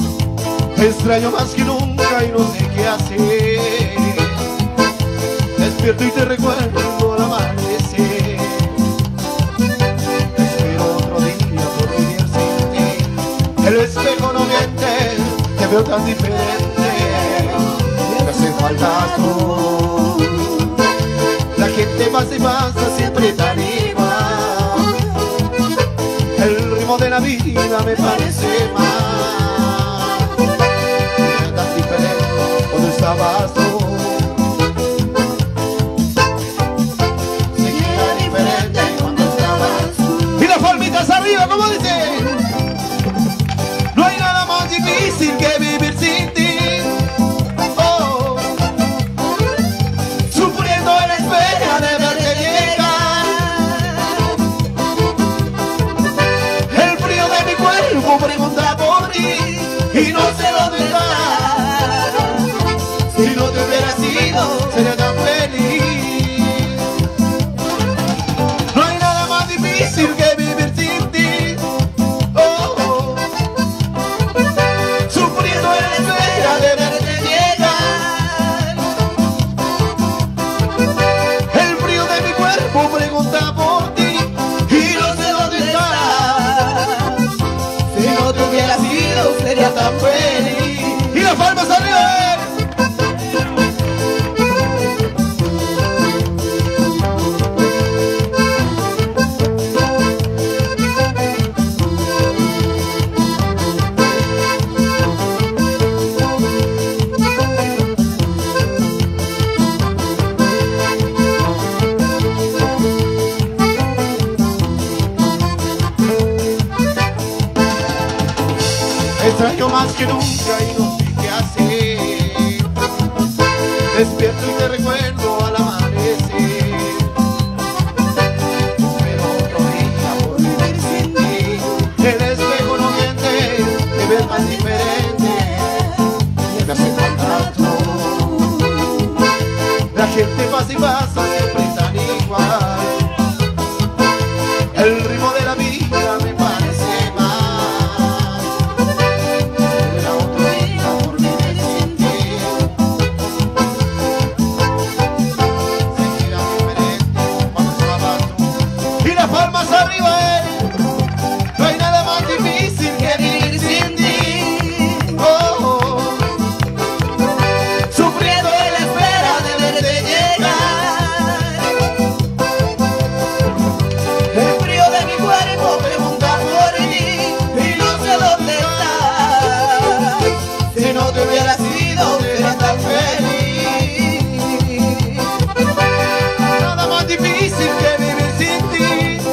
Te extraño más que nunca y no sé qué hacer. Despierto y te recuerdo al amanecer. Espero otro día por vivir sin ti. El espejo no miente, te veo tan diferente. Me hace falta tú. La gente pasa y pasa siempre tan igual. El ritmo de la vida me parece mal. Tan diferente cuando estabas tú. Arriba, como dice, no hay nada más difícil que vivir sin ti. Oh, sufriendo en la espera de verte llegar. El frío de mi cuerpo pregunta por ti y no sé dónde estás. Si no te hubiera sido, sería tan feliz. No hay nada más difícil que vivir sin pregunta por ti y no sé dónde estás. Si no te hubiera sido, sería tan feliz. Y las palmas arriba, extraño más que nunca y no sé qué hacer. Despierto y te recuerdo al amanecer. Pero otro día por vivir sin ti. El espejo no miente, te ves más diferente. Me hace falta tú. La gente pasa y pasa siempre tan igual. El ritmo de la vida me parece mal. Palmas arriba, eh. No hay nada más difícil que vivir sin ti. Oh, oh. Sufriendo en la espera de verte llegar. El frío de mi cuerpo pregunta por ti y no sé dónde estás. Si no te hubiera sido, sería tan feliz. Nada más difícil que vivir sin ti.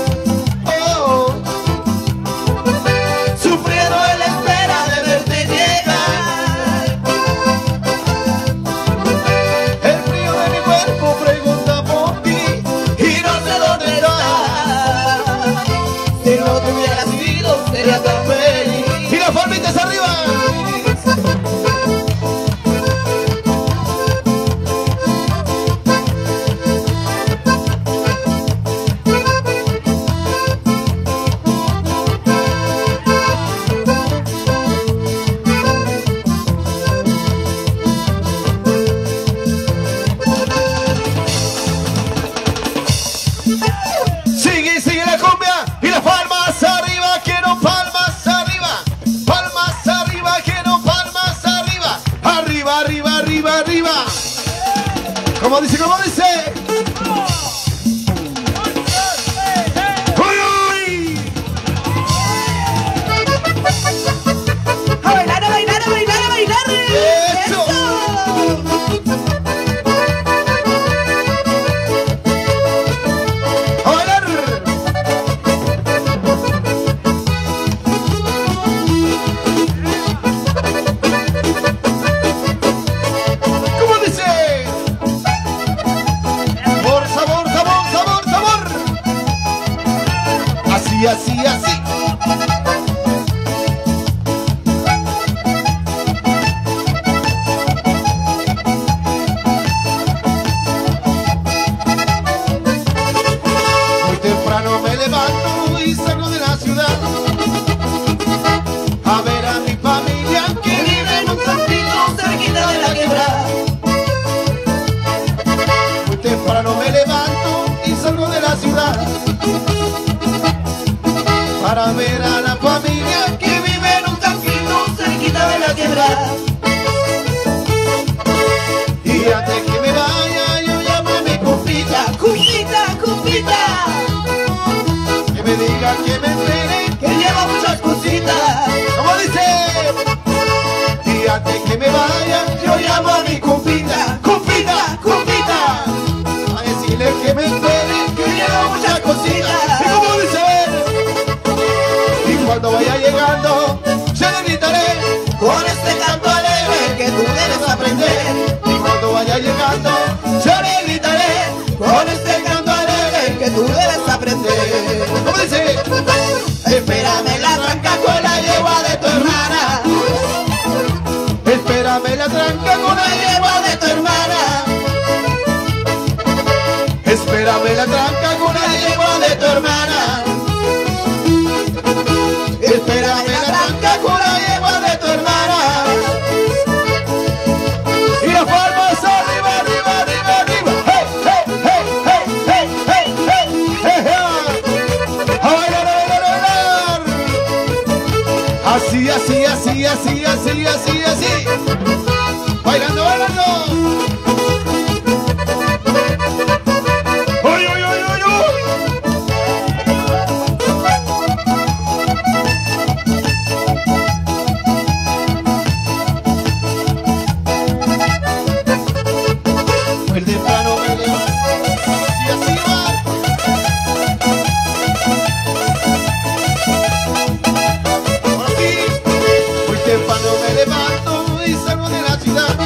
Y las palmitas arriba. Sigue, sigue la cumbia y las palmas arriba, quiero palmas arriba, palmas arriba, quiero palmas arriba, arriba, arriba, arriba, arriba. Como dice, como dice. ¡Uy, uy! A bailar, a bailar, a bailar, a bailar. ¡Eso! para ver a la familia que vive en un campito cerquita de la quebrada. Y antes que me vaya yo llamo a mi compita, compita, compita, que me diga que me espere, que lleva muchas cositas. ¿Cómo dice? Y antes que me vaya yo llamo a mi compita, compita, compita, a decirle que me espere, que lleva muchas cositas. ¿Y cómo dice? Y cuando vaya llegando yo le gritaré con este canto alegre que tú debes aprender. Y cuando vaya llegando yo le gritaré con este canto alegre que tú debes aprender. ¿Cómo dice? Espérame la tranca con la yegua de tu hermana. Espérame la tranca con la yegua de tu hermana. Espérame la tranca con la yegua de tu hermana. Espérame la tranca con la yegua de tu hermana. Y las palmas arriba, arriba, arriba, arriba. ¡Hey, hey, hey, hey, hey, hey, hey, hey, hey! ¡A bailar, a bailar, a bailar! Así, así, así, así, así, así, así. Bailando, bailando. ¡Uy, uy, uy, uy, uy! Muy temprano me levanto, así, así va. Ahora sí. Muy temprano me levanto y salgo de la ciudad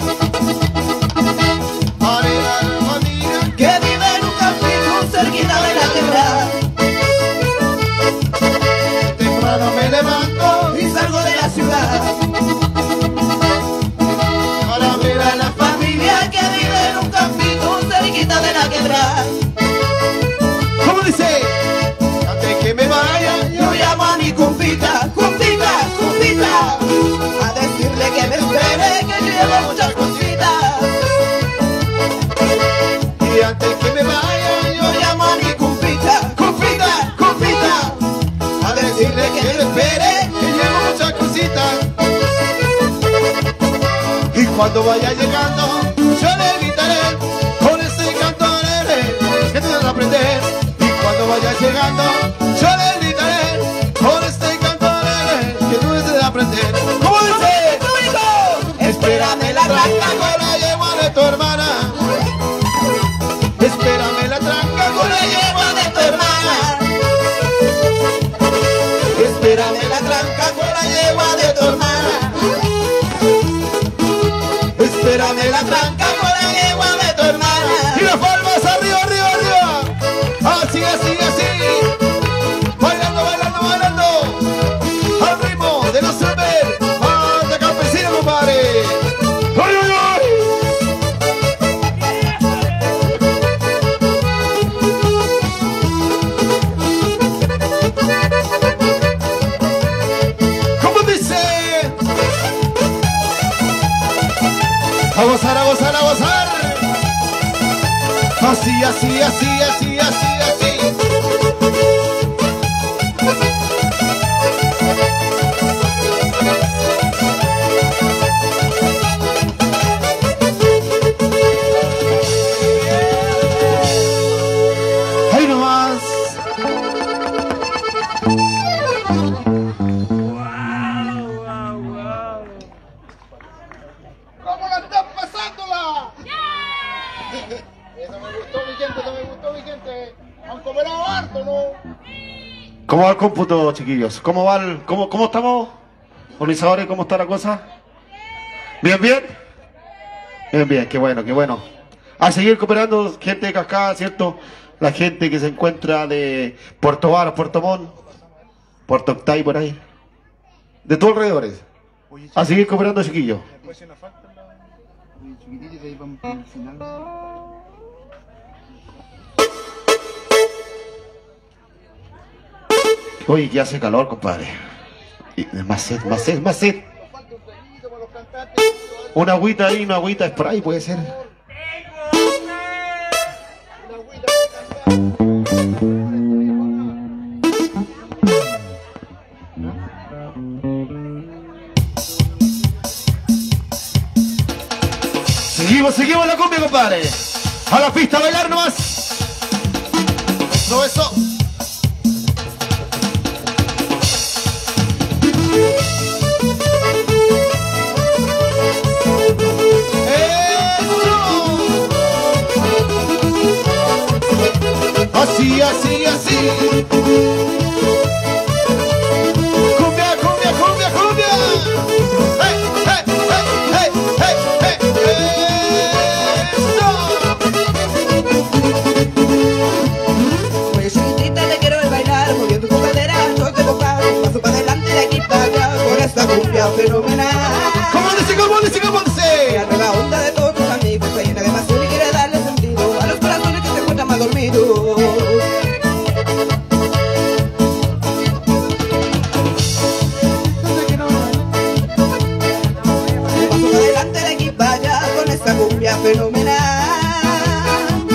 para ir a la familia que vive en un campito cerquita de la quebrada. Muy temprano me levanto y salgo de la ciudad para ver a la familia que vive en un campito cerquita de la quebrada. ¿Cómo dice? Antes que me vaya yo llamo a mi compita, compita, compita, a decirle que me espere, que llevo muchas cositas. Y antes que me vaya yo llamo a mi compita, compita, compita, a decirle que me espere, que llevo muchas cositas. Y cuando vaya llegando yo le gritaré con este canto alegre que tú debes aprender. Y cuando vaya llegando yo le gritaré con este canto alegre que tú debes aprender. ¿Cómo dice? Espérame la tranca con la yegua de tu hermana. Espérame la tranca con la yegua de tu hermana. Espérame la tranca con la yegua de tu hermana. Espérame la tranca con la yegua de tu hermana. Y las palmas arriba, arriba, arriba. Así, así, así. Bailando, bailando, bailando. Al ritmo de los Silver. ¡Anda, campesino, compadre! ¡Ay, ay, ay! ¿Cómo dice? A gozar, a gozar, a gozar. Así, así, así, así, así, así. Ahí nomás. ¿Cómo la están pasándola? Eso me gustó, mi gente, eso me gustó, mi gente. Han cobrado harto, ¿no? ¿Cómo va el cómputo, chiquillos? ¿Cómo va el, cómo, cómo estamos? Organizadores, ¿cómo está la cosa? ¿Bien, bien? Bien, bien, qué bueno, qué bueno. A seguir cooperando, gente de Cascada, ¿cierto? La gente que se encuentra de Puerto Varas, Puerto Montt, Puerto Octay, por ahí. De todos alrededores. A seguir cooperando, chiquillos. Oye, que hace calor, compadre. Y más sed, más sed, más sed. Una agüita ahí, una agüita spray puede ser. Seguimos, seguimos la cumbia, compadre. A la pista a bailar nomás. Eso, eso. Así, así, así. Cumbia, cumbia, cumbia, cumbia. Hey, hey, hey, hey, hey, hey, Oye, chiquitita, te quiero ver bailar, moviendo tu cadera, yo te tocar, paso para adelante de aquí para allá, con esta cumbia fenomenal. ¿Cómo dice, cómo dice, cómo dice? La nueva onda de todos tus amigos, se llena de pasión y quiere darle sentido a los corazones que se encuentran más dormidos. Cumbia fenomenal.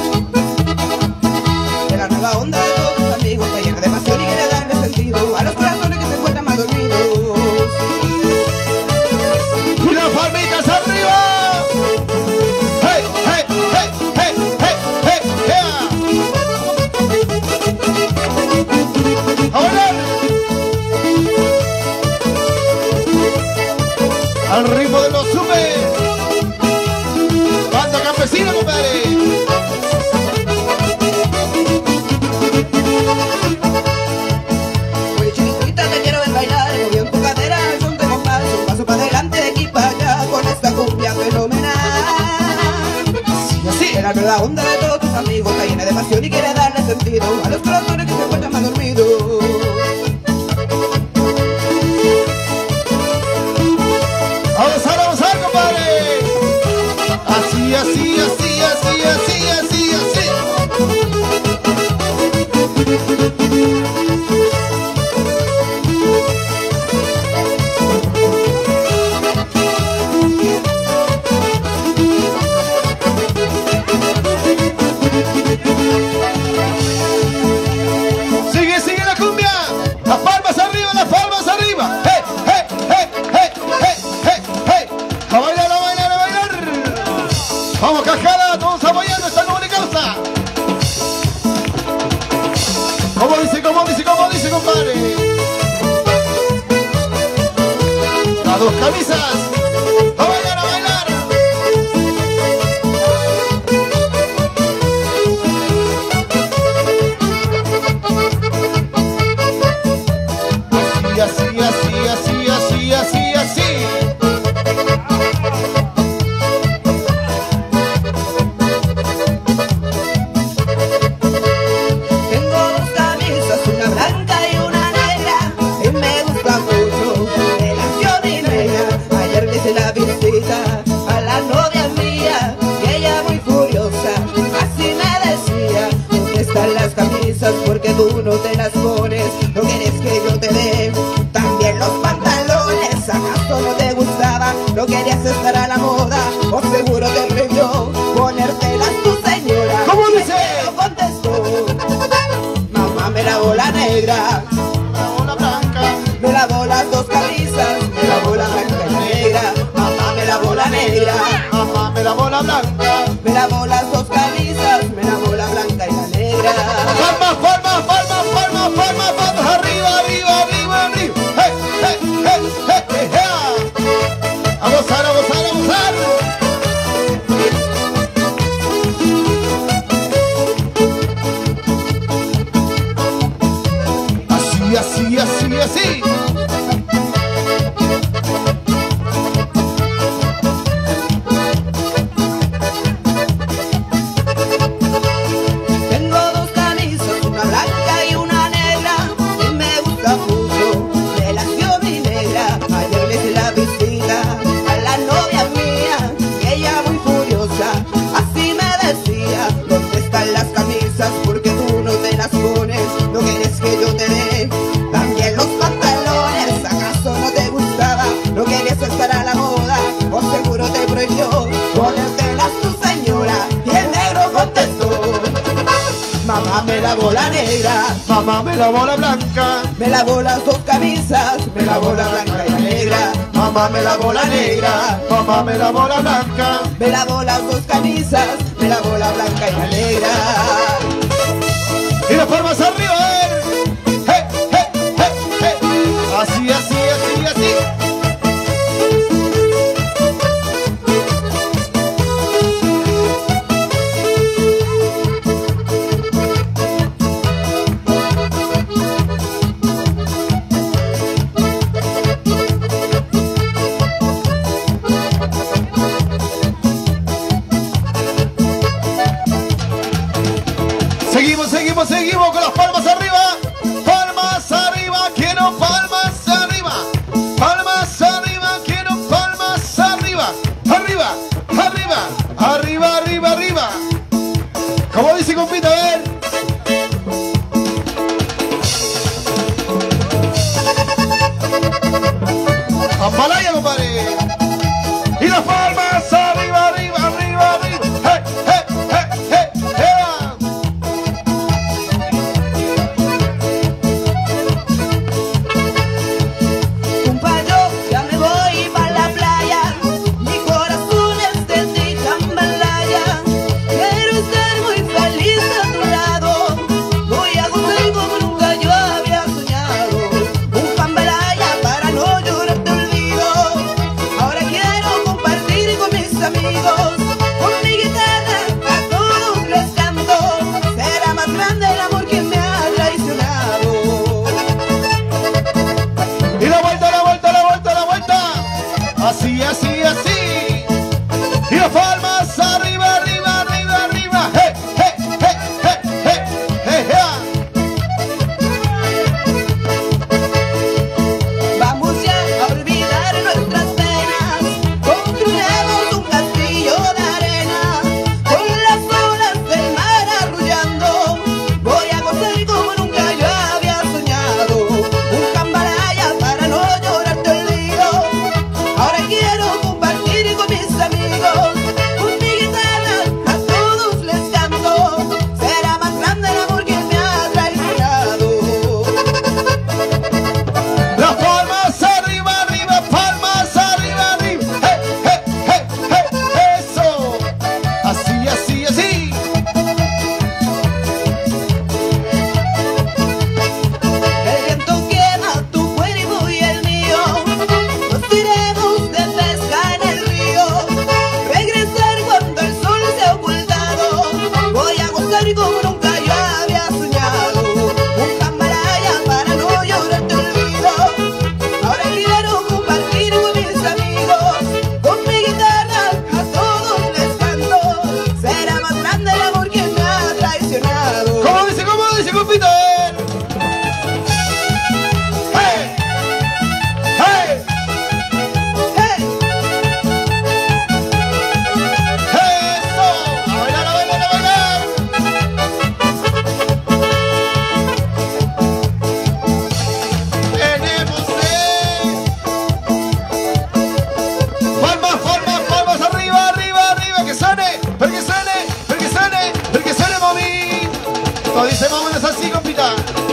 De la nueva onda de todos tus amigos, está llena de pasión y quiere darle sentido a los corazones que se encuentran más dormidos. Y las palmitas arriba. Hey, hey, hey, hey, hey, hey, yeah. A bailar. Al ritmo de los super. Campesino, compadre. Oye, chiquitita, te quiero ver bailar, moviendo tu cadera, son de compás, un paso para adelante de aquí para allá, con esta cumbia fenomenal. Así, así. De la nueva onda de todos tus amigos, está llena de pasión y quiere darle sentido a los corazones que se encuentran más dormidos. Vamos a vamos a compadre. Así, así, así, así, así, así, así. Sigue, sigue la cumbia. Las palmas arriba, las palmas arriba. Hey, hey, hey, hey, hey, hey, hey. A bailar, a bailar, a bailar. Vamos, Cascada, todos apoyando esta noble causa. ¿Cómo dice, cómo dice, cómo dice, compadre? Las dos camisas. A bailar, a bailar. Así, así, así, así, así, así, así. A la novia mía, y ella muy furiosa, así me decía: ¿dónde están las camisas? Porque tú no te las pones, no quieres que yo te dé. También los pantalones, ¿acaso no te gustaba? No querías estar a la moda, o seguro te prohibió ponértelas tu señora. ¿Cómo dice? Y contestó: mamá, me lavó la negra, Me lavó la blanca, me lavó las dos camisas, me lavó la blanca y la negra. Mamá, me lavó la negra, mamá me lavó la blanca. me lavó las dos camisas, me lavó la blanca y la negra. Palmas, palmas, palmas, palmas, palmas, palmas, arriba, arriba, arriba, arriba. Hey, hey, hey, hey, hey, hey. A gozar, a gozar, a gozar. Así, así, así, así. Tengo dos camisas, una blanca y una negra, y me gusta mucho, me las dio mi negra. Ayer le hice la visita a la novia mía, y ella muy furiosa, así me decía: ¿dónde están las camisas? Porque tú no te las pones, no quieres que yo te dé. También los pantalones, ¿acaso no te gustaba? No querías estar a la moda, o seguro te prohibió ponértelas tu señora. Y el negro contestó: mamá, me lavó la negra, Mamá me lavó la blanca. me lavó las dos camisas, me lavó la blanca y la negra. Mamá mamá me lavó la negra, mamá me lavó la blanca, me lavó las dos camisas, me lavó la blanca y la negra. Y las palmas arriba, a ver. Hey, hey, hey, hey. Así, así, así, así. Seguimos, seguimos, seguimos con las palmas arriba. Palmas arriba, quiero palmas arriba. Palmas arriba, quiero palmas arriba. Arriba, arriba, arriba, arriba, arriba. Como dice compita, a ver. Apalaya, compadre. Y las palmas arriba, arriba, arriba, arriba. Hey, hey, hey, hey, hey. Así, así, así. Y las palmas arriba, arriba, arriba, arriba. Hey, hey, hey, hey, hey, hey, hey. Vamos ya a olvidar nuestras penas, construyamos un castillo de arena, con las olas del mar arrullando. Voy a gozar como nunca yo había soñado, un jambalaya para no llorarte olvido. Ahora quiero compartir con mis amigos, con mi guitarra a todos les canto. Será más grande el amor que me ha traicionado. Las palmas arriba, arriba, palmas arriba, arriba. Hey, hey, hey, hey, eso. Así, así, así. El viento quema tu cuerpo y el mío, nos iremos de pesca en el río, regresar cuando el sol se ha ocultado. Voy a gozar como nunca yo había soñado, un jambalaya para no llorarte olvido. Ahora quiero compartir con mis amigos, con mi guitarra a todos les canto. Será más grande el amor que me ha traicionado. ¿Cómo dice, cómo dice, compita? Hey, hey, Hey, eso. A bailar, a bailar, a bailar. Tenemos eh. Palmas, palmas, palmas arriba, arriba, arriba. Que suene, pero que suene, pero que suene, pero que suene, mami. Todo dice más o menos así, compita.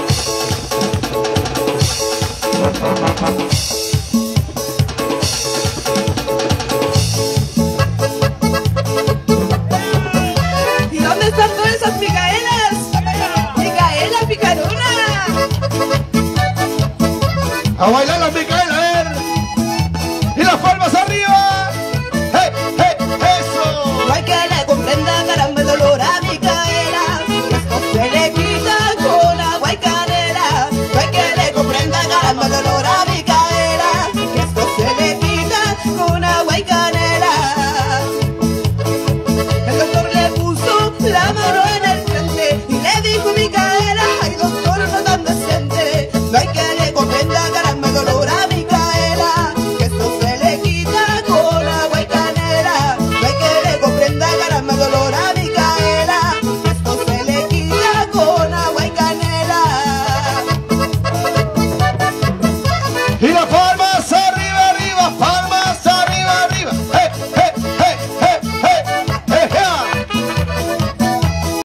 ¿y dónde están todas esas Micaelas? Micaela picarona. A bailar las Micaela, a ver. Y las palmas arriba. Hey, hey, eso. No hay que le comprenda, caramba, el dolor a Micaela, que esto se le quita con agua y canela. No hay que le comprenda, caramba, el dolor a Micaela, que esto se le quita con agua y canela.